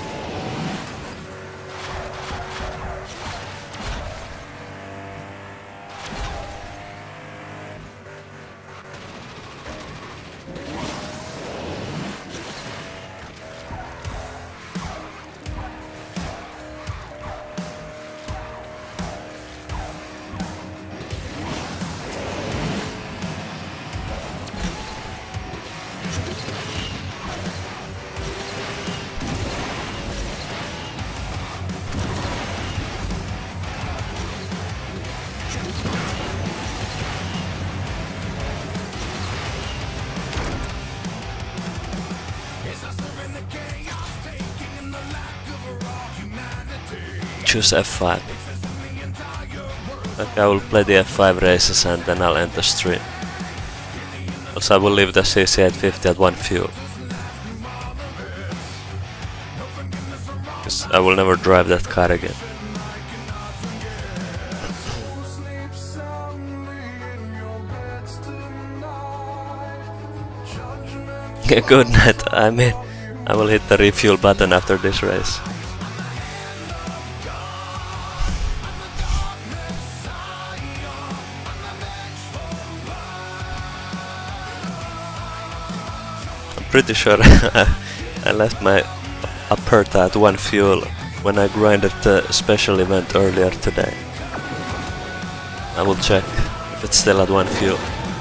Choose F5. Okay, I will play the F5 races and then I'll end the stream. Also I will leave the CC850 at 1 fuel. Because I will never drive that car again. Good night. I mean, I will hit the refuel button after this race. Pretty sure I left my Aperta at 1 fuel when I grinded the special event earlier today. I will check if it's still at 1 fuel.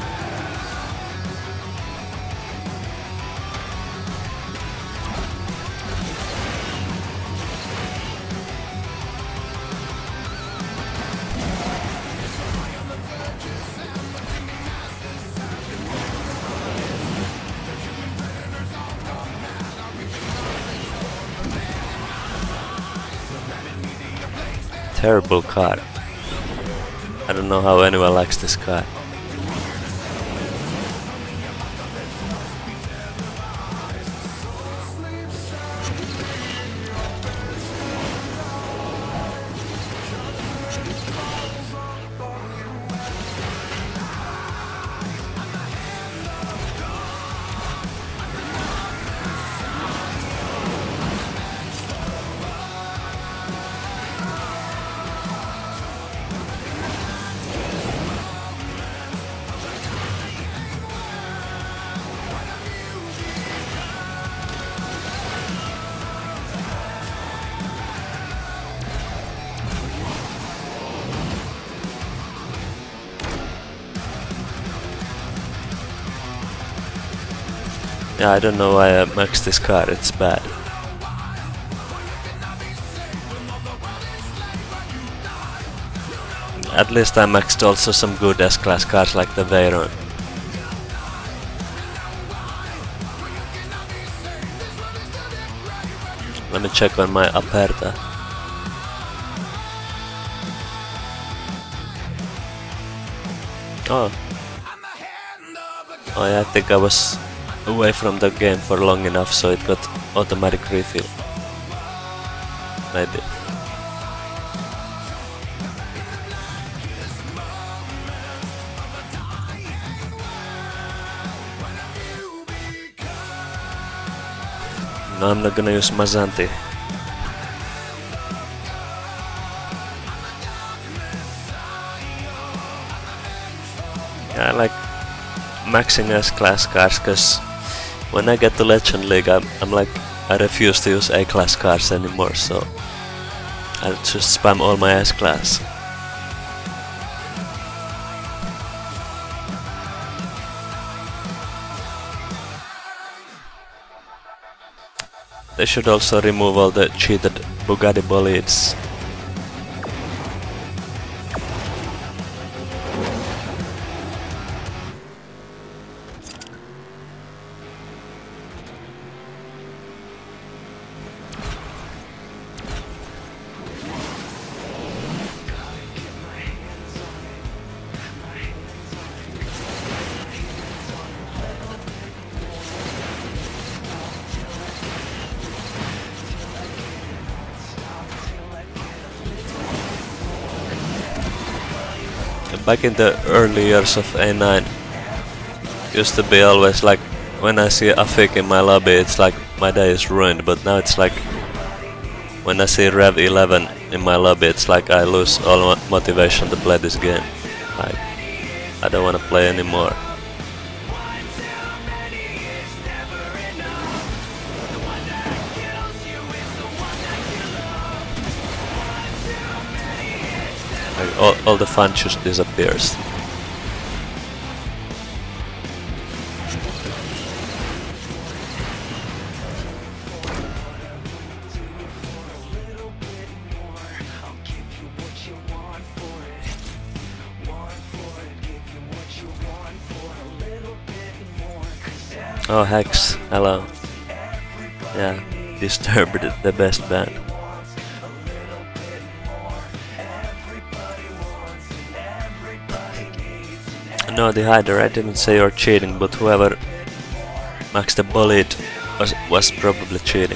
Terrible car. I don't know how anyone likes this car. Yeah, I don't know why I maxed this car, it's bad. At least I maxed also some good S-Class cars like the Veyron. me check on my Aperta. Oh. Oh yeah, I think I was away from the game for long enough so it got automatic refill. Maybe. No, I'm not gonna use Mazanti. Yeah, I like maxing S-class cars, cause when I get to Legend League I'm like, I refuse to use A-class cars anymore, so I'll just spam all my S-class. They should also remove all the cheated Bugatti bolides. Back in the early years of A9, used to be always like, when I see Afik in my lobby, it's like my day is ruined, but now it's like, when I see Rev 11 in my lobby, it's like I lose all motivation to play this game. Like, I don't want to play anymore. Like, all the fun just disappears. Oh, Hex, hello. Yeah, Disturbed, the best band. No, the Hider, I didn't say you're cheating, but whoever maxed the bolide was probably cheating.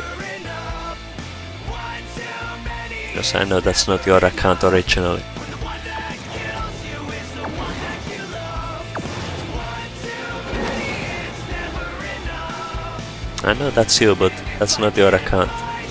Because I know that's not your account originally. I know that's you, but that's not your account.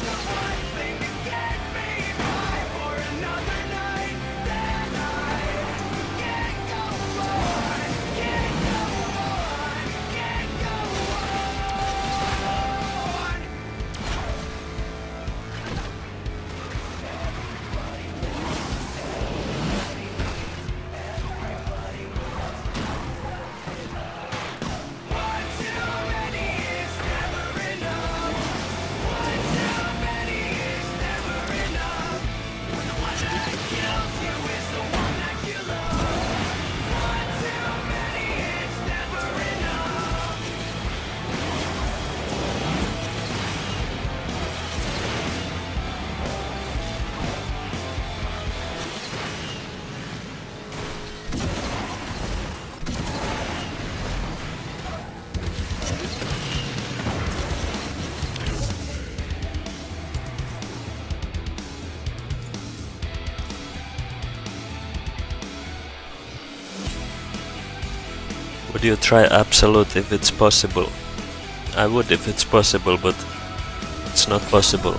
Would you try Absolute if it's possible? I would if it's possible, but it's not possible.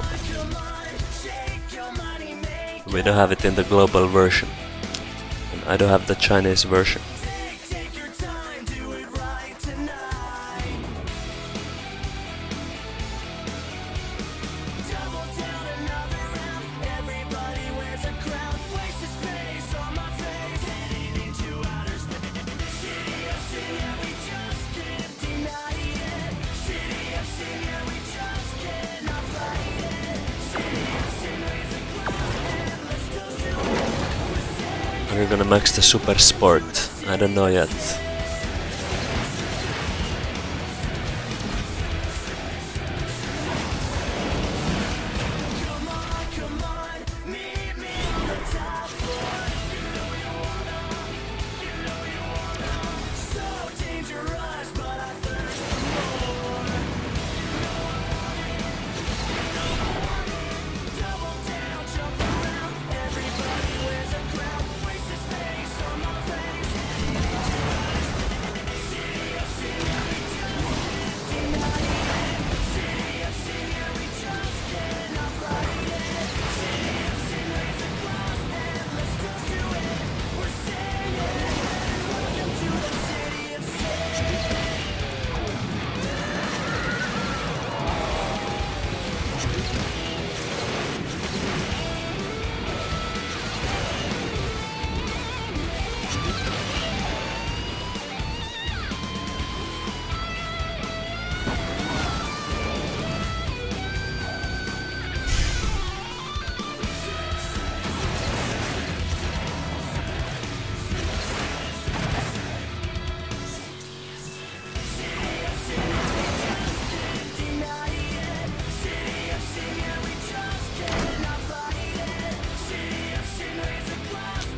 We don't have it in the global version. And I don't have the Chinese version. Are you gonna max the Super Sport? I don't know yet.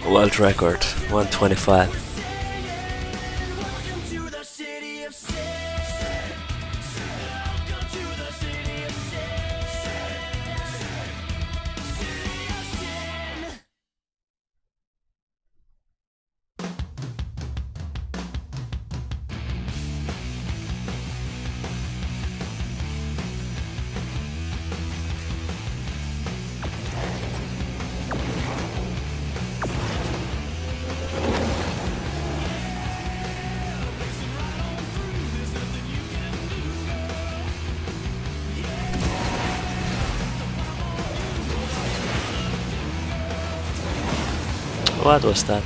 world record, 125. What was that?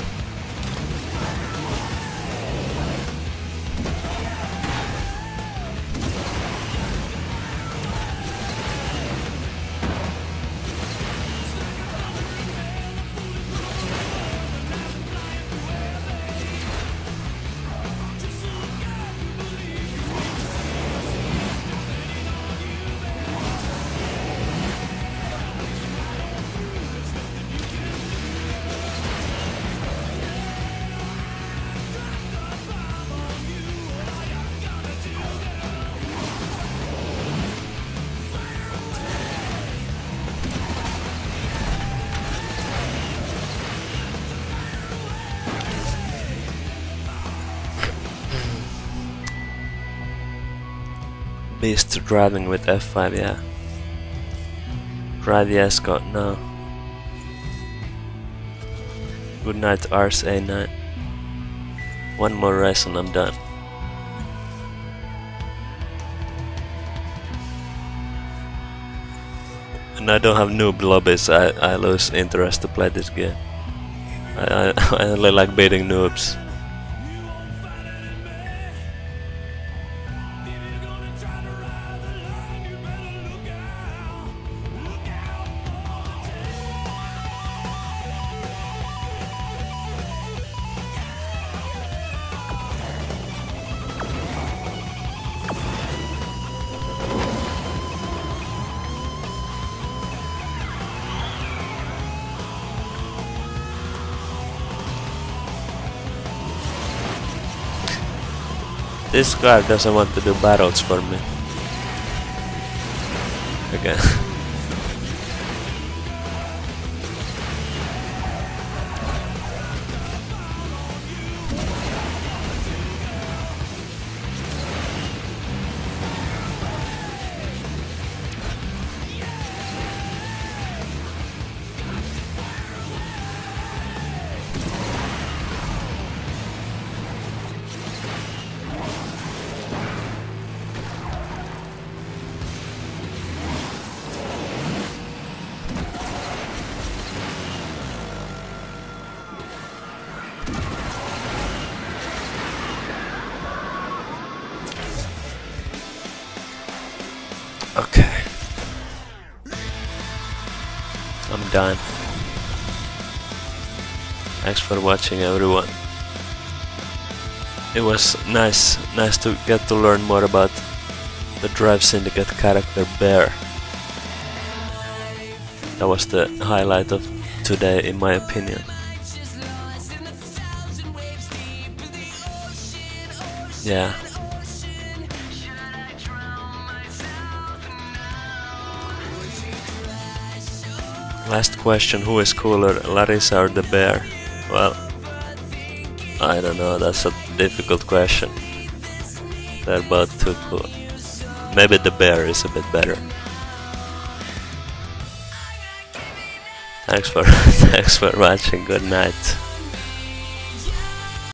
Beast driving with F5, yeah. Drive the Escort now. Good night, Ars A9. One more race and I'm done. And I don't have noob lobbies, I lose interest to play this game. I only like beating noobs. This car doesn't want to do battles for me. Again. Okay. I'm done. Thanks for watching, everyone. It was nice to get to learn more about the Drive Syndicate character Bear. That was the highlight of today, in my opinion. Yeah. Last question, who is cooler, Larissa or the Bear? Well, I don't know, that's a difficult question. They're both too cool. Maybe the Bear is a bit better. Thanks for watching, good night.